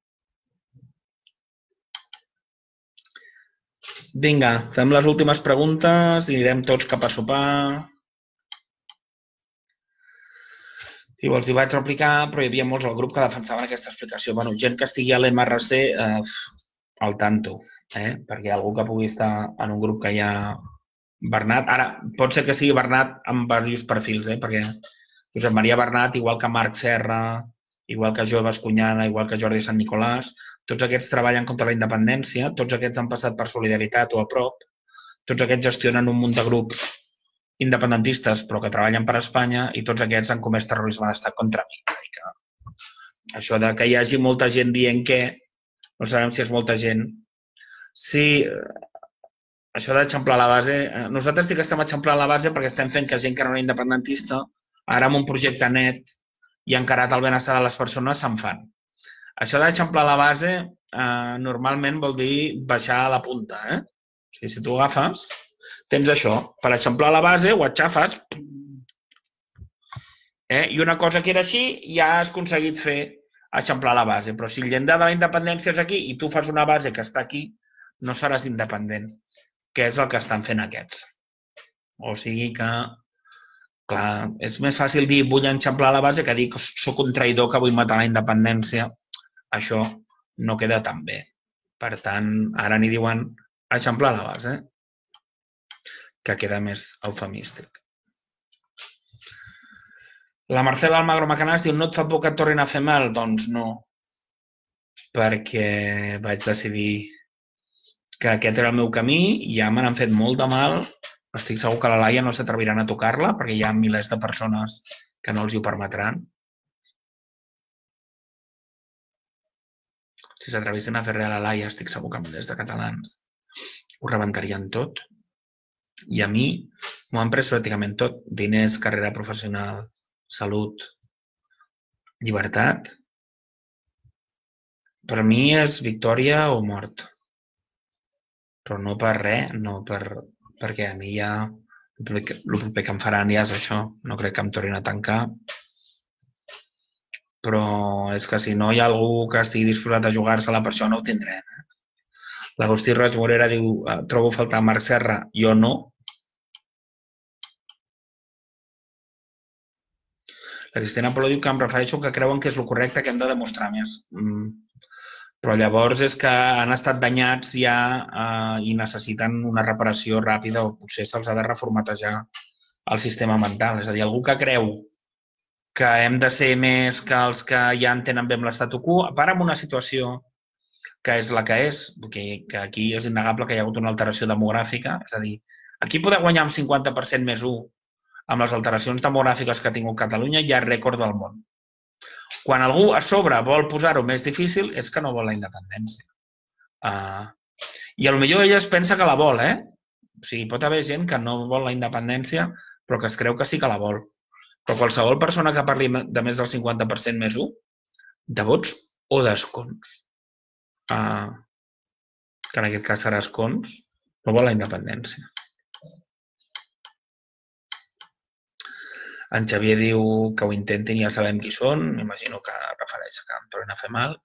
Vinga, fem les últimes preguntes i anirem tots cap a sopar. I els hi vaig replicar, però hi havia molts al grup que defensaven aquesta explicació. Gent que estigui a l'MRC al tanto, perquè algú que pugui estar en un grup que hi ha Bernat, ara pot ser que sigui Bernat amb diversos perfils, perquè Josep Maria Bernat, igual que Marc Serra, igual que Jo Bascunyana, igual que Jordi Sant Nicolàs, tots aquests treballen contra la independència, tots aquests han passat per Solidaritat o a prop, tots aquests gestionen un munt de grups independentistes però que treballen per Espanya i tots aquests han comès terrorisme d'estat contra mi. Això de que hi hagi molta gent dient que, no sabem si és molta gent, Sí, això d'eixamplar la base... Nosaltres sí que estem eixamplant la base perquè estem fent que gent que no era independentista, ara amb un projecte net i encarat al benestar de les persones, se'n fan. Això d'eixamplar la base normalment vol dir baixar a la punta. O sigui, si tu agafes, tens això. Per eixamplar la base ho aixafes i una cosa que era així ja has aconseguit fer eixamplar la base. Però si el llindar de la independència és aquí i tu fas una base que està aquí, no seràs independent, que és el que estan fent aquests. O sigui que, clar, és més fàcil dir vull eixamplar la base que dir que sóc un traïdor que vull matar la independència. Això no queda tan bé. Per tant, ara n'hi diuen eixamplar la base, que queda més eufemístic. La Mercè Almagro Macanàs diu no et fa por que et tornin a fer mal? Doncs no, perquè vaig decidir que aquest era el meu camí, ja me n'han fet molt de mal, estic segur que la Laia no s'atreviran a tocar-la perquè hi ha milers de persones que no els hi permetran. Si s'atrevissin a fer res a la Laia, estic segur que milers de catalans ho rebentarien tot. I a mi m'ho han pres pràcticament tot. Diners, carrera professional, salut, llibertat. Per mi és victòria o mort. Però no per res, no perquè a mi ja el proper que em faran ja és això. No crec que em tornin a tancar. Però és que si no hi ha algú que estigui disposat a jugar-se-la per això no ho tindrem. L'Agustí Roig Morera diu trobo a faltar Marc Serra, jo no. La Cristina Polo diu que em refereixo que creuen que és el correcte, que hem de demostrar més. Però llavors és que han estat danyats ja i necessiten una reparació ràpida o potser se'ls ha de reformatejar el sistema mental. És a dir, algú que creu que hem de ser més que els que ja entenen bé amb l'estatu quo, a part amb una situació que és la que és, que aquí és innegable que hi ha hagut una alteració demogràfica, és a dir, aquí poder guanyar amb 50% més 1 amb les alteracions demogràfiques que ha tingut Catalunya ja és rècord del món. Quan algú a sobre vol posar-ho més difícil és que no vol la independència. I potser ella es pensa que la vol, O sigui, pot haver gent que no vol la independència però que es creu que sí que la vol. Però qualsevol persona que parli de més del 50% més 1, de vots o d'escons, que en aquest cas serà escons, no vol la independència. En Xavier diu que ho intentin i ja sabem qui són. M'imagino que refereix a que em tornin a fer mal.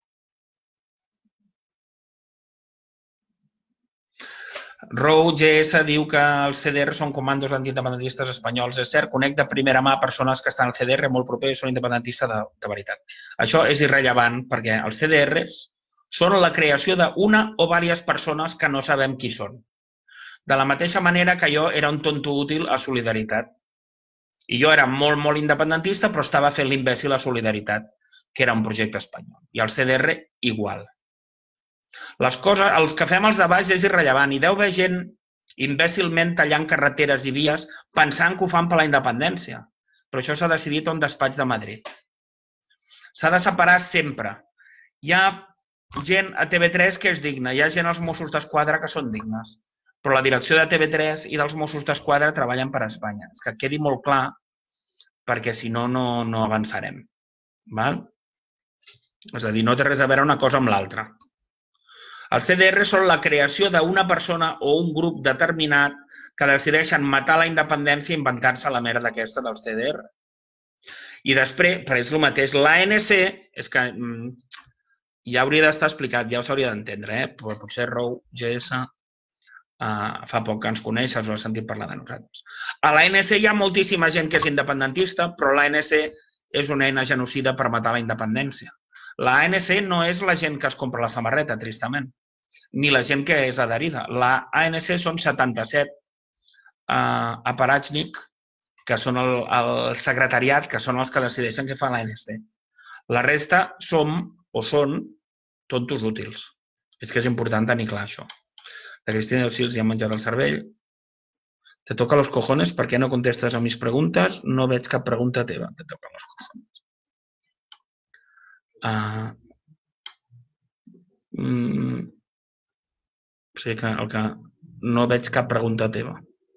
Rou GS diu que els CDR són comandos antiindependentistes espanyols. És cert, conec de primera mà persones que estan al CDR molt propers i són independentistes de veritat. Això és irrellevant perquè els CDRs són la creació d'una o diverses persones que no sabem qui són. De la mateixa manera que jo era un tonto útil a Solidaritat. I jo era molt, molt independentista, però estava fent l'imbècil a Solidaritat, que era un projecte espanyol. I el CDR, igual. Les coses, els que fem els de baix és irrellevant. I deu haver gent imbècilment tallant carreteres i vies pensant que ho fan per la independència. Però això s'ha decidit a un despatx de Madrid. S'ha de separar sempre. Hi ha gent a TV3 que és digna, hi ha gent als Mossos d'Esquadra que són dignes. Però la direcció de TV3 i dels Mossos d'Esquadra treballen per a Espanya. És que quedi molt clar, perquè si no, no avançarem. Val? És a dir, no té res a veure una cosa amb l'altra. Els CDR són la creació d'una persona o un grup determinat que decideixen matar la independència i inventar-se la merda aquesta dels CDR. I després, però és el mateix, l'ANC, és que ja hauria d'estar explicat, ja ho s'hauria d'entendre, però potser Rou, GS, fa poc que ens coneix, us heu sentit parlar de nosaltres. A l'ANC hi ha moltíssima gent que és independentista, però l'ANC és una eina genocida per matar la independència. L'ANC no és la gent que es compra la samarreta, tristament, ni la gent que és adherida. L'ANC són 77 aparatxnic, que són el secretariat, que són els que decideixen què fa l'ANC. La resta som o són tontos útils. És que és important tenir clar això. La Cristina diu, sí, els hi han menjat el cervell. Te toca los cojones, ¿per qué no contestes a mis preguntes? No veig cap pregunta teva. Te toca los cojones. sigui que el que no veig cap pregunta teva.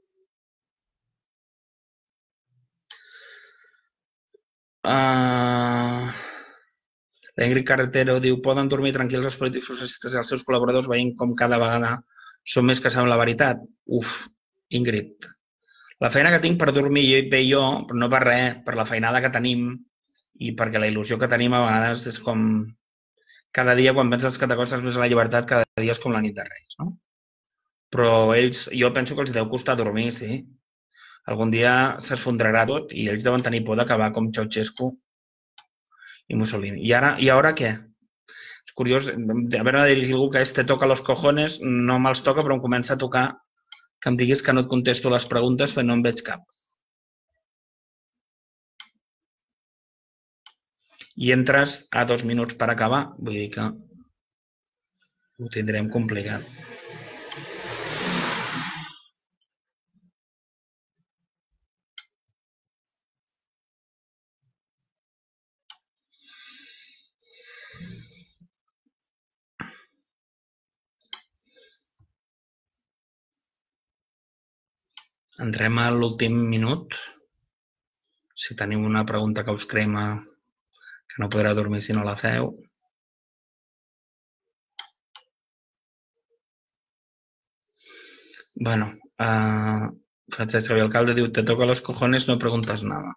La Ingrid Carretero diu: poden dormir tranquils els polítics processistes i els seus col·laboradors veient com cada vegada són més que saben la veritat. Uf, Ingrid. La feina que tinc per dormir bé jo, però no per res, per la feinada que tenim i perquè la il·lusió que tenim a vegades és com... Cada dia, quan penses que t'acostes més a la llibertat, cada dia és com la nit de Reis, no? Però ells, jo penso que els deu costar dormir, sí. Algun dia s'esfondrarà tot i ells deuen tenir por d'acabar com Ceausescu i Mussolini. I ara què? És curiós, haver de dirigir algú que te toca los cojones, no me'ls toca, però em comença a tocar que em diguis que no et contesto les preguntes perquè no en veig cap. I entres a 2 minuts per acabar, vull dir que ho tindrem complicat. Entrem a l'últim minut. Si teniu una pregunta que us crema, que no podreu dormir si no la feu. Bueno, Francesc Javier Alcalde diu: te toca los cojones, no preguntas nada.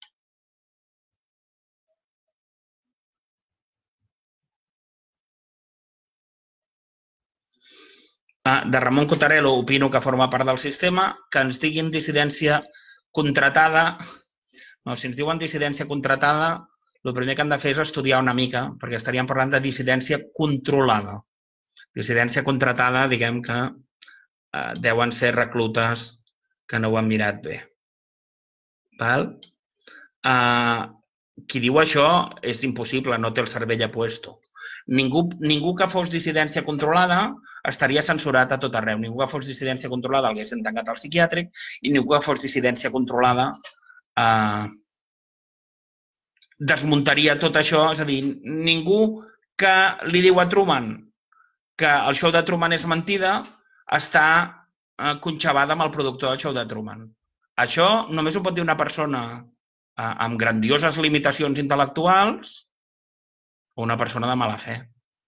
De Ramon Cotarello opino que forma part del sistema, que ens diguin dissidència contratada. No, si ens diuen dissidència contratada, el primer que han de fer és estudiar una mica, perquè estaríem parlant de dissidència controlada. Dissidència contratada, diguem que deuen ser reclutes que no ho han mirat bé. Val? Qui diu això és impossible, no té el cervell apuesto. Ningú que fos dissidència controlada estaria censurat a tot arreu. Ningú que fos dissidència controlada l'haguessin tancat al psiquiàtric i ningú que fos dissidència controlada desmuntaria tot això. És a dir, ningú que li diu a Truman que el show de Truman és mentida està conxabada amb el productor del show de Truman. Això només ho pot dir una persona amb grandioses limitacions intel·lectuals o una persona de mala fe.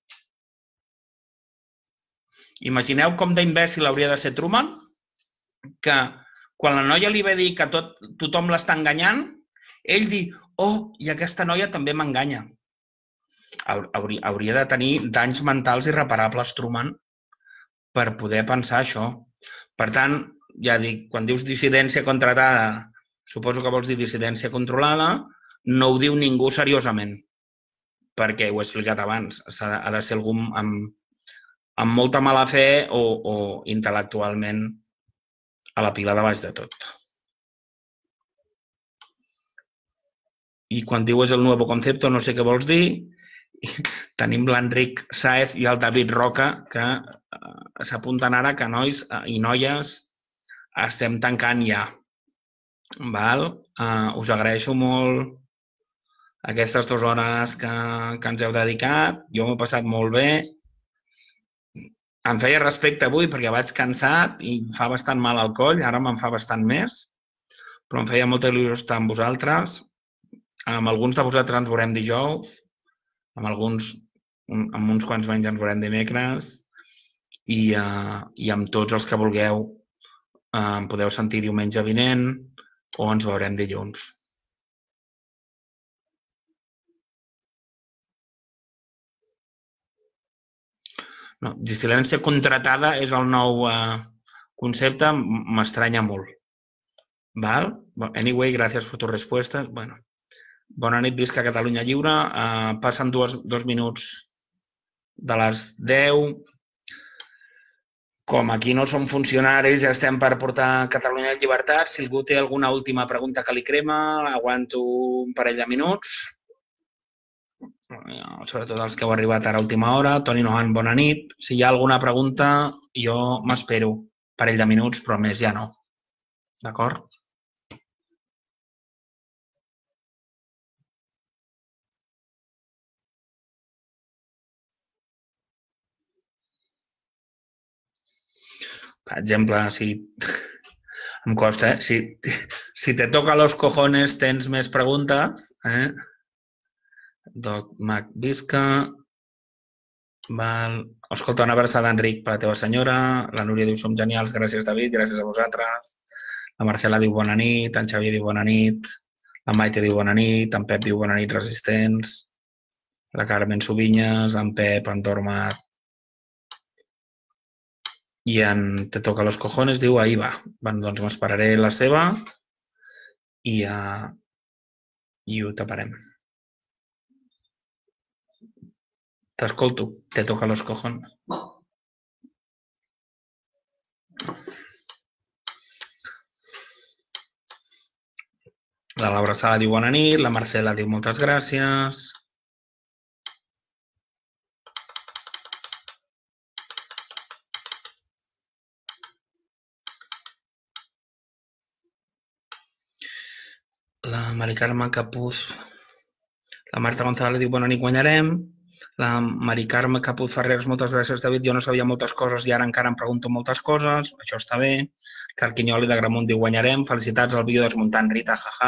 Imagineu com d'imbècil hauria de ser Truman, que quan la noia li va dir que tothom l'està enganyant, ell dir: oh, i aquesta noia també m'enganya. Hauria de tenir danys mentals irreparables, Truman, per poder pensar això. Per tant, ja dic, quan dius dissidència contratada, suposo que vols dir dissidència controlada, no ho diu ningú seriosament, perquè ho he explicat abans, ha de ser algú amb molta mala fe o intel·lectualment a la pila de baix de tot. I quan diu és el nou concepte, no sé què vols dir. Tenim l'Enric Sáez i el David Roca, que s'apunten ara que nois i noies estem tancant ja. Val? Us agraeixo molt aquestes 2 hores que ens heu dedicat. Jo m'ho he passat molt bé. Em feia respecte avui perquè vaig cansat i em fa bastant mal al coll, ara me'n fa bastant més, però em feia molta il·lusió estar amb vosaltres. Amb alguns de vosaltres ens veurem dijous, amb uns quants menys ens veurem dimecres i amb tots els que vulgueu em podeu sentir diumenge vinent o ens veurem dilluns. No, dissidència contratada és el nou concepte, m'estranya molt. Val? Anyway, gràcies per tus respuestas. Bueno, bona nit, visca Catalunya Lliure. Passen 2 minuts de les 10. Com aquí no som funcionaris, ja estem per portar Catalunya en llibertat. Si algú té alguna última pregunta que li crema, aguanto un parell de minuts. Sobretot els que heu arribat ara a última hora. Toni Nohan, bona nit. Si hi ha alguna pregunta, jo m'espero un parell de minuts, però més ja no. D'acord? Per exemple, si... Em costa, si te toca los cojones tens més preguntes, Doc Mac Visca... Val. Escolta, una abraçada, Enric, per la teva senyora. La Núria diu, som genials, gràcies, David, gràcies a vosaltres. La Marcela diu bona nit, en Xavier diu bona nit, la Maite diu bona nit, en Pep diu bona nit, resistents, la Carmen Subinyes, en Pep, en Dormat, i en Te toca los cojones diu ahí va. Bueno, doncs m'esperaré la seva i ho taparem. T'escolto, te toca los cojones. La Laura Sala diu bona nit, la Marcela diu moltes gràcies. La Mari Carme Capuz, la Marta González diu bona nit, guanyarem. La Mari Carme Capuz Ferreres, moltes gràcies, David. Jo no sabia moltes coses i ara encara em pregunto moltes coses. Això està bé. Carquinyoli de Gramunt diu guanyarem. Felicitats al vídeo desmuntant Rita, jaja.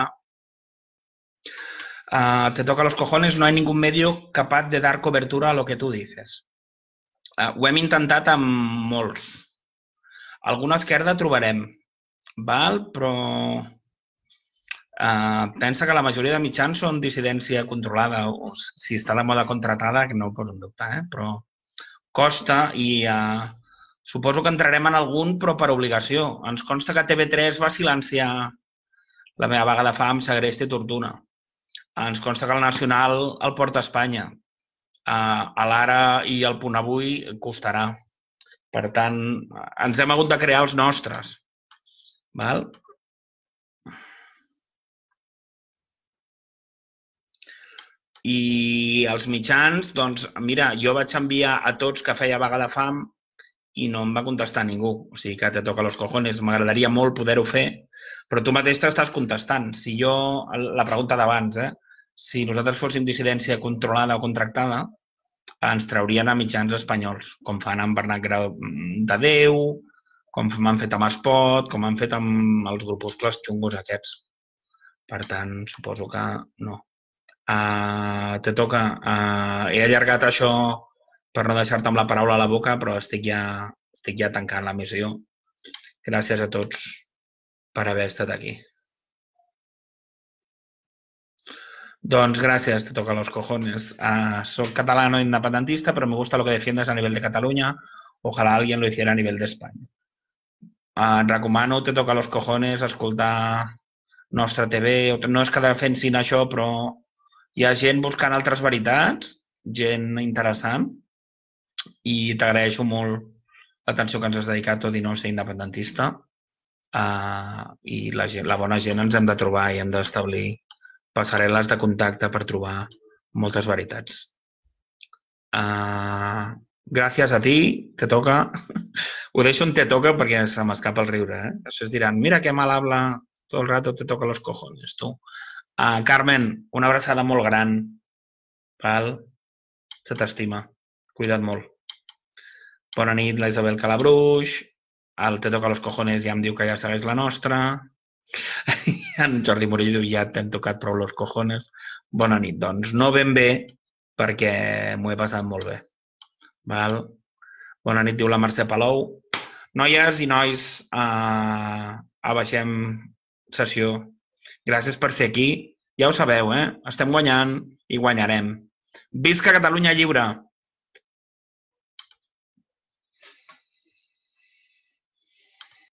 Te toca los cojones. No hay ningún medio capaz de dar cobertura a lo que tú dices. Ho hem intentat amb molts. Alguna esquerda trobarem, val? Però pensa que la majoria de mitjans són dissidència controlada, o si està de moda contratada, que no ho poso en dubte, però costa i suposo que entrarem en algun, però per obligació. Ens consta que TV3 va silenciar La meva vaga de fam, Segresta i Tortuna. Ens consta que el Nacional el porta a Espanya. A l'Ara i el Punt Avui costarà. Per tant, ens hem hagut de crear els nostres. Val? I els mitjans, doncs, mira, jo vaig enviar a tots que feia vaga de fam i no em va contestar ningú. O sigui que te toca los cojones. M'agradaria molt poder-ho fer, però tu mateix t'estàs contestant. Si jo, la pregunta d'abans, si nosaltres fóssim dissidència controlada o contractada, ens traurien a mitjans espanyols, com fan amb Bernat Grau de Déu, com m'han fet amb Espot, com han fet amb els grupuscles xungos aquests. Per tant, suposo que no. Te toca. He allargat això per no deixar-te amb la paraula a la boca, però estic ja tancant la missió. Gràcies a tots per haver estat aquí. Doncs gràcies, te toca los cojones. Soy catalano independentista, pero me gusta lo que defiendes a nivel de Cataluña. Ojalá alguien lo hiciera a nivel de España. Recomano, te toca los cojones, escoltar Nostra TV. No és que defensin això, però hi ha gent buscant altres veritats, gent interessant, i t'agraeixo molt l'atenció que ens has dedicat, tot i no ser independentista. I la bona gent ens hem de trobar i hem d'establir passarel·les de contacte per trobar moltes veritats. Gràcies a ti, te toca. Ho deixo en te toca perquè se m'escapa el riure. Això es diran, mira que mal habla, tot el rato te toca los cojones, tu. Carmen, una abraçada molt gran. Val? Se t'estima. Cuida't molt. Bona nit, la Isabel Calabruix. El Te toca los cojones ja em diu que ja segueix la nostra. En Jordi Murillo ja t'hem tocat prou los cojones. Bona nit, doncs. No ben bé, perquè m'ho he passat molt bé. Val? Bona nit, diu la Mercè Palou. Noies i nois, abaixem sessió. Gràcies per ser aquí. Ja ho sabeu, estem guanyant i guanyarem. Visca Catalunya lliure!